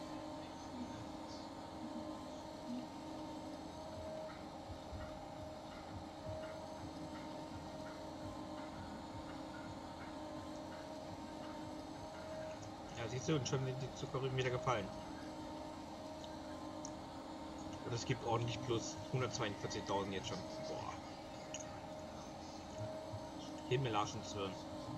Ja, siehst du, und schon sind die Zuckerrüben wieder gefallen. Und es gibt ordentlich plus 142.000 jetzt schon. Boah. Himmelarschenzwirn.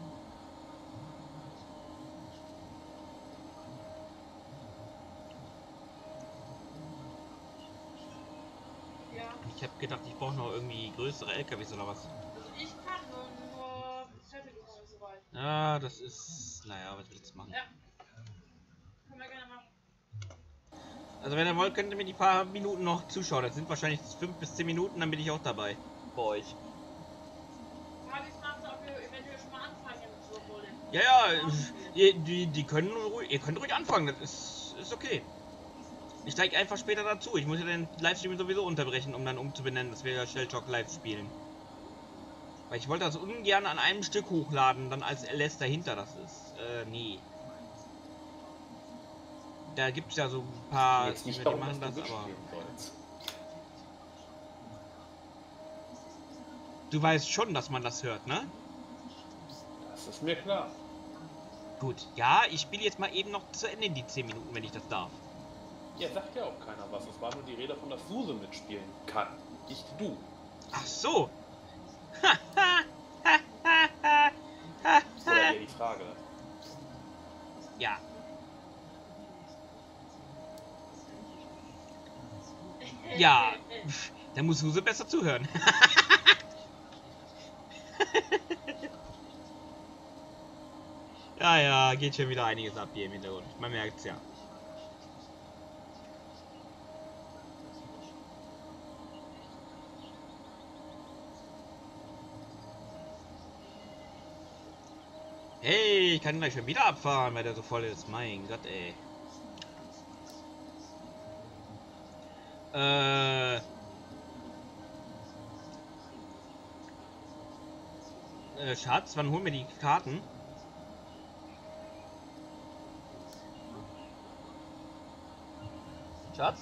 Ja, Ich habe gedacht, ich brauche noch irgendwie größere LKWs oder was. also ich kann nur fertig ist noch nicht so weit. Ja, das ist... Naja, was willst du machen? Ja. Können wir gerne machen. Also wenn ihr wollt, könnt ihr mir die paar Minuten noch zuschauen. Das sind wahrscheinlich 5 bis 10 Minuten, dann bin ich auch dabei. Bei euch. Frage ist nach, ob wir eventuell schon mal anfangen mit so Bowling. Ja, die können ruhig... Ihr könnt ruhig anfangen, das ist okay. Ich steige einfach später dazu. Ich muss ja den Livestream sowieso unterbrechen, um dann umzubenennen, dass wir Shellshock Live spielen. Weil ich wollte das ungern an einem Stück hochladen, dann als LS dahinter das ist. Nee. Da gibt es ja so ein paar, Jetzt nicht die darum, machen dass das, du aber... mitspielen sollst. Du weißt schon, dass man das hört, ne? Das ist mir klar. Gut, ja, ich spiele jetzt mal eben noch zu Ende in die 10 Minuten, wenn ich das darf. Ja, sagt ja auch keiner was. Es war nur die Rede von, dass Suse mitspielen kann. Nicht du. Ach so. Das war ja die Frage. Ja. Ja, da muss Huse besser zuhören. Ja, ja, geht schon wieder einiges ab hier im Hintergrund. Man merkt's ja. Hey, ich kann gleich schon wieder abfahren, weil der so voll ist. Mein Gott, ey. Schatz, wann holen wir die Karten? Schatz?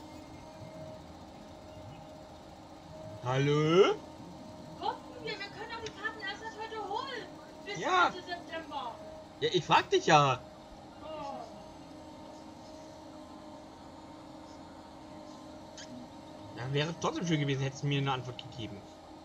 Hallo? Gucken wir können doch die Karten erst seit heute holen. Bis Ja. Mitte September. Ja, ich frag dich ja. Oh. Ja, wäre trotzdem schön gewesen, hättest du mir eine Antwort gegeben.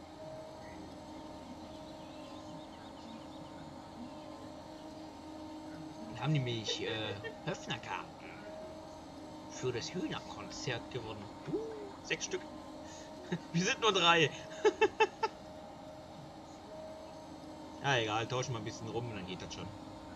Dann haben die mich Höfnerkarten für das Hühnerkonzert gewonnen. 6 Stück. Wir sind nur 3. Ja, egal, tauschen wir ein bisschen rum und dann geht das schon.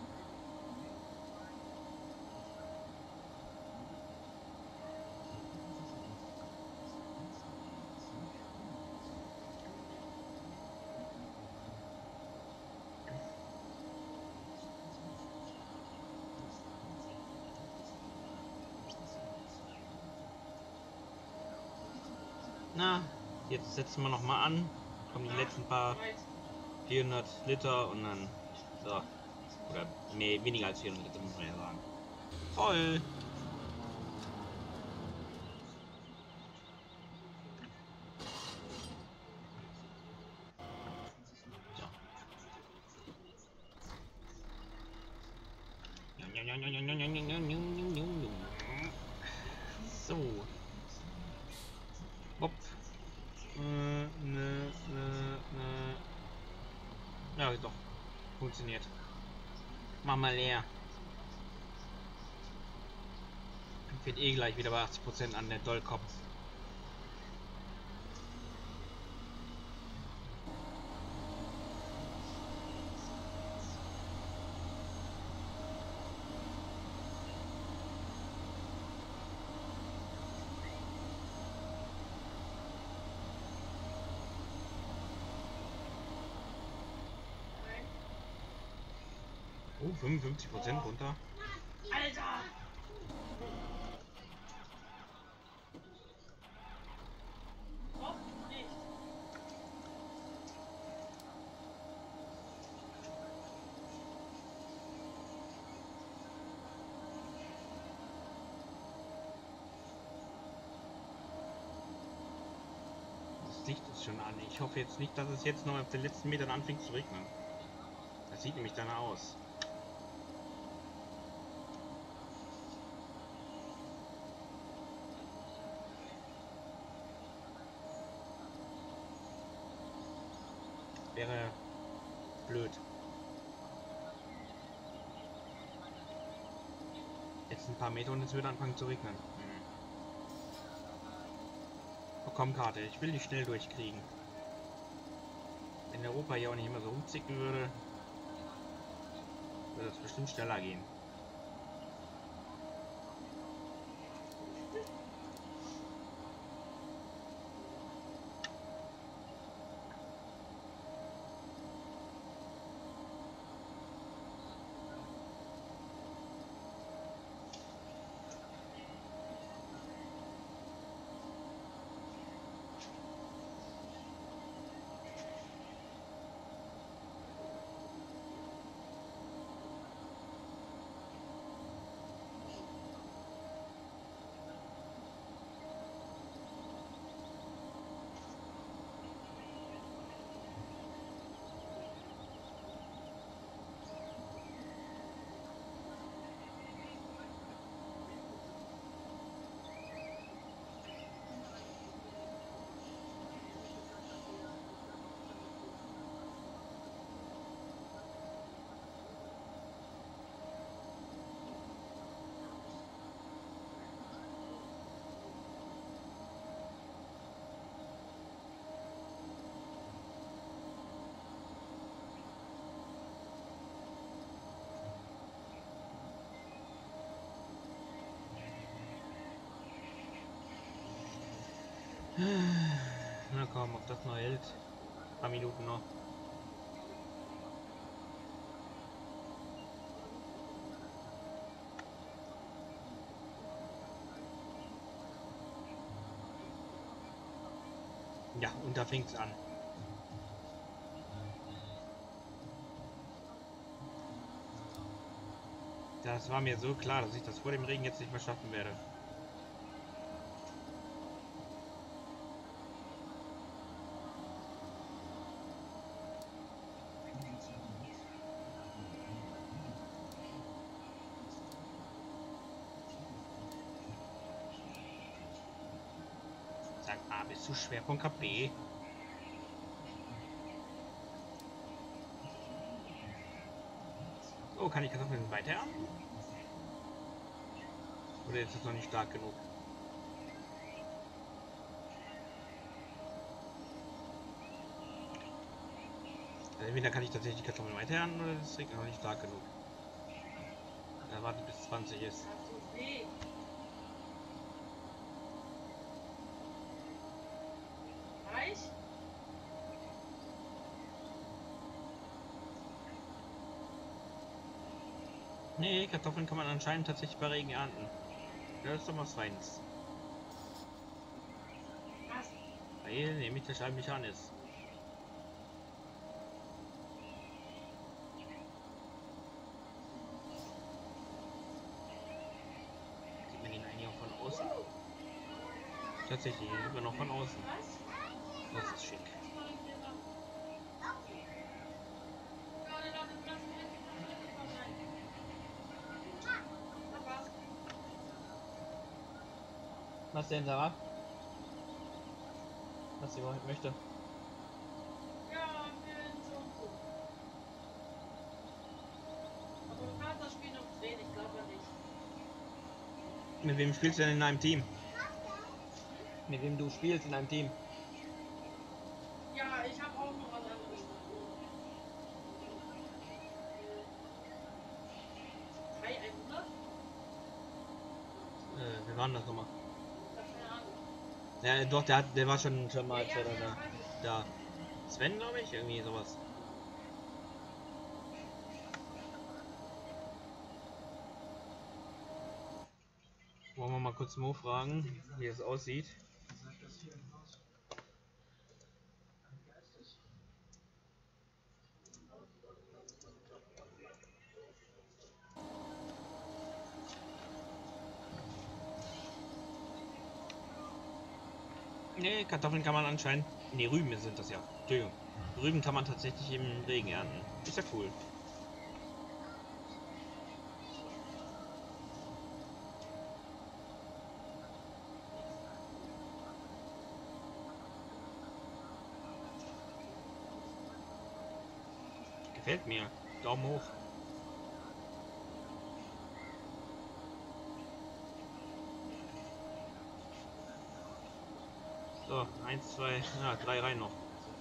Na, jetzt setzen wir noch mal an. Kommen die letzten paar 400 Liter und dann so. Oder nee, weniger als 400 Liter muss man ja sagen. Voll. So. Hopp. Ja, doch. Funktioniert. Mach mal leer. Fehlt eh gleich wieder bei 80% an der Dollkopf. Oh, 55% runter. Alter! Hoffentlich nicht. Das Licht ist schon an. Ich hoffe jetzt nicht, dass es jetzt noch auf den letzten Metern anfängt zu regnen. Das sieht nämlich danach aus. Wäre blöd. Jetzt ein paar Meter und es wird anfangen zu regnen. Oh, komm, Karte, ich will die schnell durchkriegen. Wenn Europa hier auch nicht immer so rumzicken würde, würde es bestimmt schneller gehen. Na komm, ob das noch hält. Ein paar Minuten noch. Ja, und da fängt's an. Das war mir so klar, dass ich das vor dem Regen jetzt nicht mehr schaffen werde. Sag mal, bist du schwer von KP? Oh, kann ich Kartoffeln weiter? Oder ist es noch nicht stark genug? Also entweder kann ich tatsächlich die Kartoffeln weiterern oder das Regen noch nicht stark genug. Da warte bis 20 ist. Das tut weh. Reich? Nee, Kartoffeln kann man anscheinend tatsächlich bei Regen ernten. Das ist doch was Feines. Was? Weil nämlich der Scheibenmechan ist. Sieht man ihn eigentlich auch von außen? Tatsächlich, den sieht man noch von außen. Was? Das ist schick. Was mache ich dir da? Ja, dann lass mich endlich mal sein. Na was? Was denn, Sarah? Was sie möchte? Ja, bin so und so. Aber du kannst das Spiel noch drehen, ich glaube nicht. Mit wem spielst du denn in einem Team? Mit wem du spielst in einem Team? Ja, ich habe auch noch was anderes. Hi, 100? Wir waren das nochmal. Ja, keine Ahnung. Ja, doch, der war schon mal Ja, da. weiß ich. Da. Sven, glaube ich, irgendwie sowas. Wollen wir mal kurz Mo fragen, wie es aussieht? Nee, Kartoffeln kann man anscheinend. Nee, Rüben sind das ja. Entschuldigung. Rüben kann man tatsächlich im Regen ernten. Ist ja cool. Gefällt mir. Daumen hoch. So, 1, 2, 3 rein noch.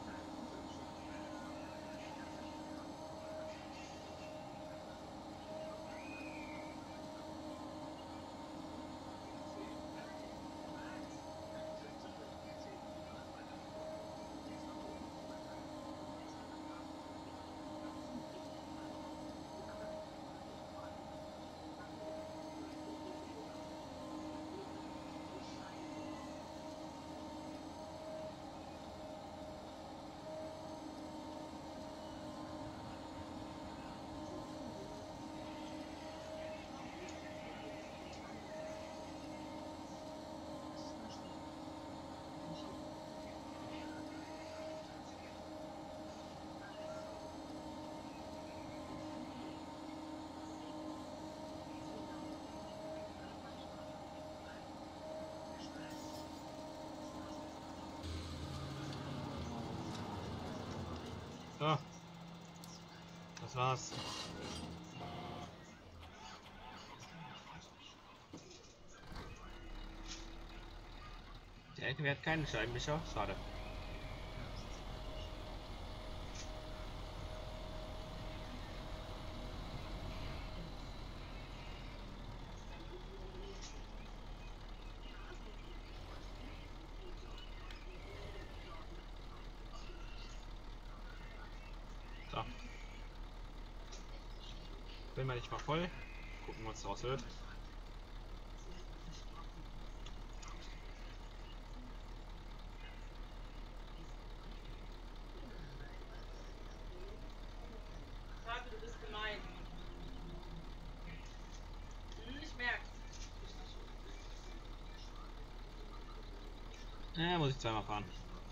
So. Das war's. Der LKW hat keinen Scheibenwischer. Schade. Bin mal nicht mal voll. Gucken, was draus wird. Frage, du bist gemein. Ich merk's. Ja, muss ich zweimal fahren.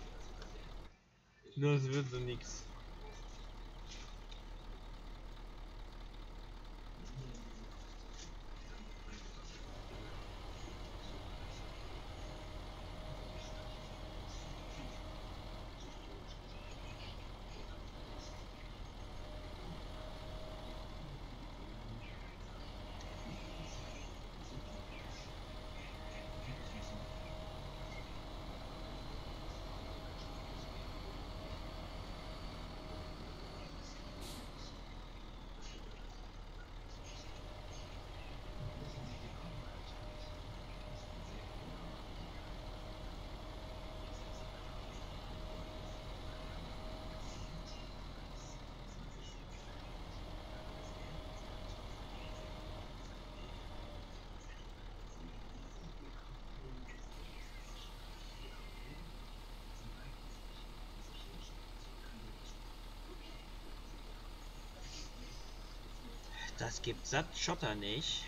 Das wird so nix. Das gibt satt Schotter nicht.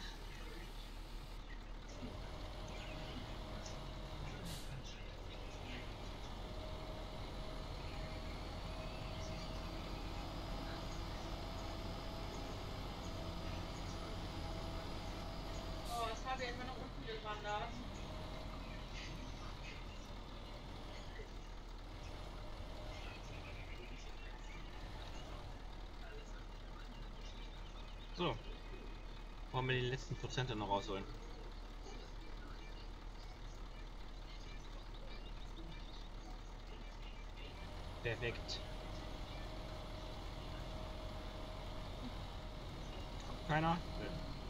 Oh, das habe ich immer noch unten gewandert. So. Wollen wir die letzten Prozente noch rausholen? Perfekt. Keiner? Nö.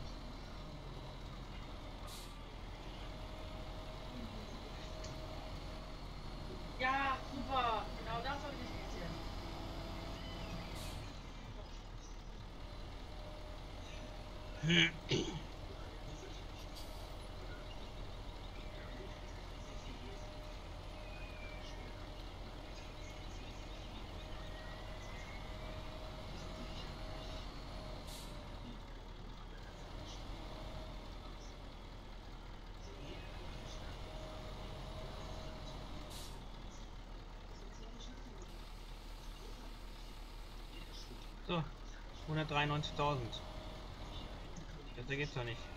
Ja, super. Genau das habe ich nicht gesehen. So. 193.000. Besser geht's doch nicht.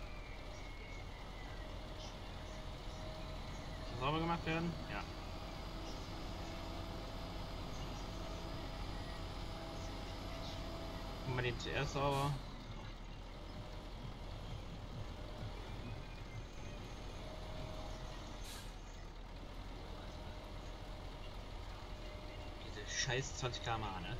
Muss sauber gemacht werden? Ja. Machen wir den zuerst sauber. Diese scheiß 20 km/h, ne?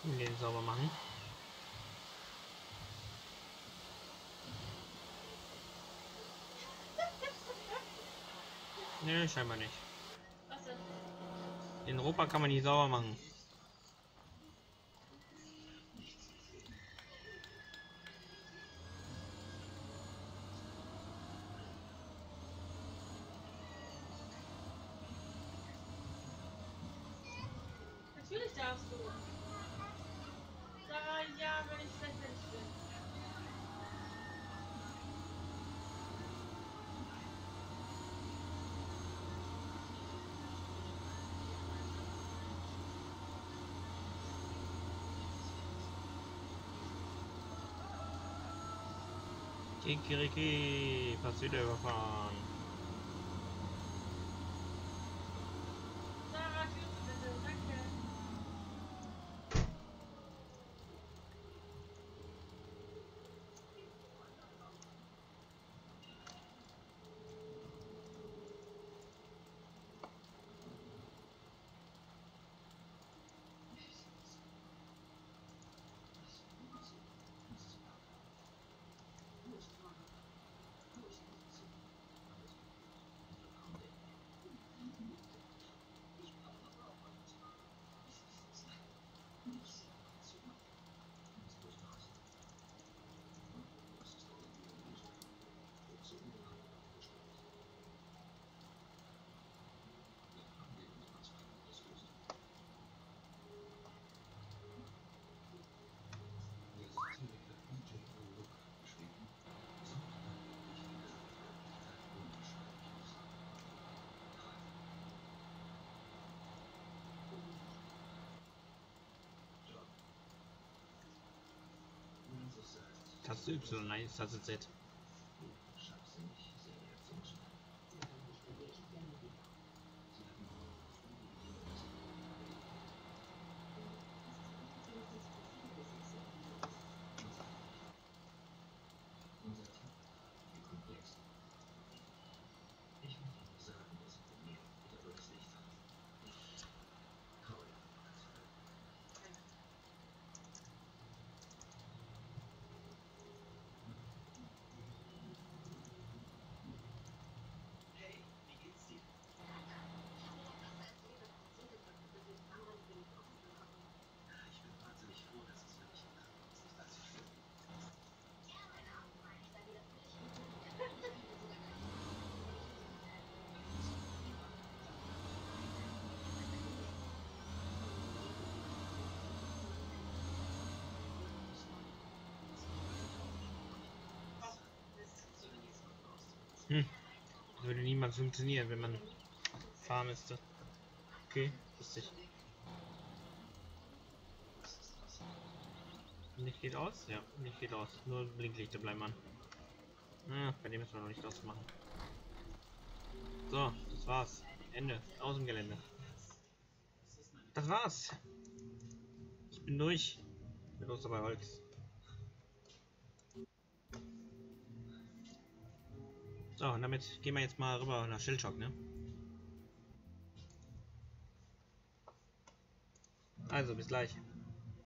Den sauber machen. Ne, scheinbar nicht. Was denn? In Europa kann man nicht sauber machen. Natürlich darfst du. Sarah, ja, wenn ich schlecht bin. Kikiriki, fast wieder überfahren. Sarah, Tschüss, bitte, danke. Taste Y, nein, Taste Z. Das würde niemals funktionieren, wenn man fahren müsste. Okay, lustig. Licht geht aus? Ja, Licht geht aus. Nur Blinklichter bleiben an. Bei dem müssen wir noch nicht ausmachen. So, das war's. Ende. Aus dem Gelände. Das war's. Ich bin durch. Mit los dabei Holz. So, und damit gehen wir jetzt mal rüber nach Shellshock, ne? Also, bis gleich.